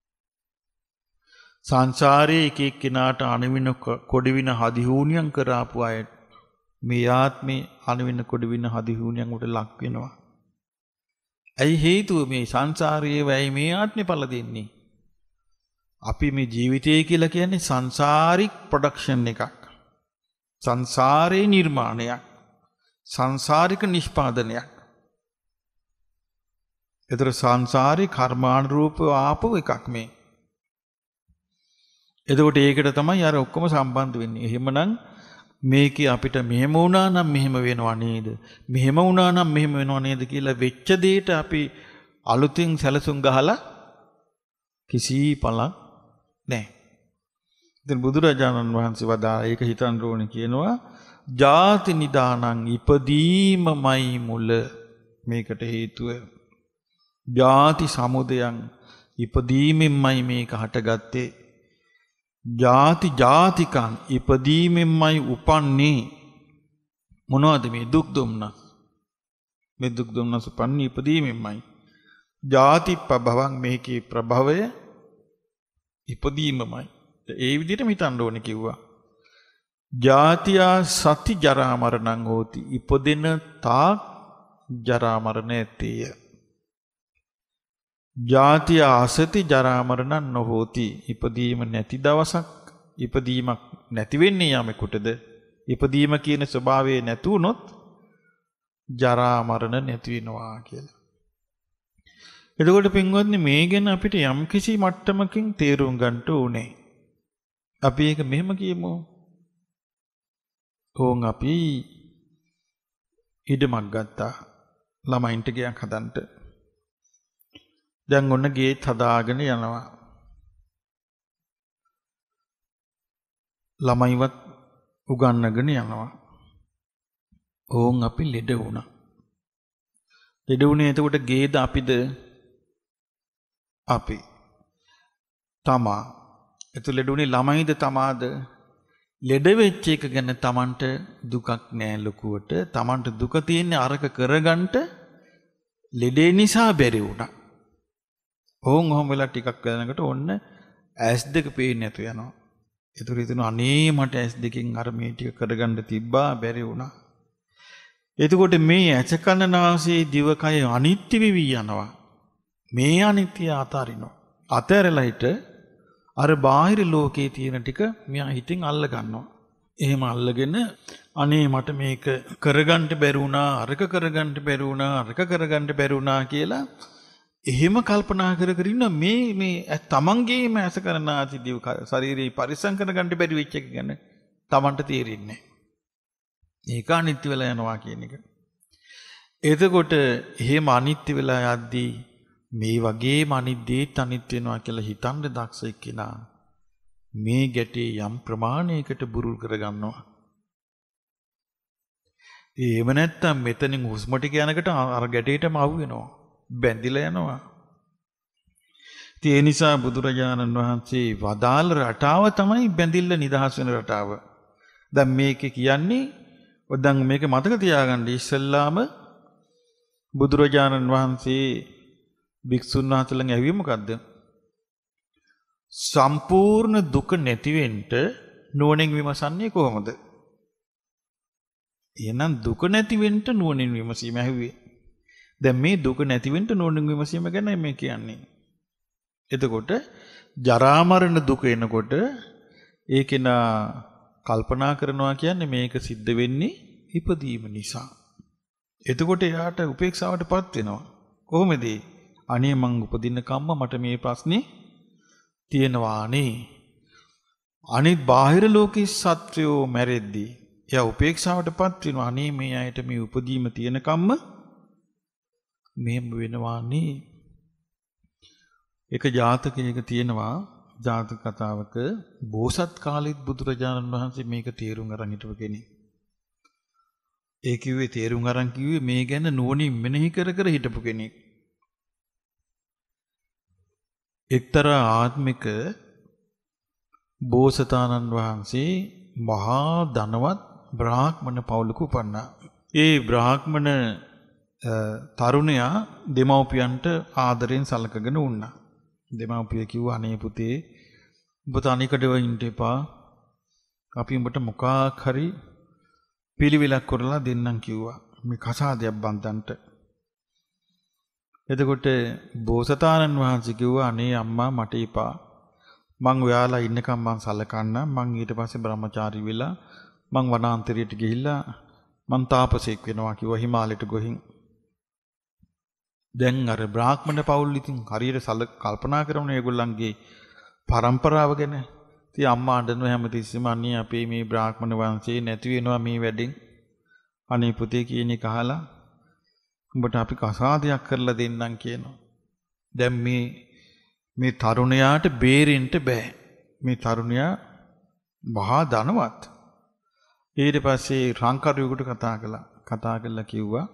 සංසාරේ එක එක්කෙනාට අණවින කොඩවින හදිහූනියම් කරාපු අය මේ ආත්මේ අණවින කොඩවින හදිහූනියම් උට ලක් වෙනවා. ඇයි හේතුව මේ සංසාරයේ වෙයි මේ ආත්මේ පළ දෙන්නේ. අපි මේ ජීවිතය කියලා කියන්නේ සංසාරික ප්‍රොඩක්ෂන් එකක්. සංසාරේ නිර්මාණයක්. සංසාරික නිෂ්පාදනයක්. ඒතර සංසාරේ කර්මානුරූපව ආපු එකක් මේ. එතකොට ඒකට තමයි අර ඔක්කොම සම්බන්ධ වෙන්නේ. එහෙමනම් මේකේ අපිට මෙහෙම වුණා නම් මෙහෙම වෙනව නේද? මෙහෙම වුණා නම් මෙහෙම වෙනව නේද කියලා වෙච්ච දෙයට අපි අලුතින් සැලසුම් ගහලා කිසි පළක් නැහැ. ඉතින් බුදුරජාණන් වහන්සේ වදා ඒක හිතන්න ඕනේ කියනවා ජාති නිදානං ඉපදීමමයි මුල. මේකට හේතුව ජාති සමුදයන් ඉපදීමෙන්මයි මේක හටගත්තේ. ජාති ජාතිකං ඉපදීමෙන්මයි උපන්නේ. මොනවද මේ දුක් දුම්නස්? මේ දුක් දුම්නස් උපන්නේ ඉපදීමෙන්මයි. ජාති ප්‍රභවං මේකේ ප්‍රභවය ඉපදීමමයි. ඒ විදිහටම හිතන්න ඕනේ කිව්වා. ජාතියා සති ජරා මරණං හෝති. ඉපදෙන තාක් ජරා මරණ ඇතේය. ජාතිය අසති ජරා මරණං නොහෝති. ඉපදීම නැති දවසක් ඉපදීමක් නැති වෙන්නේ යමෙකුටද? ඉපදීම කියන ස්වභාවය නැති වුනොත් ජරා මරණ නැති වෙනවා කියලා. එතකොට පින්වත්නි මේ ගැන අපිට යම්කිසි මට්ටමකින් තේරුම් ගන්න ඕනේ. අපි ඒක මෙහෙම කියමු. ඕන් අපි ඉඩමක් ගත්තා ළමයින්ට ගයක් හදන්න. දැන් ඔන්න ගේත් හදාගෙන යනවා. ළමයිවත් උගන්නගෙන යනවා. ඕන් අපි ලෙඩ වුණා. ලෙඩ වුණේ එතකොට ගේද අපිද? අපි. තමා. එතකොට ලෙඩ වුණේ ළමයිද තමාද? ලෙඩ වෙච්ච එක ගැන Tamanට දුකක් නෑ ලොකුවට. Tamanට දුක තියෙන්නේ අරක කරගන්න ලෙඩේ නිසා බැරි වුණා. ඕන් ඔහොම වෙලා ටිකක් යනකොට ඔන්න ඇස් දෙක පේන්නේ නැතු යනවා. ඒතර හිතන අනේ මට ඇස් දෙකෙන් අර මේ ටික කරගන්න තිබ්බා බැරි වුණා. එතකොට මේ ඇස කන නාසය දිවකය අනිත්‍ය වෙවි යනවා. මේ අනිත්‍ය අතාරිනවා. අතහැරලා හිට අර බාහිර ලෝකයේ තියෙන ටික මෙයා හිතින් අල්ල ගන්නවා. එහෙම අල්ලගෙන අනේ මට මේක කරගන්න බැරි වුණා, අරක කරගන්න බැරි වුණා, අරක කරගන්න බැරි වුණා කියලා එහෙම කල්පනා කර කර ඉන්න මේ මේ තමන්ගේම ඇස කරන ආදි දිව ශරීරේ පරිසම් කරගන්න බැරි වෙච්ච එක ගැන තමන්ට තේරෙන්නේ නැහැ. ඒක අනිත්‍ය වෙලා යනවා කියන එක. එතකොට එහෙම අනිත්‍ය වෙලා යද්දී මේ වගේම අනිත් දේත් අනිත් වෙනවා කියලා හිතන්න දක්ෂ එක්කිනා මේ ගැටේ යම් ප්‍රමාණයකට බුරුල් කරගන්නවා. එහෙම නැත්තම් මෙතනින් හුස්ම ටික යනකොට අර ගැටේටම අවු වෙනවා. බැඳිලා යනවා. ඒ නිසා බුදුරජාණන් වහන්සේ වදාළ රටාව තමයි බැඳිල්ල නිදහස් වෙන රටාව. දැන් මේක කියන්නේ ඔය දැන් මේක මතක තියාගන්න ඉස්සෙල්ලාම බුදුරජාණන් වහන්සේ භික්ෂුන් වහන්සේලාගෙන් ඇහුවේ මොකද්ද? සම්පූර්ණ දුක නැති වෙන්න නුවණින් විමසන්නේ කොහොමද? එහෙනම් දුක නැති වෙන්න නුවණින් විමසීම ඇහුවේ. දැන් මේ දුක නැති වෙන්න නුවණින් විමසීම ගැන මේ කියන්නේ. එතකොට ජරා මරණ දුක එනකොට ඒකේන කල්පනා කරනවා කියන්නේ මේක සිද්ධ වෙන්නේ ඉපදීම නිසා. එතකොට එයාට උපේක්ෂාවටපත් වෙනවා. කොහොමද? අනේ මං උපදින්න කම්ම මට මේ ප්‍රශ්නේ තියෙනවානේ. අනිත් බාහිර ලෝකේ සත්වයෝ මැරෙද්දී එයා උපේක්ෂාවටපත් වෙනවා. අනේ මේ අයට මේ උපදීම තියෙන කම්ම මෙහෙම වෙනවානේ. එක ජාතකයක තියෙනවා ජාතක කතාවක බෝසත් කාලෙත් බුදුරජාණන් වහන්සේ මේක තේරුම් අරන් හිටපු කෙනෙක්. ඒ කිව්වේ තේරුම් අරන් කිව්වේ මේ ගැන නුවණින් මෙනෙහි කර කර හිටපු කෙනෙක්. එක්තරා ආත්මික බෝසතාණන් වහන්සේ මහා ධනවත් බ්‍රාහ්මණ පවුලක උපන්නා. ඒ බ්‍රාහ්මණ තරුණයා දෙමව්පියන්ට ආදරෙන් සලකගෙන වුණා. දෙමව්පිය කිව්වා අනේ පුතේ ඔබ තනිකඩව ඉන්න එපා. අපි උඹට මොකක් හරි පිළිවිලක් කරලා දෙන්නම් කිව්වා. මේ කසාදයක් බන්දන්ට. එතකොට බෝසතාණන් වහන්සේ කිව්වා අනේ අම්මා මට එපා. මං ඔයාලා ඉන්නකම් මං සලකන්න. මං ඊට පස්සේ බ්‍රහ්මචාරී වෙලා මං වනාන්තරයට ගිහිල්ලා මං තාපසෙක් වෙනවා කිව්වා හිමාලයට ගොහින්. දැන් අර බ්‍රාහ්මණ පවුල් ඉතින් හරියට සල කල්පනා කරන ඒගොල්ලන්ගේ පරම්පරාව ගැන. ඉතින් අම්මා අඬනවා හැමතිස්සෙම අනේ අපේ මේ බ්‍රාහ්මණ වංශේ නැති වෙනවා මේ වැඩෙන්. අනේ පුතේ කියන එක අහලා උඹට අපි කසාදයක් කරලා දෙන්නම් කියනවා. දැන් මේ මේ තරුණයාට බේරෙන්න බෑ. මේ තරුණයා මහා ධනවත්. ඊට පස්සේ රංකරුවෙකුට කතා කළා. කතා කරලා කිව්වා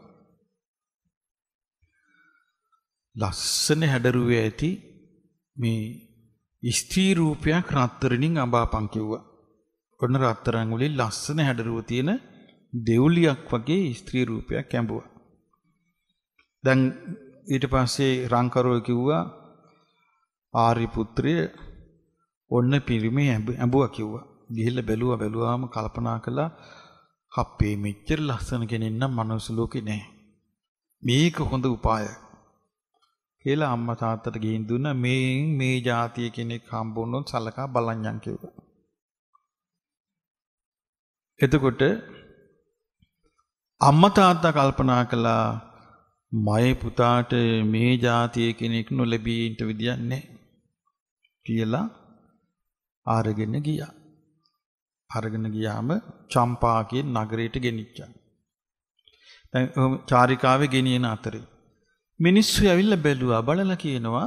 ලස්සන හැඩරුවේ ඇති මේ ස්ත්‍රී රූපයක් රත්තරණින් අඹාපන් කිව්වා. ඔන්න රත්තරන් වලින් ලස්සන හැඩරුව තියෙන දෙවුලියක් වගේ ස්ත්‍රී රූපයක් ඇඹුවා. දැන් ඊට පස්සේ රංකරුව කිව්වා ආරි පුත්‍රය ඔන්න පිරිමේ ඇඹුවා කිව්වා. ගිහිල්ලා බැලුවා බැලුවාම කල්පනා කළා අපේ මෙච්චර ලස්සන කෙනෙක් නම් මනුස්ස ලෝකේ නැහැ. මේක හොඳ උපායක්. කියලා අම්මා තාත්තට ගිහින් දුන්නා මේ මේ જાතිය කෙනෙක් හම්බුනොත් සලකා බලන්නම් කිව්වා. එතකොට අම්මා තාත්තා කල්පනා කළා මගේ පුතාට මේ જાතිය කෙනෙක් නොලැබී ඉන්න විදියක් නැහැ කියලා ආරගෙන ගියා. අරගෙන ගියාම චම්පා කියන නගරයට ගෙනිච්චා. දැන් චාරිකාවේ ගෙනියන අතරේ මිනිස්සු ඇවිල්ලා බැලුවා. බලලා කියනවා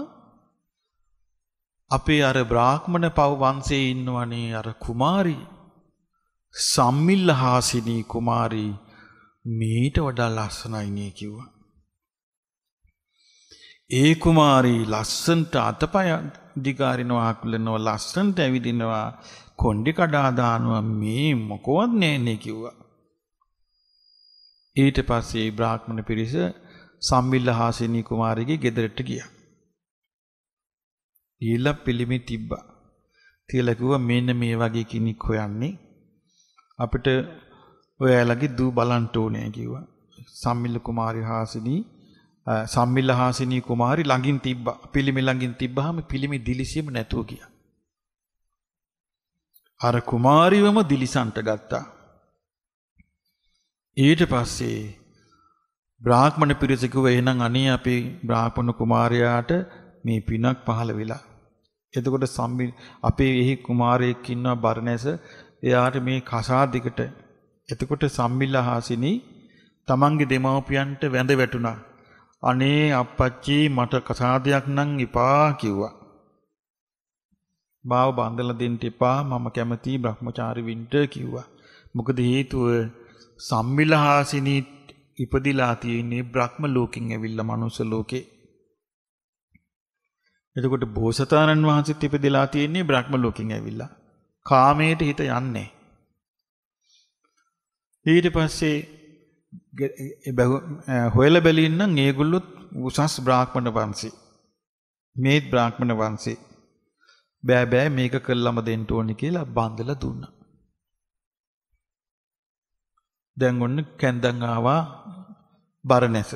අපේ අර බ්‍රාහ්මණ පව් වංශයේ ඉන්නවනේ අර කුමාරී සම්මිල්ලහාසිනී කුමාරී මීට වඩා ලස්සනයි නේ කිව්වා. ඒ කුමාරී ලස්සන්ට අතපය දිගාරිනවා අකුලනවා ලස්සනට ඇවිදිනවා කොණ්ඩි කඩා දානවා මේ මොකවත් නෑනේ කිව්වා. ඊට පස්සේ බ්‍රාහ්මණ පිරිස සම්මිල්ලහාසිනී කුමාරියගේ ගෙදරට ගියා. ඊළඟ පිළිමේ තිබ්බා. තියලා කිව්වා මෙන්න මේ වගේ කෙනෙක් හොයන්නේ අපිට ඔයාලගේ දූ බලන්න ඕනේ කිව්වා. සම්මිල්ල කුමාරිය හාසිනී සම්මිල්ල හාසිනී කුමාරි ළඟින් තිබ්බා. පිළිමේ ළඟින් තිබ්බාම පිළිමේ දිලිසියම නැතුව ගියා. අර කුමාරිවම දිලිසන්ට ගත්තා. ඊට පස්සේ බ්‍රාහ්මණ පිරිස කිව්වා එහෙනම් අනේ අපේ බ්‍රාහ්මණ කුමාරයාට මේ පිනක් පහළ වෙලා. එතකොට සම්මි අපේ එහි කුමාරයෙක් ඉන්නවා බර්ණැස. එයාට මේ කසාදිකට එතකොට සම්මිල්ලහාසිනී තමන්ගේ දෙමව්පියන්ට වැඳ වැටුණා. අනේ අප්පච්චි මට කසාදයක් නම් එපා කිව්වා. මාව බඳලා දෙන්න එපා මම කැමති බ්‍රහ්මචාරී වෙන්න කිව්වා. මොකද හේතුව සම්මිල්ලහාසිනී ඉපදිලා තියෙන්නේ බ්‍රහ්ම ලෝකෙන් ඇවිල්ලා මනුස්ස ලෝකේ. එතකොට බෝසතාණන් වහන්සේත් ඉපදිලා තියෙන්නේ බ්‍රහ්ම ලෝකෙන් ඇවිල්ලා. කාමයට හිත යන්නේ. ඊට පස්සේ හොයලා බැලින්න නම් ඒගොල්ලොත් උසස් බ්‍රාහ්මණ වංශේ. මේ බ්‍රාහ්මණ වංශේ. බෑ බෑ මේක කළාම දෙන්න ඕනේ කියලා බන්දලා දුන්නා. දැන් ඔන්න කැන්දන් ආවා බරණැස.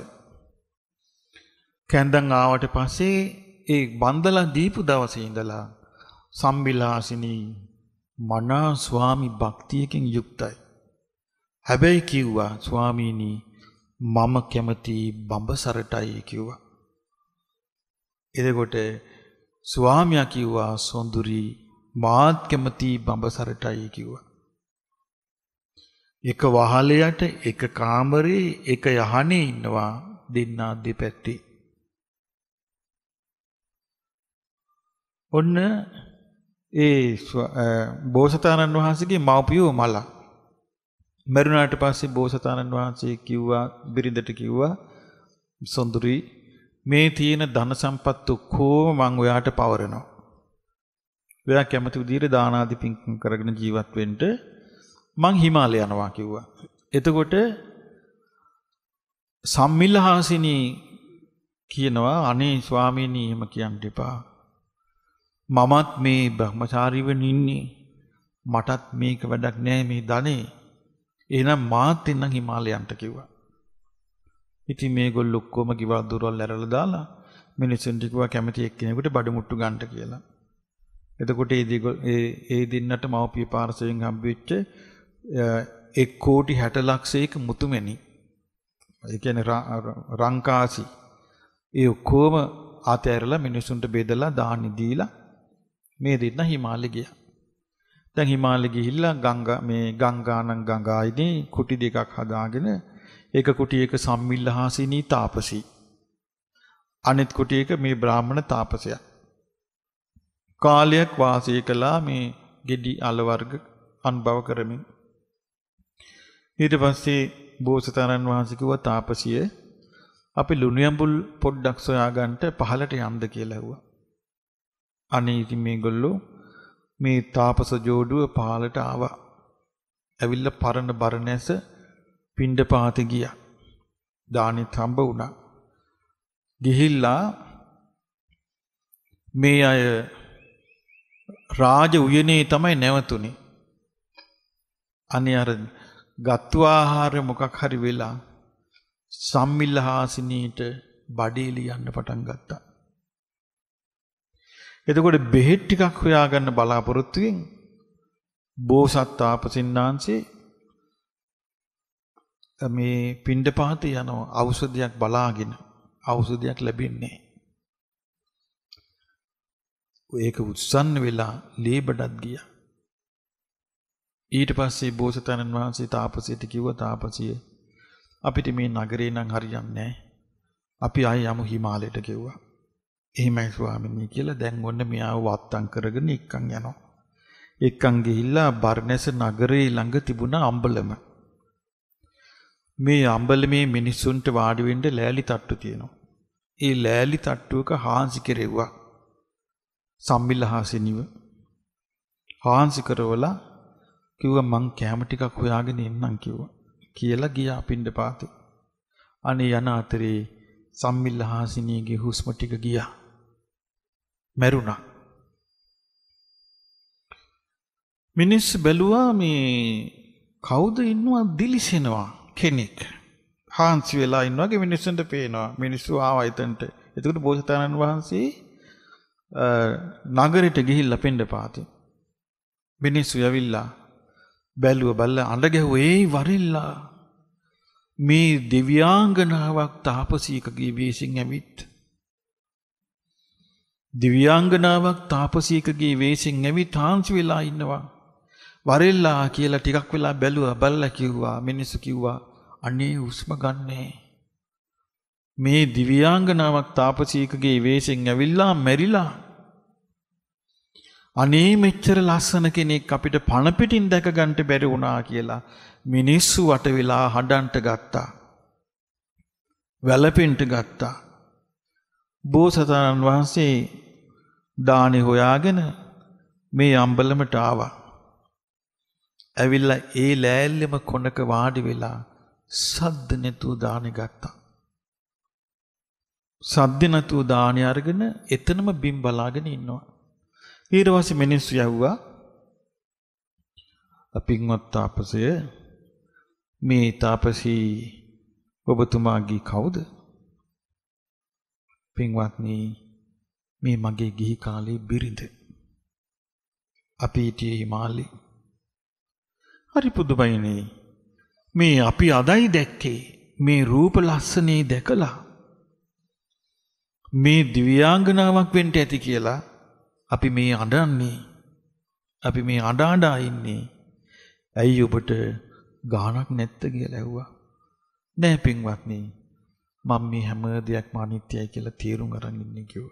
කැන්දන් ආවට පස්සේ ඒ බන්දලා දීපු දවසේ ඉඳලා සම්මිල්ලහාසිනී මනා ස්වාමි භක්තියකින් යුක්තයි. හැබැයි කිව්වා ස්වාමීනි මම කැමති බඹසරටයි කිව්වා. එතකොට ස්වාමියා කිව්වා සොඳුරි මාත් කැමති බඹසරටයි කිව්වා. එක වහලයට එක කාමරේ එක යහනේ ඉන්නවා දෙන්නා දෙපැත්තේ. ඔන්න ඒ බෝසතාණන් වහන්සේගේ මව්පියෝ මල මරුණාට පස්සේ බෝසතාණන් වහන්සේ කිව්වා බිරිඳට කිව්වා සොඳුරි මේ තියෙන ධන සම්පත් ඔක්කොම මම ඔයාට පවරනවා. ඔයා කැමති විදිහට දාන ආදී පින්කම් කරගෙන ජීවත් වෙන්න මං හිමාලය යනවා කිව්වා. එතකොට සම්මිල්ලහාසිනී කියනවා අනේ ස්වාමීනි එහෙම කියන්න එපා. මමත් මේ බ්‍රහ්මචාරීවෙන් ඉන්නේ. මටත් මේක වැඩක් නෑ මේ ධනේ. එහෙනම් මාත් එන්නම් හිමාලයන්ට කිව්වා. ඉතින් මේගොල්ලෝ ඔක්කොම කිව්වා දොරවල් ඇරලා දාලා මිනිස්සුන්ට කිව්වා කැමති එක්කෙනෙකුට බඩමුට්ටු ගන්නට කියලා. එතකොට ඒ ඒ දින්නට මව්පිය පාර්ශවයෙන් හම්බෙච්ච එක් කෝටි හැට ලක්ෂයක මුතුමැණි. ඒ කියන්නේ රංකාසි. ඒ ඔක්කොම ආතෑරලා මිනිසුන්ට බෙදලා දානි දීලා මේ දෙන්න හිමාලය ගියා. දැන් හිමාලය ගිහිල්ලා ගංගා මේ ගංගානම් ගංගායිනේ කුටි දෙකක් හදාගෙන එක කුටියක සම්මිල්ලහාසිනී තාපසී. අනිත් කුටියක මේ බ්‍රාහ්මණ තාපසයා. කාලයක් වාසය කළා මේ ගෙඩි අල වර්ග අනුභව කරමින්. ඊට පස්සේ බෝසතාණන් වහන්සේ කිව්වා තාපසිය අපි ලුණු යඹුල් පොඩ්ඩක් සොයා ගන්නට පහලට යන්න කියලා ඇහුවා. අනේ ඉතින් මේගොල්ලෝ මේ තාපස ජෝඩුව පහලට ආවා. ඇවිල්ලා පරණ බරණැස පිණ්ඩපාතේ ගියා. දානෙත් හම්බ වුණා. ගිහිල්ලා මේ අය රාජ උයනේ තමයි නැවතුනේ. අනේ අර ගත්තු ආහාර මොකක් හරි වෙලා සම්මිල්ලහාසිනීට බඩේ ලියන්න පටන් ගත්තා. එතකොට බෙහෙත් ටිකක් හොයාගන්න බලාපොරොත්තුෙන් බෝසත් තාපසින්නාන්සේ මේ පිණ්ඩපාතේ යන ඖෂධයක් බලාගෙන ඖෂධයක් ලැබෙන්නේ. ඒක උත්සන්න වෙලා ලේබඩක් ගියා. ඊට පස්සේ බෝසතාණන් වහන්සේ තාපසයට කිව්වා තාපසිය අපිට මේ නගරේ නම් හරියන්නේ නැහැ. අපි ආයෙ යමු හිමාලයට කිව්වා. එහෙමයි ස්වාමීනි කියලා දැන් ඔන්න මෙයාව වත්තම් කරගෙන එක්කන් යනවා. එක්කන් ගිහිල්ලා බර්ණැස නගරේ ළඟ තිබුණ අම්බලම. මේ අම්බලමේ මිනිස්සුන්ට වාඩි වෙන්න ලෑලි තට්ටු තියෙනවා. ඒ ලෑලි තට්ටුවක හාන්සි කෙරෙව්වා. සම්මිල්ලහාසිනිව හාන්සි කරවලා කිව්වා මං කැම ටිකක් හොයාගෙන එන්නම් කිව්වා. කියලා ගියා පිණ්ඩපාතේ. අනේ යන අතරේ සම්මිල්ලහාසිනියගේ හුස්ම ටික ගියා. මැරුණා. මිනිස්සු බැලුවා මේ කවුද ඉන්නවා දිලිසෙනවා කෙනෙක්. හාන්සි වෙලා ඉන්නවාගේ මිනිස්සුන්ට පේනවා. මිනිස්සු ආවා එතනට. එතකොට බෝසතාණන් වහන්සේ නගරෙට ගිහිල්ලා පිණ්ඩපාතේ. මිනිස්සු යවිලා බැලුව බල්ල අඬ ගැහුවා ඒ වරිල්ලා මේ දිව්‍යාංගනාවක් තාපසීකගේ වෙසින් ඇවිත් දිව්‍යාංගනාවක් තාපසීකගේ වෙසින් ඇවිත් හාන්සි වෙලා ඉන්නවා වරිල්ලා කියලා ටිකක් වෙලා බැලුවා බල්ලා කිව්වා මිනිස්සු කිව්වා අනේ හුස්ම ගන්නෑ මේ දිව්‍යාංගනාවක් තාපසීකගේ වෙසින් ඇවිල්ලා මැරිලා අනේ මෙච්චර ලස්සන කෙනෙක් අපිට පණ පිටින් දැක ගන්න බැරි වුණා කියලා මිනිස්සු වට වෙලා හඬන්ට ගත්තා. වැළපෙන්න ගත්තා. බෝසතාණන් වහන්සේ දානි හොයාගෙන මේ අම්බලමට ආවා. ඇවිල්ලා ඒ ලෑල්ලෙම කොනක වාඩි වෙලා සද්ද නැතුව දානි ගත්තා. සද්ද නැතුව දානි අරගෙන එතනම බිම් බලාගෙන ඉන්නවා. ඊට පස්සේ මිනිස්සු යවුවා අපින්වත් තාපසය මේ තාපසී ඔබතුමාගේ කවුද? පින්වත්නි මේ මගේ ගිහි කාලේ බිරිඳ. අපි හිටියේ හිමාලේ. හරි පුදුමයිනේ. මේ අපි අදයි දැක්කේ මේ රූප ලස්සනේ දැකලා මේ දිව්‍යාංගනාවක් වෙන්න ඇති කියලා අපි මේ අඬන්නේ. අපි මේ අඬ අඬා ඉන්නේ. ඇයි ඔබට ගාණක් නැත්ද කියලා ඇහුවා. නෑ පින්වත්නි. මම මේ හැම දෙයක්ම අනිත්‍යයි කියලා තීරුම් අරන් ඉන්නේ කිව්වා.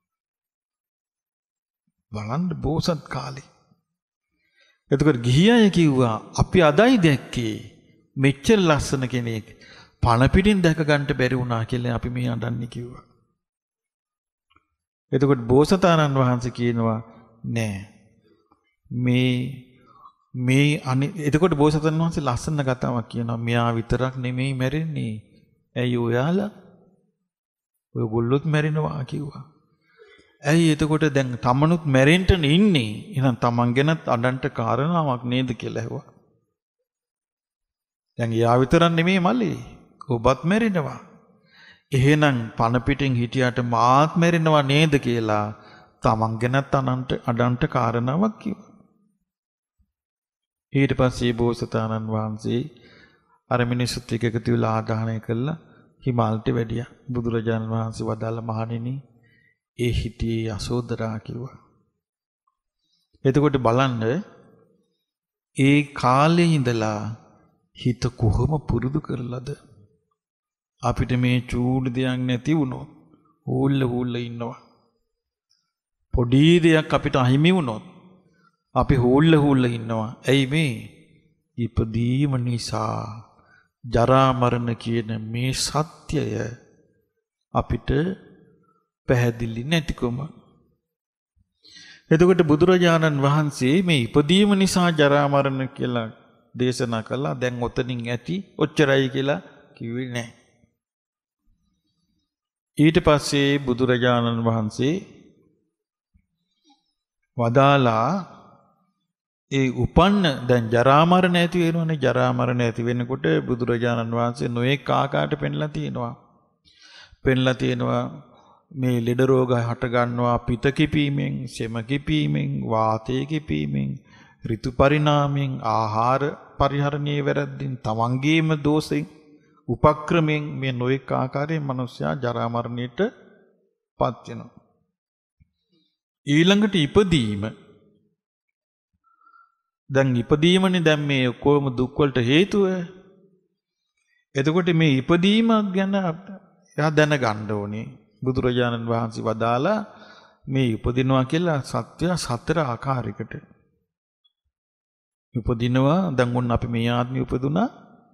බලන්න බෝසත් කාලේ. එතකොට ගිහි අය කිව්වා අපි අදයි දැක්කේ මෙච්චර ලස්සන කෙනෙක් පණ පිටින් දැක ගන්න බැරි වුණා කියලා අපි මේ අඬන්නේ කිව්වා. එතකොට බෝසතාණන් වහන්සේ කියනවා නෑ මේ මේ අනි එතකොට බෝසතාණන් වහන්සේ ලස්සන කතාවක් කියනවා මෙයා විතරක් නෙමෙයි මැරෙන්නේ ඇයි ඔයාලා ඔයගොල්ලොත් මැරෙනවා කිව්වා. ඇයි එතකොට දැන් තමනුත් මැරෙන්න ඉන්නේ එහෙනම් තමන් ගැනත් අඬන්ට කාරණාවක් නේද කියලා ඇහුවා. දැන් යා විතරක් නෙමෙයි මල්ලි ඔබත් මැරෙනවා. එහෙනම් පණ පිටින් හිටියට මාත් මැරෙනවා නේද කියලා තමන් ගැනත් අනන්ට අඩන්ට කාරණාවක් කිව්වා. ඊට පස්සේ බෝසතාණන් වහන්සේ අර මිනිස්සුත් එක්ක එකතු වෙලා ආදාහනය කළා හිමාලට වැඩියා. බුදුරජාණන් වහන්සේ වදාළ මහණෙනි ඒ හිටියේ යසෝදරා කිව්වා. එතකොට බලන්න ඒ කාලේ ඉඳලා හිත කොහොම පුරුදු කරලාද අපිට මේ චූඩි දෙයක් නැති වුණොත් හූල්ල හූල්ල ඉන්නවා. පොඩි දෙයක් අපිට අහිමි වුණොත් අපි හූල්ල හූල්ල ඉන්නවා. ඇයි මේ? ඉපදීම නිසා ජරා මරණ කියන මේ සත්‍යය අපිට පැහැදිලි නැතිකම. එතකොට බුදුරජාණන් වහන්සේ මේ ඉපදීම නිසා ජරා මරණ කියලා දේශනා කළා. දැන් ඔතනින් ඇති ඔච්චරයි කියලා කිව්වේ නැහැ. ඊට පස්සේ බුදුරජාණන් වහන්සේ වදාලා ඒ උපන්න දැන් ජරා මරණ ඇති වෙනවනේ. ජරා මරණ ඇති වෙනකොට බුදුරජාණන් වහන්සේ නොඑක ආකාරයට පෙන්ලා තියෙනවා. පෙන්ලා තියෙනවා මේ ලෙඩ රෝග හට ගන්නවා පිත කිපීමෙන්, සෙම කිපීමෙන්, වාතය කිපීමෙන්, ඍතු පරිණාමයෙන්, ආහාර පරිහරණයේ වැරද්දින්, තමන්ගේම දෝෂෙන්, උපක්‍රමයෙන් මේ නොඑක ආකාරයෙන් මිනිසයා ජරා මරණයට පත් වෙනවා. ඊළඟට ඉපදීම. දැන් ඉපදීමනේ දැන් මේ කොහොම දුක් වලට හේතුව. එතකොට මේ ඉපදීම ගැන එයා දැනගන්න ඕනේ. බුදුරජාණන් වහන්සේ වදාලා මේ ඉපදිනවා කියලා සත්‍ය සතර ආකාරයකට. ඉපදිනවා දැන් උන් අපි මේ ආත්මෙ උපදුනා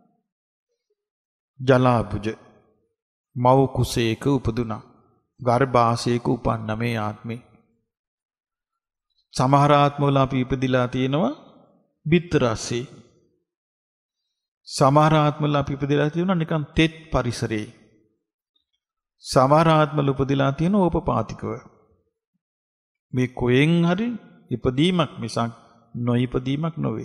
ජලාබුජ මව් කුසේක උපදුනා. ගර්භාෂයක උපන්න මේ ආත්මේ. සමහර ආත්මවල අපි ඉපදිලා තියෙනවා බිත්තර ASCII. සමහර ආත්මවල අපි ඉපදිලා තියෙනවා නිකන් තෙත් පරිසරේ. සමහර ආත්මවල උපදිලා තියෙන ඕපපාතිකව. මේ කොහෙන් හරි ඉපදීමක් මිසක් නොඉපදීමක් නොවේ.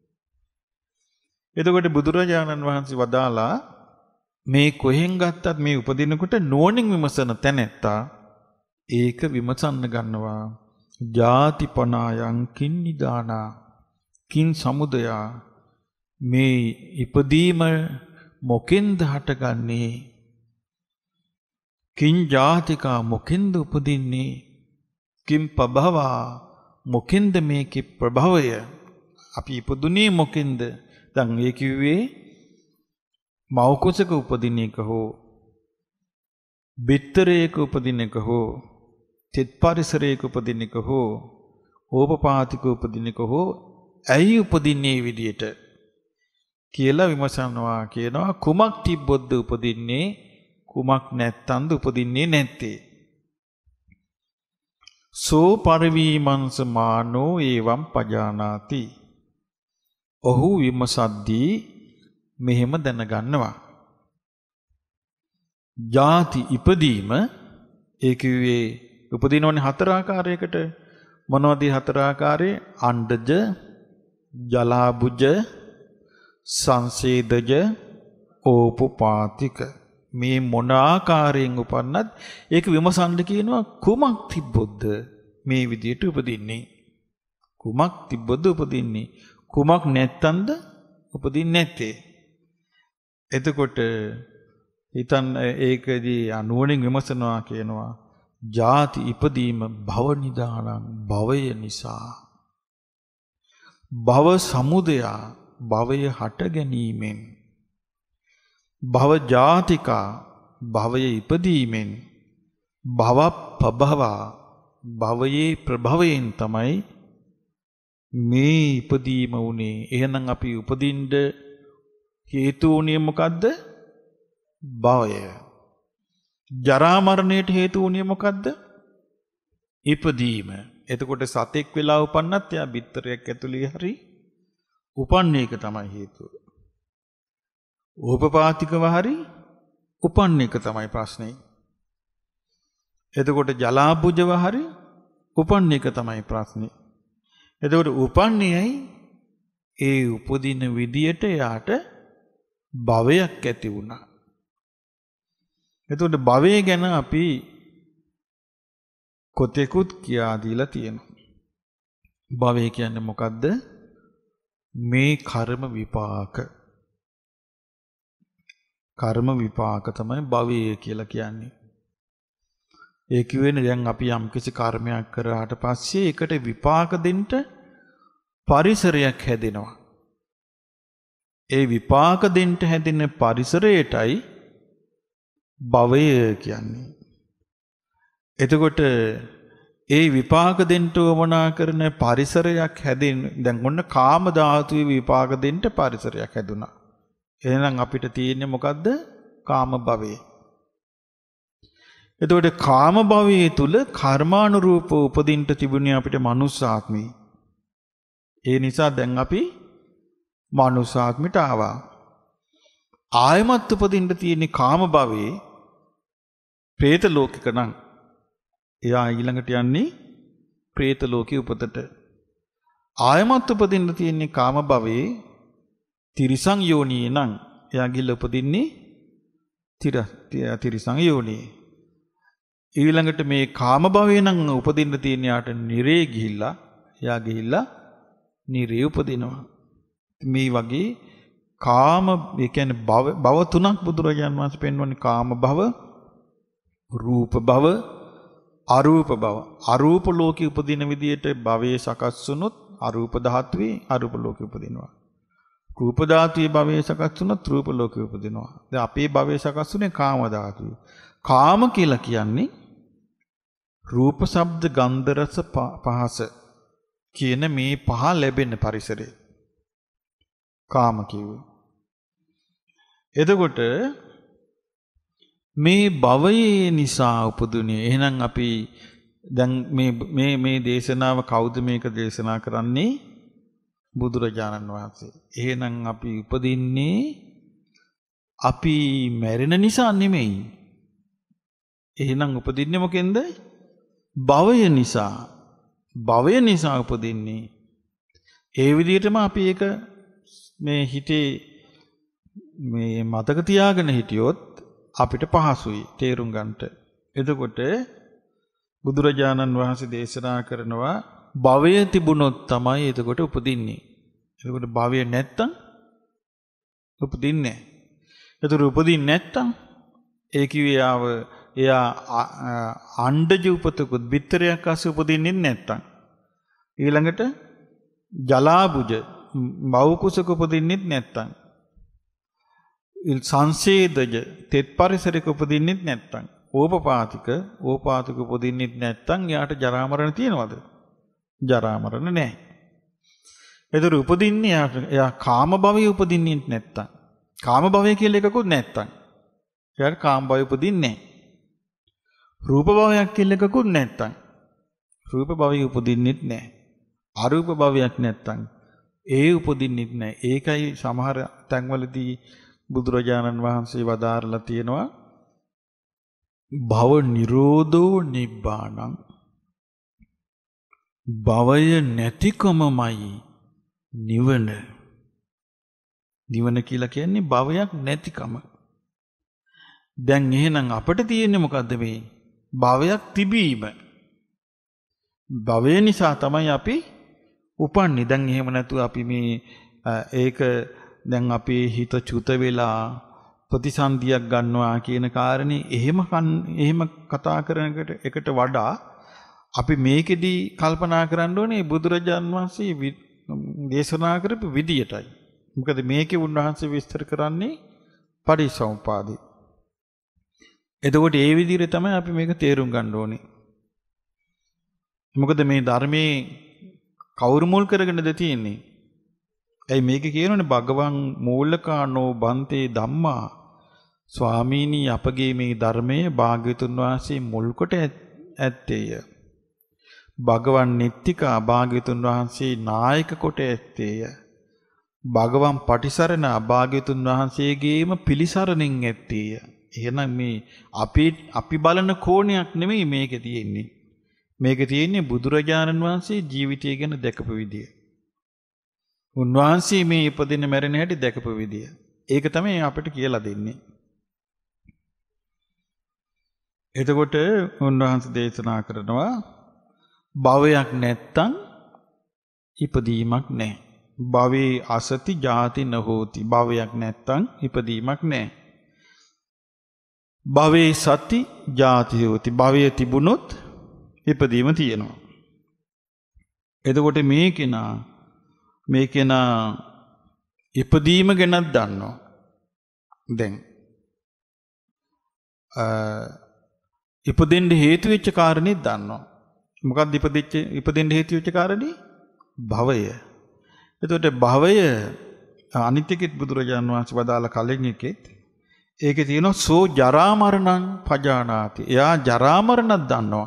එතකොට බුදුරජාණන් වහන්සේ වදාලා මේ කොහෙන් ගත්තත් මේ උපදිනකොට නුවණින් විමසන තැනැත්තා ඒක විමසන්න ගන්නවා. ජාතිපනායන් කින් නිදානා කින් සමුදයා මේ ඉපදීම මොකෙන්ද හටගන්නේ? කින් ජාතිකා මොකෙන්ද උපදින්නේ? කිම් ප්‍රභවා මොකෙන්ද මේකේ ප්‍රභවය? අපි ඉපදුනේ මොකෙන්ද? දැන් ඒ කිව්වේ මව් කුසක උපදින එක හෝ බිත්තරයක උපදින එක හෝ තෙත් පරිසරයක උපදින එක හෝ ඕපපාතික උපදින එක හෝ ඇයි උපදින්නේ විදියට කියලා විමසනවා. කියනවා කුමක් තිබ්බොත්ද උපදින්නේ, කුමක් නැත්තන්ද උපදින්නේ නැත්තේ. සෝ පරිවීමංස මානෝ එවං පජානාති. ඔහු විමසද්දී මෙහෙම දැනගන්නවා. ජාති ඉපදීම ඒ කිව්වේ උපදිනවනේ හතර ආකාරයකට. මොනවද හතර ආකාරයේ? අණ්ඩජ, ජලාබුජ, සංසේදජ, ඕපපාතික. මේ මොන ආකාරයෙන් උපන්නත් ඒක විමසන්න කියනවා කුමක් තිබ්බොත්ද මේ විදියට උපදින්නේ? කුමක් තිබ්බොත්ද උපදින්නේ? කුමක් නැත්තන්ද උපදින්නේ නැත්තේ? එතකොට හිතන් ඒකදී අනුවණින් විමසනවා කියනවා ජාති ඉපදීම භව නිදානං භවය නිසා. භව සමුදය භවය හට ගැනීමෙන්. භව ජාතිකා භවය ඉපදීමෙන්. භව ප්‍රභවා භවයේ ප්‍රභවයෙන් තමයි මේ ඉපදීම උනේ. එහෙනම් අපි උපදින්න හේතු උනේ මොකද්ද? භවය. ජරා මරණයට හේතු උනේ මොකද්ද? ඉපදීම. එතකොට සතෙක් වෙලා උපන්නත් එයා බිත්තරයක් ඇතුලේ හරි උපන්න එක තමයි හේතුව. ඕපපාතිකව හරි උපන්න එක තමයි ප්‍රශ්නේ. එතකොට ජලාබුජව හරි උපන්න එක තමයි ප්‍රශ්නේ. එතකොට උපන්නේයි ඒ උපදින විදියට යාට භවයක් ඇති වුණා. එතකොට භවය ගැන අපි කොතෙකුත් කියා දීලා තියෙනවා. භවය කියන්නේ මොකද්ද? මේ කර්ම විපාක. කර්ම විපාක තමයි භවය කියලා කියන්නේ. ඒ කියවෙන්නේ දැන් අපි යම් කිසි කර්මයක් කරාට පස්සේ ඒකට විපාක දෙන්න පරිසරයක් හැදෙනවා. ඒ විපාක දෙන්න හැදෙන පරිසරයටයි භවය කියන්නේ. එතකොට ඒ විපාක දෙන්න වමනා කරන පරිසරයක් හැදෙන දැන් ඔන්න කාම ධාතුවේ විපාක දෙන්න පරිසරයක් හැදුනා. එහෙනම් අපිට තියෙන්නේ මොකද්ද? කාම භවය. එතකොට කාම භවයේ තුල කර්මානුරූපව උපදින්න තිබුණේ අපිට මනුස්ස ආත්මේ. ඒ නිසා දැන් අපි මනුස්ස ආත්මයට ආවා. ආයමත් උපදින්න තියෙන්නේ කාම භවයේ പ്രേත ලෝකික නම් එයා ඊළඟට යන්නේ പ്രേත ලෝකේ උපතට. ආයමත් උපදින්න තියෙන්නේ කාම භවයේ තිරිසං යෝනියේ නම් එයා ගිහිල්ලා උපදින්නේ තිර තිරිසං යෝනියේ. ඊළඟට මේ කාම භවයේ නම් උපදින්න තියෙන යාට නිරේ ගිහිල්ලා එයා ගිහිල්ලා නිරේ උපදිනවා. මේ වගේ කාම ඒ කියන්නේ භව භව තුනක් බුදුරජාණන් වහන්සේ පෙන්වන්නේ කාම භව, රූප භව, අරූප භව. අරූප ලෝකේ උපදින විදියට භවයේ සකස් වුනොත් අරූප ධාතුවේ අරූප ලෝකේ උපදිනවා. රූප ධාතුවේ භවයේ සකස් වුනොත් රූප ලෝකේ උපදිනවා. දැන් අපේ භවයේ සකස් වුනේ කාම ධාතුවේ. කාම කියලා කියන්නේ රූප, ශබ්ද, ගන්ධ, රස, පහස කියන මේ පහ ලැබෙන පරිසරය. කාම කිව්වේ. එතකොට මේ භවයේ නිසා උපදුනේ. එහෙනම් අපි දැන් මේ මේ මේ දේශනාව කවුද මේක දේශනා කරන්නේ? බුදුරජාණන් වහන්සේ. එහෙනම් අපි උපදින්නේ අපි මැරෙන නිසා නෙමෙයි. එහෙනම් උපදින්නේ මොකෙන්ද? භවය නිසා. භවය නිසා උපදින්නේ. ඒ විදිහටම අපි ඒක මේ හිතේ මේ මතක තියාගෙන හිටියොත් අපිට පහසුයි තේරුම් ගන්නට. එතකොට බුදුරජාණන් වහන්සේ දේශනා කරනවා භවය තිබුණොත් තමයි එතකොට උපදින්නේ. එතකොට භවය නැත්තම් උපදින්නේ නැහැ. එතකොට උපදින්නේ නැත්තම් ඒ කිව්වේ ආව එයා අණ්ඩජ උපතකුත් බිත්තරයක් අස්සේ උපදින්නේ නැත්තම් ඊළඟට ජලාබුජ මව් කුසක උපදින්නේ නැත්තම් සංසේදජ තෙත් පරිසරයක උපදින්නේ නැත්තම් ඕපපාතික ඕපාතික උපදින්නේ නැත්තම් යාට ජරා මරණ තියෙනවද? ජරා මරණ නැහැ. ඒතර උපදින්නේ යාට එයා කාම භවයේ උපදින්නේ නැත්තම් කාම භවය කියලා එකකුත් නැත්තම් එයාට කාම භවය උපදින්නේ නැහැ. රූප භවයක් කියලා එකකුත් නැත්තම් රූප භවයේ උපදින්නේ නැහැ. අරූප භවයක් නැත්තම් ඒ උපදින්නේ නැහැ. ඒකයි සමහර තැන්වලදී බුදුරජාණන් වහන්සේ වදාරලා තියෙනවා භව නිරෝධෝ නිබ්බාණං භවය නැතිකමමයි නිවන. නිවන කියලා කියන්නේ භවයක් නැතිකම. දැන් එහෙනම් අපිට තියෙන්නේ මොකද්ද මේ? භවයක් තිබීම. භවය නිසා තමයි අපි උපන්නේ. දැන් එහෙම නැතුව අපි මේ ඒක දැන් අපේ හිත චුත වෙලා ප්‍රතිසන්දියක් ගන්නවා කියන කාරණේ එහෙම එහෙම කතා කරන එකට වඩා අපි මේකෙදී කල්පනා කරන්න ඕනේ බුදුරජාන් වහන්සේ දේශනා කරපු විදියටයි. මොකද මේකේ උන්වහන්සේ විස්තර කරන්නේ පටිච්චසමුපාදේ. එතකොට ඒ විදිහට තමයි අපි මේක තේරුම් ගන්න ඕනේ. මොකද මේ ධර්මයේ කවුරු මුල් කරගෙනද තියෙන්නේ? ඇයි මේක කියනෝනේ භගවන් මූලකානෝ බන්තේ ධම්මා ස්වාමීනි අපගේ මේ ධර්මයේ භාග්‍යතුන් වහන්සේ මුල් කොට ඇත්තේය. භගවන් නිත්තිකා භාග්‍යතුන් වහන්සේ නායක කොට ඇත්තේය. භගවන් පටිසරණ භාග්‍යතුන් වහන්සේගේම පිළිසරණින් ඇත්තේය. එහෙනම් මේ අපි අපි බලන කෝණයක් නෙමෙයි මේකේ තියෙන්නේ. මේකේ තියෙන්නේ බුදුරජාණන් වහන්සේ ජීවිතය ගැන දැකපු විදිය. උන්වහන්සේ මේ ඉපදින මැරෙන හැටි දැකපු විදිය. ඒක තමයි අපිට කියලා දෙන්නේ. එතකොට උන්වහන්සේ දේශනා කරනවා භවයක් නැත්තම් ඉපදීමක් නැහැ. භවේ අසති ජාති නහෝති. භවයක් නැත්තම් ඉපදීමක් නැහැ. භවේ සති ජාති හෝති. භවය තිබුණොත් ඉපදීම තියෙනවා. එතකොට මේ කෙනා මේ කෙනා ඉපදීම ගැනත් දන්නවා. දැන් ඉපදෙන්න හේතු වෙච්ච කාරණේ දන්නවා. මොකක්ද ඉපදෙච්ච ඉපදෙන්න හේතු වෙච්ච කාරණේ? භවය. එතකොට භවය අනිත් එකෙත් බුදුරජාණන් වහන්සේ වදාළ කලින් එකෙත් ඒකේ තියෙනවා සෝ ජරා මරණං පජානාති. එයා ජරා මරණක් දන්නවා.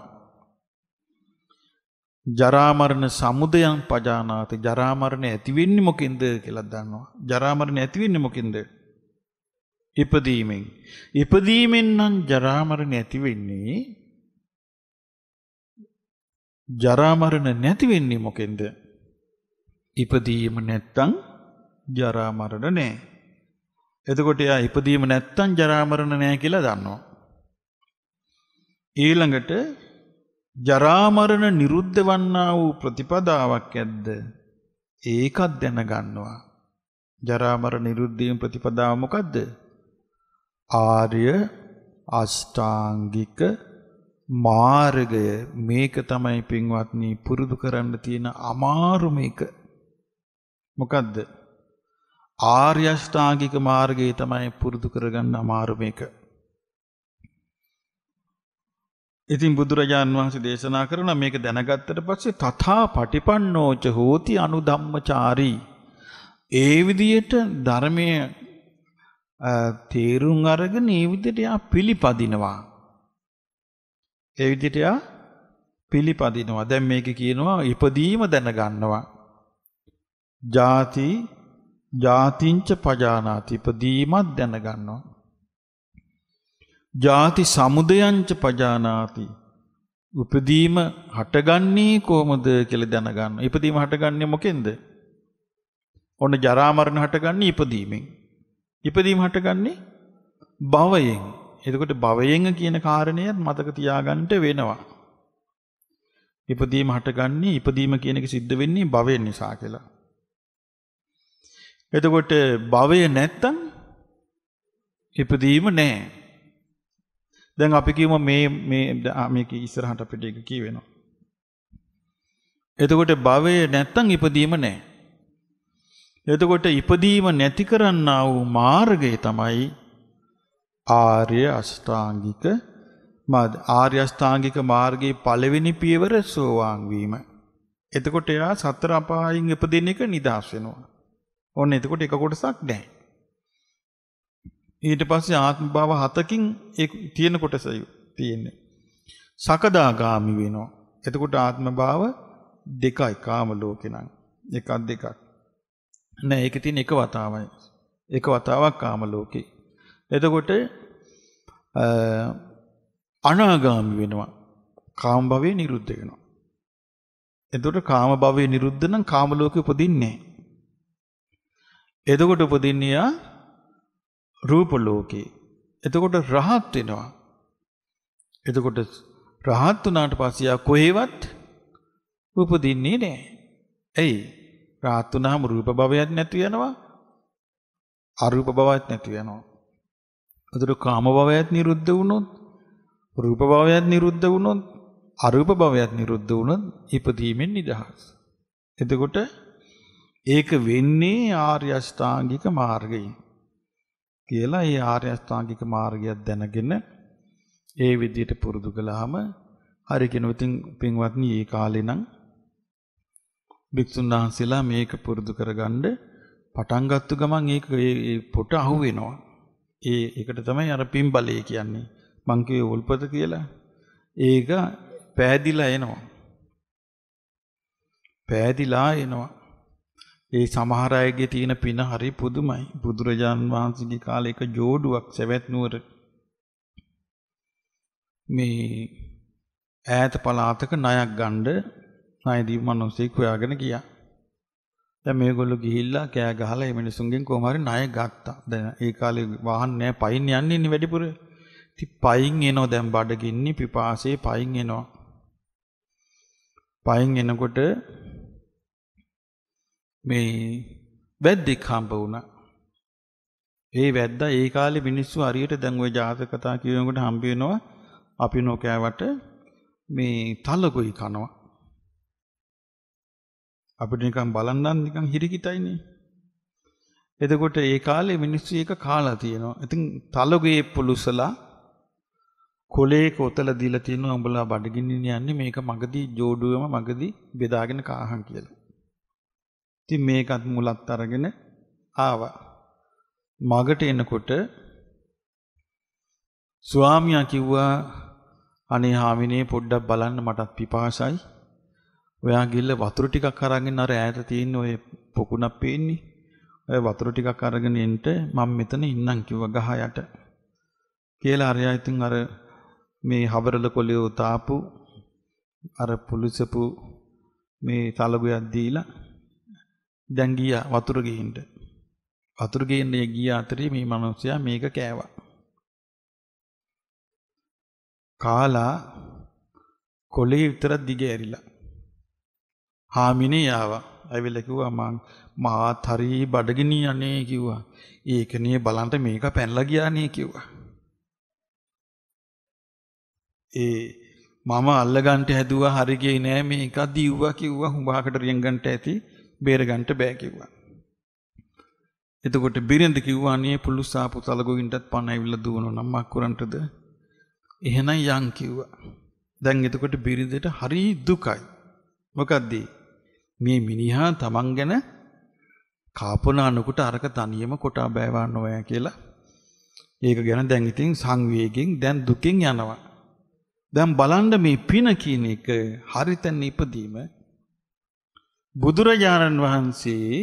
ජරා මරණ සමුදයං පජානාති. ජරා මරණ ඇති වෙන්නේ මොකෙන්ද කියලා දන්නවා. ජරා මරණ ඇති වෙන්නේ මොකෙන්ද? ඉපදීමෙන්. ඉපදීමෙන් නම් ජරා මරණ ඇති වෙන්නේ. ජරා මරණ නැති වෙන්නේ මොකෙන්ද? ඉපදීම නැත්තම් ජරා මරණ නැහැ. එතකොට එයා ඉපදීම නැත්තම් ජරා මරණ නැහැ කියලා දන්නවා. ඊළඟට ජරා මරණ නිරුද්ධ වන්නා වූ ප්‍රතිපදාවක් ඇද්ද? ඒකත් දැනගන්නවා. ජරා මරණ නිරුද්ධ වීම ප්‍රතිපදාව මොකද්ද? ආර්ය අෂ්ටාංගික මාර්ගය. මේක තමයි පින්වත්නි පුරුදු කරන්න තියෙන අමාරු මේක. මොකද්ද? ආර්ය අෂ්ටාංගික මාර්ගය තමයි පුරුදු කරගන්න අමාරු මේක. ඉතින් බුදුරජාණන් වහන්සේ දේශනා කරන මේක දැනගත්තට පස්සේ තථා පටිපන්නෝච හෝති අනුධම්මචාරී. ඒ විදියට ධර්මයේ තේරුම් අරගෙන ඒ විදියට යා පිළිපදිනවා. ඒ විදියට යා පිළිපදිනවා. දැන් මේක කියනවා ඉපදීම දැනගන්නවා. ජාති ජාතිංච පජානාති ඉපදීමත් දැනගන්නවා. ජාති සමුදයංච පජානාති උපදීම හටගන්නේ කොහොමද කියලා දැනගන්නවා. ඉපදීම හටගන්නේ මොකෙන්ද? ඔන්න ජරා මරණ හටගන්නේ ඉපදීමෙන්. ඉපදීම හටගන්නේ භවයෙන්. එතකොට භවයෙන් කියන කාරණය මතක තියාගන්න වෙනවා. ඉපදීම හටගන්නේ ඉපදීම කියන එක සිද්ධ වෙන්නේ භවයෙන් නිසා කියලා. එතකොට භවය නැත්තම් ඉපදීම නැහැ. දැන් අපි කියමු මේ මේ මේක ඉස්සරහට අපිට ඒක කියවෙනවා. එතකොට භවය නැත්තම් ඉපදීම නැහැ. එතකොට ඉපදීම නැති කරන්නා වූ මාර්ගය තමයි ආර්ය අෂ්ටාංගික මාර්ගය. ආර්ය අෂ්ටාංගික මාර්ගයේ පළවෙනි පියවර සෝවාන් වීම. එතකොට එයා සතර අපායන් ඉපදින එක නිදහස් වෙනවා. ඔන්න එතකොට එක කොටසක් නැහැ. ඊට පස්සේ ආත්ම භාව හතකින් ඒ තියෙන කොටසයි තියෙන්නේ. සකදාගාමි වෙනවා. එතකොට ආත්ම භාව දෙකයි කාම ලෝකේ නම්. එකක් දෙකක්. නෑ ඒකේ තියෙන එක වතාවයි. එක වතාවක් කාම ලෝකේ. එතකොට අනාගාමි වෙනවා. කාම භවය නිරුද්ධ වෙනවා. එතකොට කාම භවය නිරුද්ධ නම් කාම ලෝකෙ උපදින්නේ නැහැ. එතකොට උපදින්නේ ආ රූප ලෝකේ. එතකොට රහත් වෙනවා. එතකොට රහත් වුණාට පස්සේ ආ කොහෙවත් උපදින්නේ නැහැ. එයි රහත් වුණාම රූප භවයක් නැති වෙනවා. අරූප භවයක් නැති වෙනවා. එතකොට කාම භවයක් නිරුද්ධ වුණොත් රූප භවයක් නිරුද්ධ වුණොත් අරූප භවයක් නිරුද්ධ වුණොත් ඉපදීමෙන් නිදහස්. එතකොට ඒක වෙන්නේ ආර්ය අෂ්ටාංගික මාර්ගයෙන් කියලා. ඒ ආර්ය අෂ්ටාංගික මාර්ගය දැනගෙන ඒ විදිහට පුරුදු කළාම හරි කෙනෙක් ඉතින් පින්වත්නි ඒ කාලේ නම් භික්ෂුන් වහන්සේලා මේක පුරුදු කරගන්න පටන් ගත්ත ගමන් ඒක ඒ පොට අහු වෙනවා. ඒ ඒකට තමයි අර පින්බලය කියන්නේ. මං කියේ උල්පත කියලා. ඒක පෑදිලා එනවා. පෑදිලා එනවා. ඒ සමහර අයගේ තියෙන පින හරි පුදුමයි. බුදුරජාන් වහන්සේගේ කාලේ එක ජෝඩුවක් සවැත් නුවර මේ ඈත පළාතක ණයක් ගන්න ණයදී මිනිස්සෙක් හොයාගෙන ගියා. දැන් මේගොල්ලෝ ගිහිල්ලා කෑ ගහලා මේ මිනිසුන්ගෙන් කොහොම හරි ණය ගත්තා. දැන් ඒ කාලේ වාහන නැහැ පයින් යන්නේ ඉන්නේ වැඩිපුර. ඉතින් පයින් එනවා දැන් බඩගින්නි පිපාසයේ පයින් එනවා. පයින් එනකොට මේ වැද්දෙක් හම්බ වුණා. ඒ වැද්දා ඒ කාලේ මිනිස්සු හරියට දැන් ওই ජාතක කතා කියනකොට හම්බ වෙනවා අපි නොකෑවට මේ තලගොයි කනවා. අපිට නිකන් බලන්නත් නිකන් හිරිකිතයිනේ. එතකොට ඒ කාලේ මිනිස්සු ඒක කාලා තියෙනවා. ඉතින් තලගොයේ පුලුසලා කොලේ කොතල දීලා තියෙනවා උඹලා බඩගින්නින් යන්නේ මේක මගදී ජෝඩුවම මගදී බෙදාගෙන කාහන් කියලා. ඉතින් මේකත් මුලත් අරගෙන ආවා. මගට එනකොට ස්වාමියා කිව්වා අනේ හාමිනේ පොඩ්ඩක් බලන්න මටත් පිපාසයි. ඔයා ගිල්ල වතුර ටිකක් අරගෙන අර ඈත තියෙන ඔය පොකුණක් පේන්නේ. ඔය වතුර ටිකක් අරගෙන එන්න මම මෙතන ඉන්නම් කිව්වා ගහ යට. කියලා අරයා ඉතින් අර මේ හබරල කොලිය උතාපු අර පුලිසපු මේ තලගුවක් දීලා දැන් ගියා වතුර ගේන්න. වතුර ගේන්න ගිය අතරේ මේ මිනිස්සයා මේක කෑවා. කාලා කොලේ විතරක් දිගේ ඇරිලා. හාමිනේ ආවා. ඇවිල්ලා කිව්වා මං මාත් හරි බඩගිනි යන්නේ කිව්වා. ඒකනේ බලන්න මේක පැනලා ගියානේ කිව්වා. ඒ මම අල්ලගන්න හැදුවා හරි ගියේ නෑ මේක දීව්වා කිව්වා. හුඹහකට රියන් ගන්නට ඇති බේර ගන්නට බෑ කිව්වා. එතකොට බිරින්ද කිව්වා අනේ පුලුස්සාපු තලගොයින්ටත් පණ ඇවිල්ලා දුවනවා නම් මක් කරන්නටද? එහෙනම් යන් කිව්වා. දැන් එතකොට බිරිඳට හරි දුකයි. මොකද්ද? මේ මිනිහා තමන් ගැන කාපනානුකට අරක තනියම කොටා බෑවන්න ඕය කියලා. ඒක ගැන දැන් ඉතින් සංවේගයෙන් දැන් දුකින් යනවා. දැන් බලන්න මේ පින කියන එක හරිතැන ඉපදීම බුදුරජාණන් වහන්සේ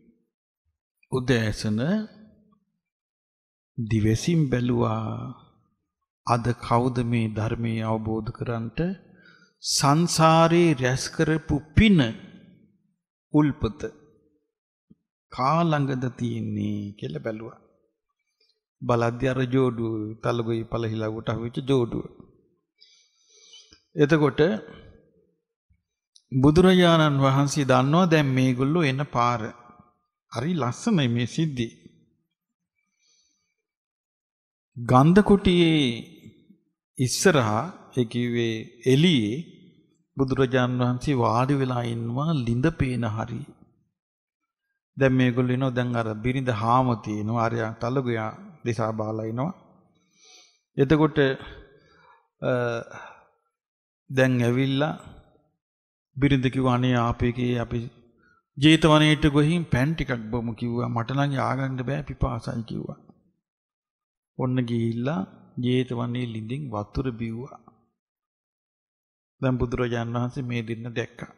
උදෑසන දිවසින් බැලුවා අද කවුද මේ ධර්මයේ අවබෝධ කරන්ට සංසාරේ රැස් කරපු පින උල්පත කා ළඟද තියෙන්නේ කියලා බැලුවා. බලද්දි අර ජෝඩුව තලගොයි පළහිලා උට අහුවෙච්ච ජෝඩුව. එතකොට බුදුරජාණන් වහන්සේ දන්නවා දැන් මේගොල්ලෝ එන පාර. හරි ලස්සනයි මේ සිද්ධි. ගන්ධ කුටියේ ඉස්සරහා ඒ කිව්වේ එළියේ බුදුරජාණන් වහන්සේ වාඩි වෙලා ඉන්නවා ලිඳ පේන හරිය. දැන් මේගොල්ලෝ එනවා දැන් අර බිරිඳ හාම තියෙනවා ආර්යා තලගොයා දිසා බාලා ඉනවා. එතකොට දැන් ඇවිල්ලා බිරිඳ කිව්වා අනේ ආපේකේ අපි ජේතවනයේට ගොහින් පෑන් ටිකක් බොමු කිව්වා. මට නම් ආගන්න බෑ පිපාසයි කිව්වා. ඔන්න ගිහිල්ලා ජේතවනයේ ලිඳින් වතුර බිව්වා. දැන් බුදුරජාණන් වහන්සේ මේ දෙන්න දැක්කා.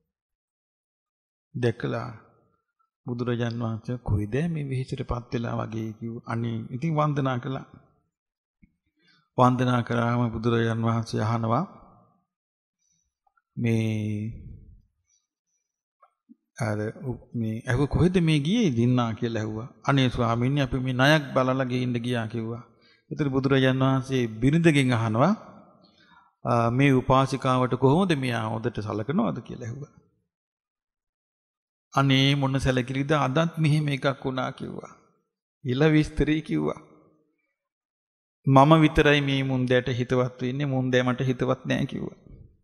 දැකලා බුදුරජාණන් වහන්සේ කොයිද මේ විහිසටපත් වෙලා වගේ කිව්වා. අනේ ඉතින් වන්දනා කළා. වන්දනා කරාම බුදුරජාණන් වහන්සේ අහනවා මේ අර මේ අහුව කොහෙද මේ ගියේ දින්නා කියලා ඇහුවා. අනේ ස්වාමීනි අපි මේ ණයක් බලලා ගෙයින්න ගියා කිව්වා. ඒතර බුදුරජාණන් වහන්සේ බිරිඳගෙන් අහනවා මේ උපාසිකාවට කොහොමද මෙයා හොදට සලකනවද කියලා ඇහුවා. අනේ මොන සැලකිලිද අදත් මෙහෙම එකක් වුණා කිව්වා. ඊළ විස්තරي කිව්වා. මම විතරයි මේ මුන්දෑට හිතවත් වෙන්නේ මුන්දෑ මට හිතවත් නෑ කිව්වා.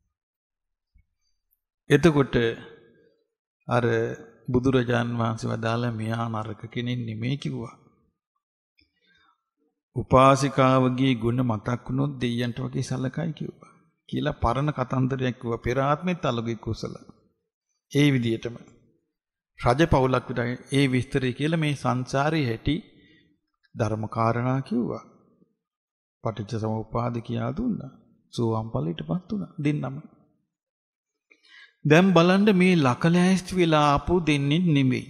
එතකොට අර බුදුරජාන් වහන්සේ වදාලා මෙයා නරක කෙනෙක් නෙමෙයි කිව්වා. උපාසිකාවගේ ගුණ මතක් වුණොත් දෙයයන්ට වගේ සලකයි කිව්වා. කියලා පරණ කතන්දරයක් කිව්වා. පෙර ආත්මෙත් අලුගේ කුසල. ඒ විදිහටම රජ පවුලක් විතරයි ඒ විස්තරය කියලා මේ සංසාරේ හැටි ධර්ම කාරණා කිව්වා. පටිච්ච සමුප්පාද කියා දුන්නා. සෝවාන් ඵලයටපත් වුණා දෙන්නම. දැන් බලන්න මේ ලකලෑස්ති වෙලා ආපු දෙන්නේ නෙමෙයි.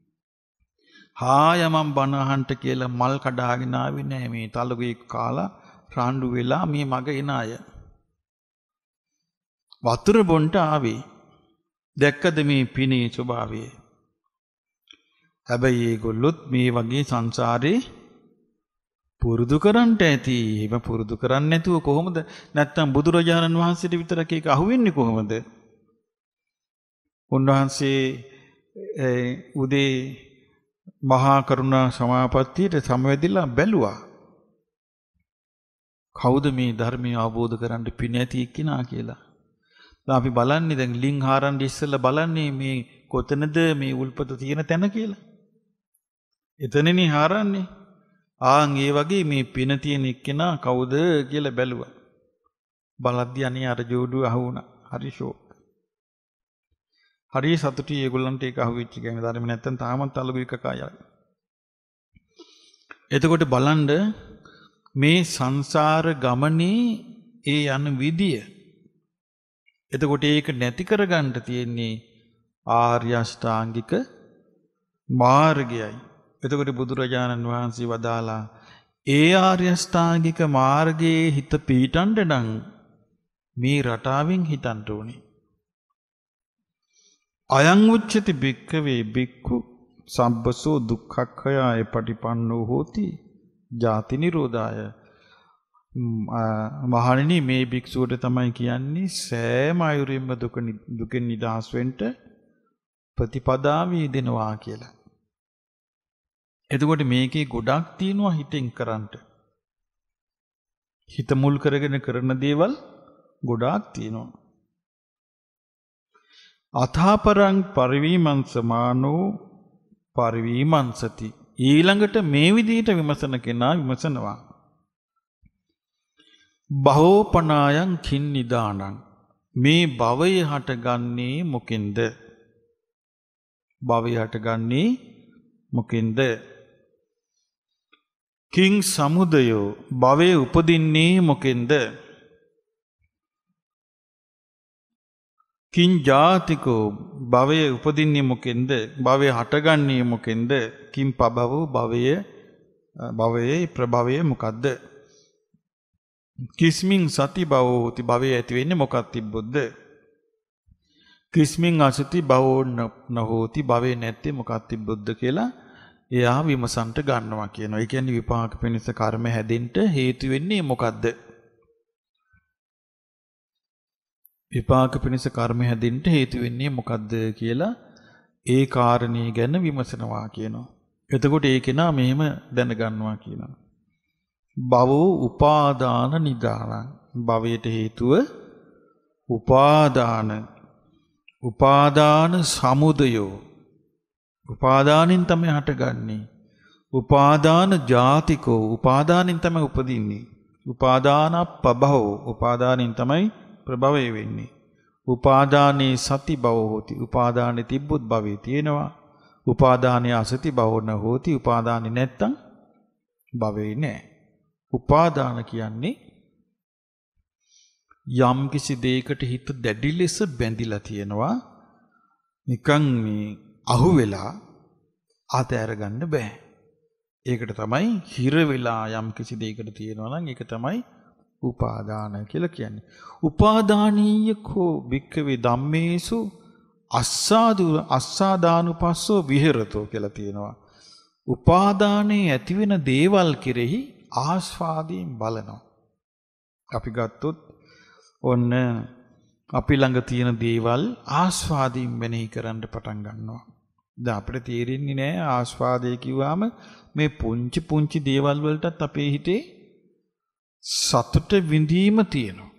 හාය මම බණ අහන්න කියලා මල් කඩාගෙන ආවේ නෑ මේ තලුගේ කාලා රාණ්ඩු වෙලා මේ මග එන අය. වතුර බොන්ට ආවේ. දැක්කද මේ පිනේ ස්වභාවය? හැබැයි ඒගොල්ලොත් මේ වගේ සංසාරේ පුරුදු කරන්නට ඇති. එහෙම පුරුදු කරන්නේ නැතුව කොහොමද? නැත්තම් බුදුරජාණන් වහන්සේට විතරක් ඒක අහුවෙන්නේ කොහොමද? උන්වහන්සේ උදේ මහා කරුණා සමාපත්තියට සමවැදිලා බැලුවා. කවුද මේ ධර්මය අවබෝධ කරගන්න පින ඇති එක්කිනා කියලා. දැන් අපි බලන්නේ දැන් ලින් හාරන් ඉස්සෙල්ලා බලන්නේ මේ කොතනද මේ උල්පත තියෙන තැන කියලා. එතනනේ හාරන්නේ. ආන් ඒ වගේ මේ පින තියෙන එක්කිනා කවුද කියලා බැලුවා. බලද්දී අනේ අර ජෝඩුව අහුණා. හරි ෂෝක්. හරි සතුටුයි ඒගොල්ලන්ට ඒක අහුවෙච්ච ගමන් ධර්ම නැත්තම් තාමත් අලුගු එක කායයි. එතකොට බලන්න මේ සංසාර ගමනේ ඒ යන විදිය. එතකොට ඒක නැති කරගන්න තියෙන්නේ ආර්ය අෂ්ටාංගික මාර්ගයයි. එතකොට බුදුරජාණන් වහන්සේ වදාලා ඒ ආර්ය අෂ්ටාංගික මාර්ගයේ හිත පීඩන්න නම් මේ රටාවෙන් හිතන්න ඕනේ. අයං උච්චති භික්ඛවේ භික්ඛු සම්බසෝ දුක්ඛක්ඛයාය පටිපන්නෝ හෝති ජාති නිරෝධාය. මහණෙනි මේ භික්ෂුවට තමයි කියන්නේ සෑම අයුරින්ම දුක දුකෙන් නිදහස් වෙන්න ප්‍රතිපදාව යෙදෙනවා කියලා. එතකොට මේකේ ගොඩක් තියෙනවා හිතෙන් කරන්නට. හිත මුල් කරගෙන කරන දේවල් ගොඩාක් තියෙනවා. අථාපරං පරිවීමං සමානෝ පරිවීමංසති. ඊළඟට මේ විදිහට විමසන කෙනා විමසනවා. බහෝපනායන් කින්නිදානං. මේ භවය හටගන්නේ මොකෙන්ද? භවය හටගන්නේ මොකෙන්ද? කිං සමුදයෝ භවය උපදින්නේ මොකෙන්ද? කිං ජාතිකෝ භවය උපදින්නේ මොකෙන්ද? භවය හටගන්නේ මොකෙන්ද? කිං පබවෝ භවය භවයේ ප්‍රභවය මොකද්ද? කිස්මින් සති භවෝති භවය ඇති වෙන්නේ මොකක් තිබ්බොත්ද? කිස්මින් අසති භවෝ නහෝති භවය නැත්තේ මොකක් තිබ්බොත්ද කියලා එයා විමසන්ට ගන්නවා කියනවා. ඒ කියන්නේ විපාක පිණිස කර්ම හැදෙන්න හේතු වෙන්නේ මොකද්ද? විපාක පිණිස කර්ම හැදෙන්න හේතු වෙන්නේ මොකද්ද කියලා ඒ කාරණේ ගැන විමසනවා කියනවා. එතකොට ඒ කෙනා මෙහෙම දැනගන්නවා කියනවා. භවෝ උපාදාන නිදානං භවයට හේතුව උපාදාන උපාදාන සමුදයෝ උපාදානින් තමයි හටගන්නේ. උපාදාන ජාතිකෝ උපාදානින් තමයි උපදින්නේ. උපාදාන පබවෝ උපාදානින් තමයි ප්‍රභවය වෙන්නේ. උපාදානේ සති භවෝ හෝති උපාදානේ තිබ්බොත් භවය තියෙනවා. උපාදානේ අසති භවෝ න හෝති උපාදානේ නැත්තම් භවෙ නැහැ. උපාදාන කියන්නේ යම් කිසි දෙයකට හිත දැඩි ලෙස බැඳිලා තියෙනවා. නිකන් මේ අහු වෙලා ආතෑර ගන්න බෑ. ඒකට තමයි හිර වෙලා යම් කිසි දෙයකට තියෙනවා නම් ඒක තමයි උපාදාන කියලා කියන්නේ. උපාදානීයකෝ භික්ඛවේ ධම්මේසු අස්සාදු අස්සාදානුපස්සෝ විහෙරතෝ කියලා තියෙනවා. උපාදානයේ ඇතිවෙන දේවල් කෙරෙහි ආස්වාදයෙන් බලනවා. අපි ගත්තොත් ඔන්න අපි ළඟ තියෙන දේවල් ආස්වාදයෙන් මෙනෙහි කරන්න පටන් ගන්නවා. දැන් අපිට තේරෙන්නේ නැහැ ආස්වාදය කිව්වම මේ පුංචි පුංචි දේවල් වලටත් අපේ හිතේ සතුට විඳීම තියෙනවා.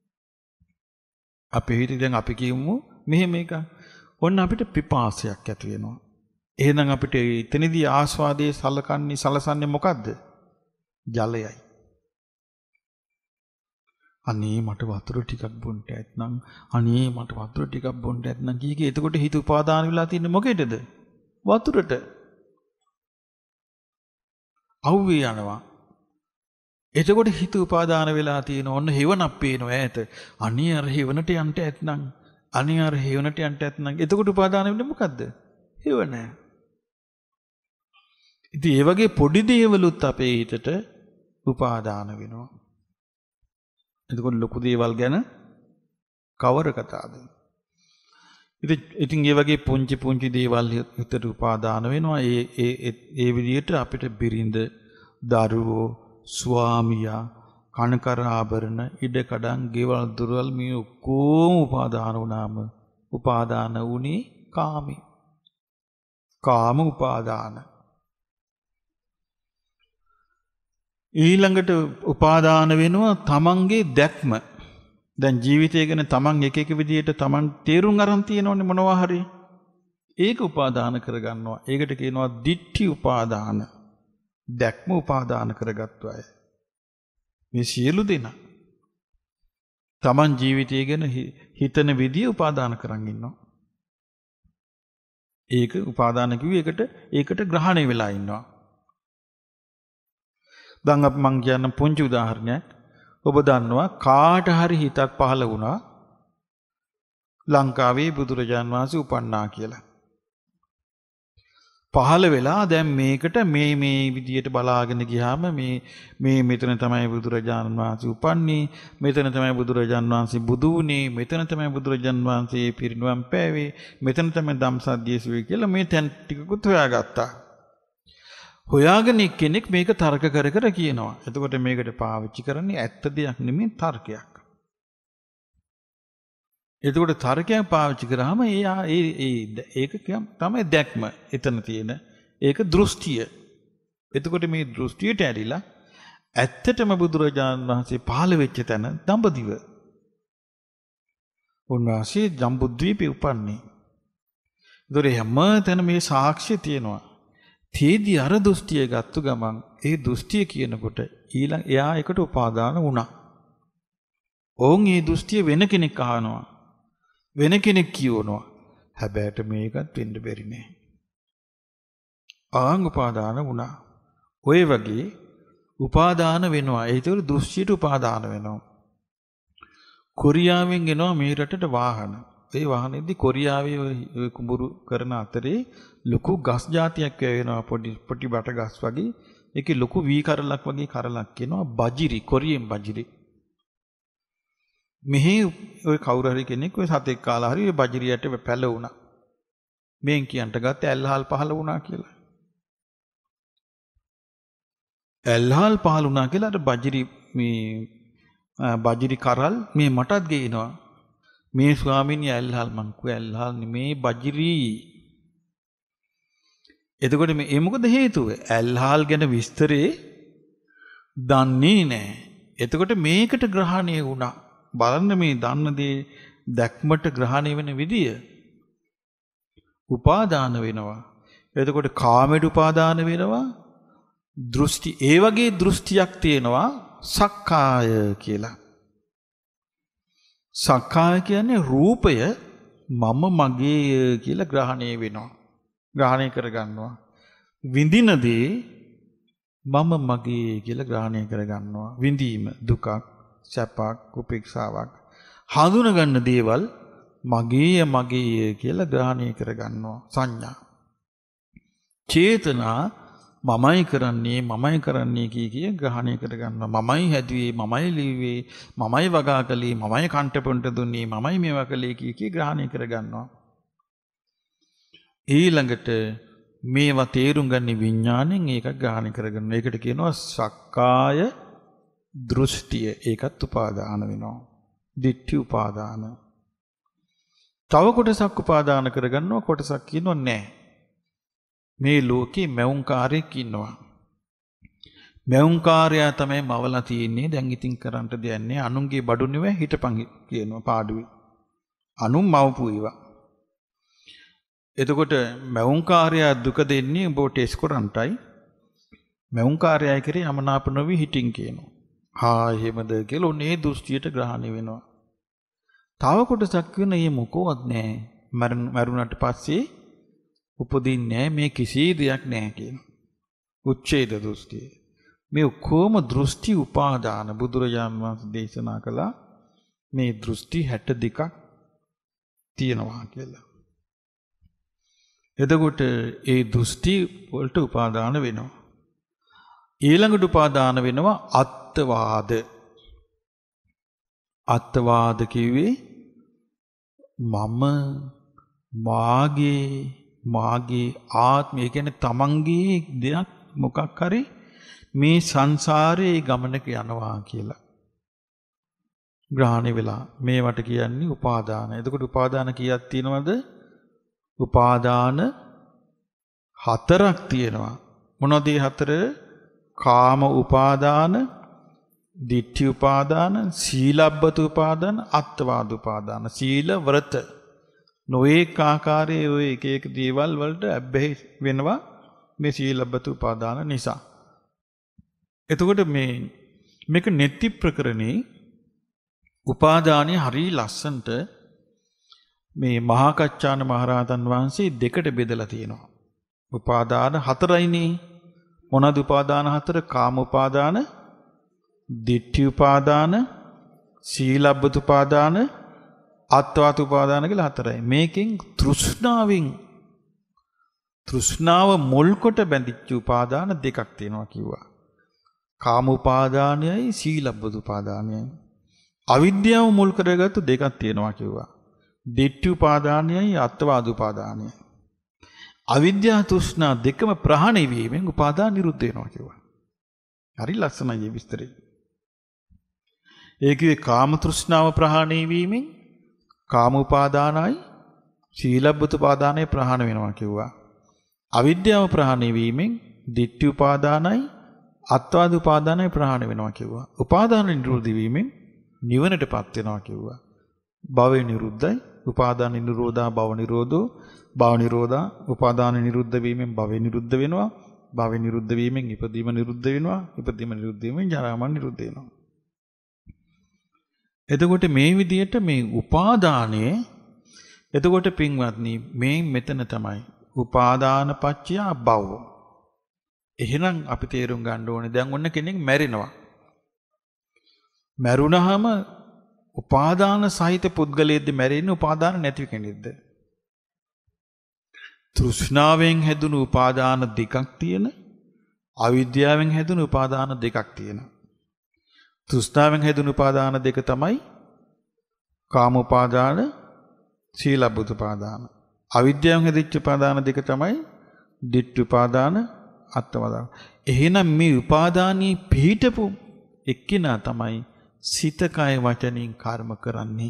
අපේ හිතේ දැන් අපි කියමු මෙහෙම එකක්. ඔන්න අපිට පිපාසයක් ඇති වෙනවා. එහෙනම් අපිට එතනදී ආස්වාදයේ සලකන්නේ සලසන්නේ මොකද්ද? ජලයයි. අනේ මට වතුර ටිකක් බොන්න ඇත්නම් අනේ මට වතුර ටිකක් බොන්න ඇත්නම් කීකේ එතකොට හිත උපාදාන වෙලා තින්නේ මොකේදද? වතුරට. අවුවේ යනවා. එතකොට හිත උපාදාන වෙලා තියෙන ඔන්න හේවණක් පේනවා ඈත. අනේ අර හේවණට යන්න ඇත්නම් අනේ අර හේවණට යන්න ඇත්නම් එතකොට උපාදාන වෙන්නේ මොකද්ද? හේවණ. ඉතින් ඒ වගේ පොඩි දේවලුත් අපේ හිතට උපාදාන වෙනවා. එතකොට ලොකු දේවල් ගැන කවර කතාවද? ඉතින් ඉතින් මේ වගේ පුංචි පුංචි දේවල් හිතට උපාදාන වෙනවා. ඒ ඒ ඒ විදිහට අපිට බිරිඳ, දරුවෝ, ස්වාමියා, කනකර ආභරණ, ඉඩ කඩන්, ගෙවල් දොරවල් මේ ඔක්කොම උපාදාන වුණාම උපාදාන වුණේ කාමී. කාම උපාදාන. ඊළඟට උපාදාන වෙනවා තමන්ගේ දැක්ම. දැන් ජීවිතය ගැන තමන් එක එක විදිහට තමන් තේරුම් අරන් තියෙනවනේ මොනවා හරි. ඒක උපාදාන කරගන්නවා. ඒකට කියනවා දිට්ඨි උපාදාන. දැක්ම උපාදාන කරගත්තු අය. මේ සියලු දෙනා තමන් ජීවිතය ගැන හිතන විදිය උපාදාන කරන් ඉන්නවා. ඒක උපාදාන කිව්වේ ඒකට ඒකට ග්‍රහණය වෙලා ඉන්නවා. දැන් අප මං කියන්න පුංචි උදාහරණයක්. ඔබ දන්නවා කාට හරි හිතක් පහළ වුණා ලංකාවේ බුදුරජාන් වහන්සේ උපන්නා කියලා. පහළ වෙලා දැන් මේකට මේ මේ විදියට බලාගෙන ගියාම මේ මේ මෙතන තමයි බුදුරජාණන් වහන්සේ උපන්නේ, මෙතන තමයි බුදුරජාණන් වහන්සේ බුදු වුණේ, මෙතන තමයි බුදුරජාණන් වහන්සේ පිරිනුවම් පෑවේ, මෙතන තමයි ධම්සද්දේශුවේ කියලා මේ තැන් ටිකකුත් හොයාගත්තා. හොයාගෙන කෙනෙක් මේක තර්ක කර කර කියනවා. එතකොට මේකට පාවිච්චි කරන්නේ ඇත්ත දෙයක් නෙමෙයි තර්කයක්. එතකොට තර්කයක් පාවිච්චි කරාම එයා ඒ ඒ ඒක තමයි දැක්ම. එතන තියෙන ඒක දෘෂ්ටිය. එතකොට මේ දෘෂ්ටියට ඇරිලා ඇත්තටම බුදුරජාණන් වහන්සේ පහළ වෙච්ච තැන දඹදිව. උන්වහන්සේ ජම්බුද්වීපේ උපන්නේ. ඒතොර හැම තැන මේ සාක්ෂි තියෙනවා. තේදී අර දෘෂ්ටිය ගත්තු ගමන් ඒ දෘෂ්ටිය කියනකොට ඊළඟ එයා එකට උපාදාන වුණා. ඕන් ඒ දෘෂ්ටිය වෙන කෙනෙක් අහනවා. වෙන කෙනෙක් කියවනවා. හැබැයිට මේකත් වෙන්න බැරි නෑ. ආන් උපාදාන වුණා. ඔය වගේ උපාදාන වෙනවා. ඒතර දෘෂ්ටියට උපාදාන වෙනවා. කොරියාවෙන් එනවා මේ රටට වාහන. ඒ වාහනේදී කොරියාවේ ඔය කුඹුරු කරන අතරේ ලොකු ගස් జాතියක් වෙනවා පොඩි පොටි බට ගස් වගේ. ඒකේ ලොකු වී කරලක් වගේ කරලක් කියනවා බජිරි කොරියෙන් බජිරි. මෙහි ඔය කවුරු හරි කෙනෙක් ඔය සතෙක් කාලා හරි ඔය බජිරියට පැලවුණා. මෙන් කියන්ට ගත්ත ඇල්හල් පහල වුණා කියලා. ඇල්හල් පහල වුණා කියලා අර බජිරි මේ බජිරි කරල් මේ මටත් ගේනවා. මේ ස්වාමීන් ඇල්හල් මං කු ඇල්හල් නෙමේ බජිරි. එතකොට මේ ඒ මොකද හේතුව? ඇල්හල් ගැන විස්තරේ දන්නේ නැහැ. එතකොට මේකට ග්‍රහණය වුණා. බලන්න මේ දන්න දේ දැක්මට ග්‍රහණය වෙන විදිය. උපාදාන වෙනවා. එතකොට කාමයට උපාදාන වෙනවා. දෘෂ්ටි ඒ වගේ දෘෂ්ටියක් තියෙනවා සක්කාය කියලා. සක්කාය කියන්නේ රූපය මම මගේ කියලා ග්‍රහණය වෙනවා. ග්‍රහණය කරගන්නවා. විඳින දේ මම මගේ කියලා ග්‍රහණය කරගන්නවා. විඳීම දුකක්, සැපක්, උපේක්ෂාවක්. හඳුන ගන්න දේවල් මගේ මගේ කියලා ග්‍රහණය කරගන්නවා. සංඥා. චේතනා මමයි කරන්නේ මමයි කරන්නේ කිය කිය ග්‍රහණය කරගන්නවා. මමයි හැදුවේ මමයි ලිව්වේ මමයි වගා කළේ මමයි කන්ටපොන්ට දුන්නේ මමයි මේවා කළේ කිය කිය ග්‍රහණය කරගන්නවා. ඊළඟට මේවා තේරුම් ගන්න විඥාණයෙන් ඒක ග්‍රහණය කරගන්නවා. ඒකට කියනවා සක්කාය දෘෂ්ටිය. ඒකත් උපාදාන වෙනවා. දිට්ඨි උපාදාන. තව කොටසක් උපාදාන කරගන්නවා කොටසක් කියනවා නැහැ. මේ ලෝකේ මෞංකාරයෙක් ඉන්නවා. මෞංකාරයා තමයි මවලා තියෙන්නේ. දැන් ඉතින් කරන්න දෙයක් නැහැ. අනුන්ගේ බඩු නෙවෙයි හිටපන් කියනවා පාඩුවේ. අනුන් මවපු ඒවා. එතකොට මෞංකාරයා දුක දෙන්නේ උඹ ටෙස්ට් කරන්ටයි. මෞංකාරයයි කරේ යමනාප නොවි හිටින් කියනවා. හා එහෙමද කියලා උනේ දෘෂ්ටියට ග්‍රහණය වෙනවා. තව කොටසක් වෙන මේ මොකවත් නැහැ. මරුණට පස්සේ උපදින්නේ මේ කිසි දෙයක් නැහැ කියන උච්ඡේද දෘෂ්ටිය. මේ කොම දෘෂ්ටි උපාදාන බුදුරජාණන් වහන්සේ දේශනා කළා මේ දෘෂ්ටි හැට දෙකක් තියෙනවා කියලා. එතකොට ඒ දෘෂ්ටි වලට උපාදාන වෙනවා. ඊළඟට උපාදාන වෙනවා අත්වාද. අත්වාද කිව්වේ මම මාගේ මාගේ ආත්මය කියන්නේ තමන්ගේ දෙයක් මොකක් හරි මේ සංසාරේ ගමනක යනවා කියලා ග්‍රහණය වෙලා මේවට කියන්නේ උපාදාන. එතකොට උපාදාන කීයක් තියෙනවද? උපාදාන හතරක් තියෙනවා. මොනවද මේ හතර? කාම උපාදාන, ditthi උපාදාන, සීලබ්බත උපාදාන, අත්වාද උපාදාන. සීල වෘත නොඒක ආකාරයේ ඔය එක එක දේවල් වලට ඇබ්බැහි වෙනවා මේ සීලබ්බත උපාදාන නිසා. එතකොට මේ මේක නෙත්ති ප්‍රකරණේ උපාදානයේ හරි ලස්සන්ට මේ මහා කච්චාන මහරහතන් වහන්සේ දෙකට බෙදලා තියෙනවා. උපාදාන හතරයිනේ. මොනවාද උපාදාන හතර? කාම උපාදාන, ditthi උපාදාන, සීලබ්බත උපාදාන, අත්වාත උපාදාන කියලා හතරයි. මේකෙන් තෘෂ්ණාවෙන් තෘෂ්ණාව මුල් කොට බැඳිච්ච උපාදාන දෙකක් තියෙනවා කිව්වා. කාම උපාදානයයි සීලබ්බත උපාදානයයි. අවිද්‍යාව මුල් කරගත්තු දෙකක් තියෙනවා කිව්වා. ditthi උපාදානයයි අත්වාද උපාදානයයි. අවිද්‍යාව තෘෂ්ණා දෙකම ප්‍රහාණය වීමෙන් උපාදාන නිරුද්ධ වෙනවා කිව්වා. හරි ලස්සනයි මේ විස්තරය. ඒකේ කාම තෘෂ්ණාව ප්‍රහාණය වීමෙන් කාම උපාදානයි සීලබ්බත උපාදානයි ප්‍රහාණය වෙනවා කිව්වා. අවිද්‍යාව ප්‍රහාණය වීමෙන් ditthi උපාදානයි අත්වාද උපාදානයි ප්‍රහාණය වෙනවා කිව්වා. උපාදාන නිරෝධ වීමෙන් නිවනටපත් වෙනවා කිව්වා. භවය නිරුද්ධයි. උපාදාන නිරෝධා භව නිරෝධෝ. භව නිරෝධා උපාදාන නිරුද්ධ වීමෙන් භවය නිරුද්ධ වෙනවා. භවය නිරුද්ධ වීමෙන් ඉපදීම නිරුද්ධ වෙනවා. ඉපදීම නිරුද්ධ වීමෙන් ජරා මරණ නිරුද්ධ වෙනවා. එතකොට මේ විදිහට මේ උපාදානයේ එතකොට පින්වත්නි මේ මෙතන තමයි උපාදාන පත්‍ය භව. එහෙනම් අපි තේරුම් ගන්න ඕනේ දැන් ඔන්න කෙනෙක් මැරෙනවා. මැරුණාම උපාදාන සහිත පුද්ගලයෙක්ද මැරෙන්නේ උපාදාන නැති කෙනෙක්ද? තෘෂ්ණාවෙන් හැදුණු උපාදාන දෙකක් තියෙන, අවිද්‍යාවෙන් හැදුණු උපාදාන දෙකක් තියෙනවා. තෘෂ්ණාවෙන් හැදුණු උපාදාන දෙක තමයි කාම උපාදාන, සීලබ්බත උපාදාන. අවිද්‍යාවෙන් හැදිච්ච උපාදාන දෙක තමයි ditthi උපාදාන, අත්වාදාන. එහෙනම් මේ උපාදානී පිහිටපු එක්කිනා තමයි සිත කය වචනෙන් කර්ම කරන්නේ.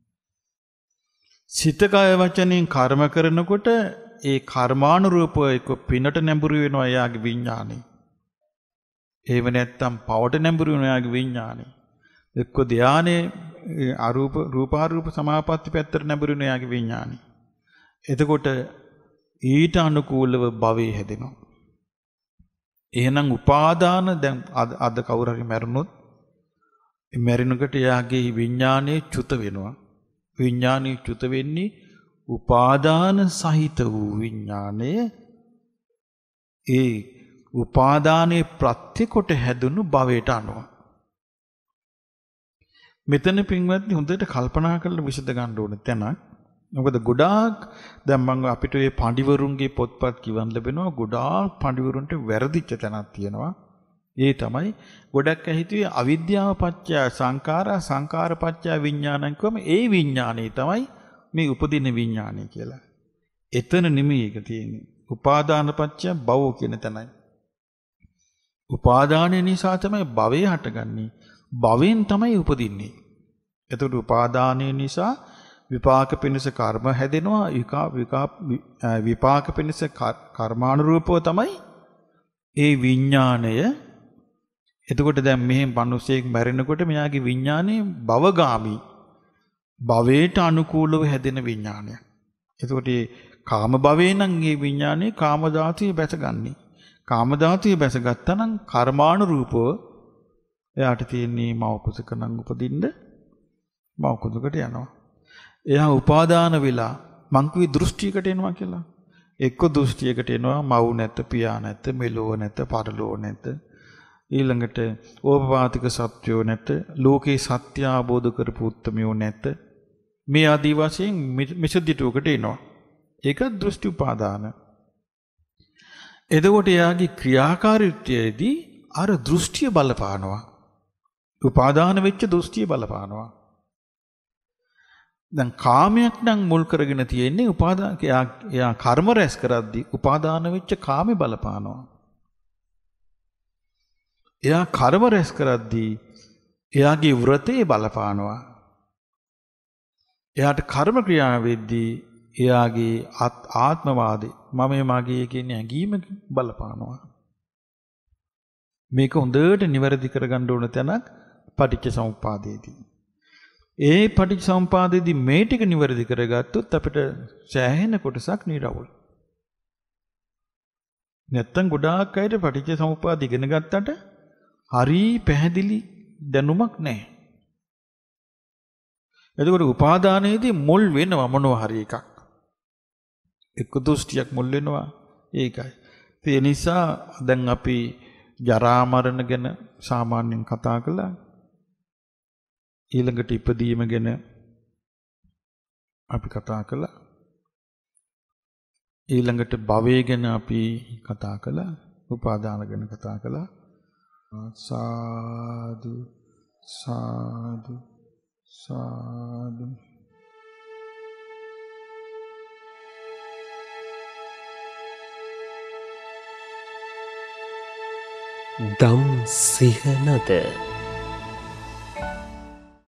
සිත කය වචනෙන් කර්ම කරනකොට ඒ කර්මානුරූපව එක්ක පිනට නැඹුරු වෙනවා එයාගේ විඥානෙ. ඒව නැත්තම් පවට නැඹුරු වෙනවා එයාගේ විඥානෙ. එක්ක ධානයේ අරූප රූපාරූප සමාපatti පැත්තට නැඹුරු වෙනවා එයාගේ විඥානෙ. එතකොට ඊට අනුකූලව භවයේ හැදෙනවා. එහෙනම් උපාදාන දැන් අද අද කවුරු හරි මැරුණොත් ඒ මැරෙනකොට එයාගේ විඥානයේ චුත වෙනවා. විඥානයේ චුත වෙන්නේ උපාදාන සහිත වූ විඥානය ඒ උපාදානයේ ප්‍රත්‍ය කොට හැදුණු භවයට අනුව. මෙතන පින්වත්නි හොඳට කල්පනා කරලා විසඳ ගන්න ඕන තැනක්. මොකද ගොඩාක් දැන් මම අපිට මේ පඬිවරුන්ගේ පොත්පත් කියවන්න ලැබෙනවා. ගොඩාක් පඬිවරුන්ට වැරදිච්ච තැනක් තියෙනවා. ඒ තමයි ගොඩක් ඇහිතුවේ අවිද්‍යාව පත්‍ය සංඛාරා සංඛාර පත්‍ය විඥානං කියවම ඒ විඥානේ තමයි මේ උපදින විඥානය කියලා. එතන නෙමෙයි ඒක තියෙන්නේ. උපාදාන පත්‍ය භව කියන තැනයි. උපාදානය නිසා තමයි භවය හටගන්නේ. භවෙන් තමයි උපදින්නේ. එතකොට උපාදානය නිසා විපාක පිණිස කර්ම හැදෙනවා. විපාක විපාක පිණිස කර්මානුරූපව තමයි ඒ විඥාණය. එතකොට දැන් මෙහෙම මිනිසෙක් මැරෙනකොට මෙයාගේ විඥාණය භවගාමි භවයට අනුකූලව හැදෙන විඥානයක්. එතකොට මේ කාම භවේ නම් මේ විඥානේ කාම ධාතුවේ බැසගන්නේ. කාම ධාතුවේ බැසගත්තා නම් කර්මානුරූපව එයාට තියෙන්නේ මව කුසක නම් උපදින්න මව කුසකට යනවා. එයා උපාදාන වෙලා මං කිව්වේ දෘෂ්ටියකට එනවා කියලා. එක්ක දෘෂ්ටියකට එනවා මව් නැත, පියා නැත, මෙලොව නැත, පරලොව නැත. ඊළඟට ඕපපාතික සත්‍යෝ නැත, ලෝකේ සත්‍ය අවබෝධ කරපු උත්තමයෝ නැත. මේ ආදී වශයෙන් මිසදිටුවකට එනවා. ඒක දෘෂ්ටි උපාදාන. එතකොට එයාගේ ක්‍රියාකාරීත්වයේදී අර දෘෂ්ටිය බලපානවා. උපාදාන වෙච්ච දෘෂ්ටිය බලපානවා. දැන් කාමයක් නම් මුල් කරගෙන තියෙන්නේ උපාදාන එයා කර්ම රැස් කරද්දී උපාදාන වෙච්ච කාමේ බලපානවා. එයා කර්ම රැස් කරද්දී එයාගේ වෘතේ බලපානවා. එයාට කර්ම ක්‍රියා වෙද්දී එයාගේ ආත්මවාදී මම මාගේ කියන ඇඟීම බලපානවා. මේක හොඳට නිවැරදි කරගන්න ඕන තැනක් පටිච්ච සමුප්පාදයේදී. ඒ පටිච්ච සමුප්පාදයේදී මේ ටික නිවැරදි කරගත්තොත් අපිට සෑහෙන කොටසක් නිරවුල්. නැත්තම් ගොඩාක් අයට පටිච්ච සමුප්පාද ඉගෙන ගත්තට හරි පැහැදිලි දැනුමක් නැහැ. එතකොට උපාදානයේදී මුල් වෙනවා මොනවා හරි එකක්. එක්ක දෘෂ්ටියක් මුල් වෙනවා. ඒකයි. ඒ නිසා දැන් අපි ජරා මරණ ගැන සාමාන්‍යයෙන් කතා කළා. ඊළඟට ඉපදීම ගැන අපි කතා කළා. ඊළඟට භවය ගැන අපි කතා කළා. උපාදාන ගැන කතා කළා. සාදු සාදු සාදු. දම් සිහනද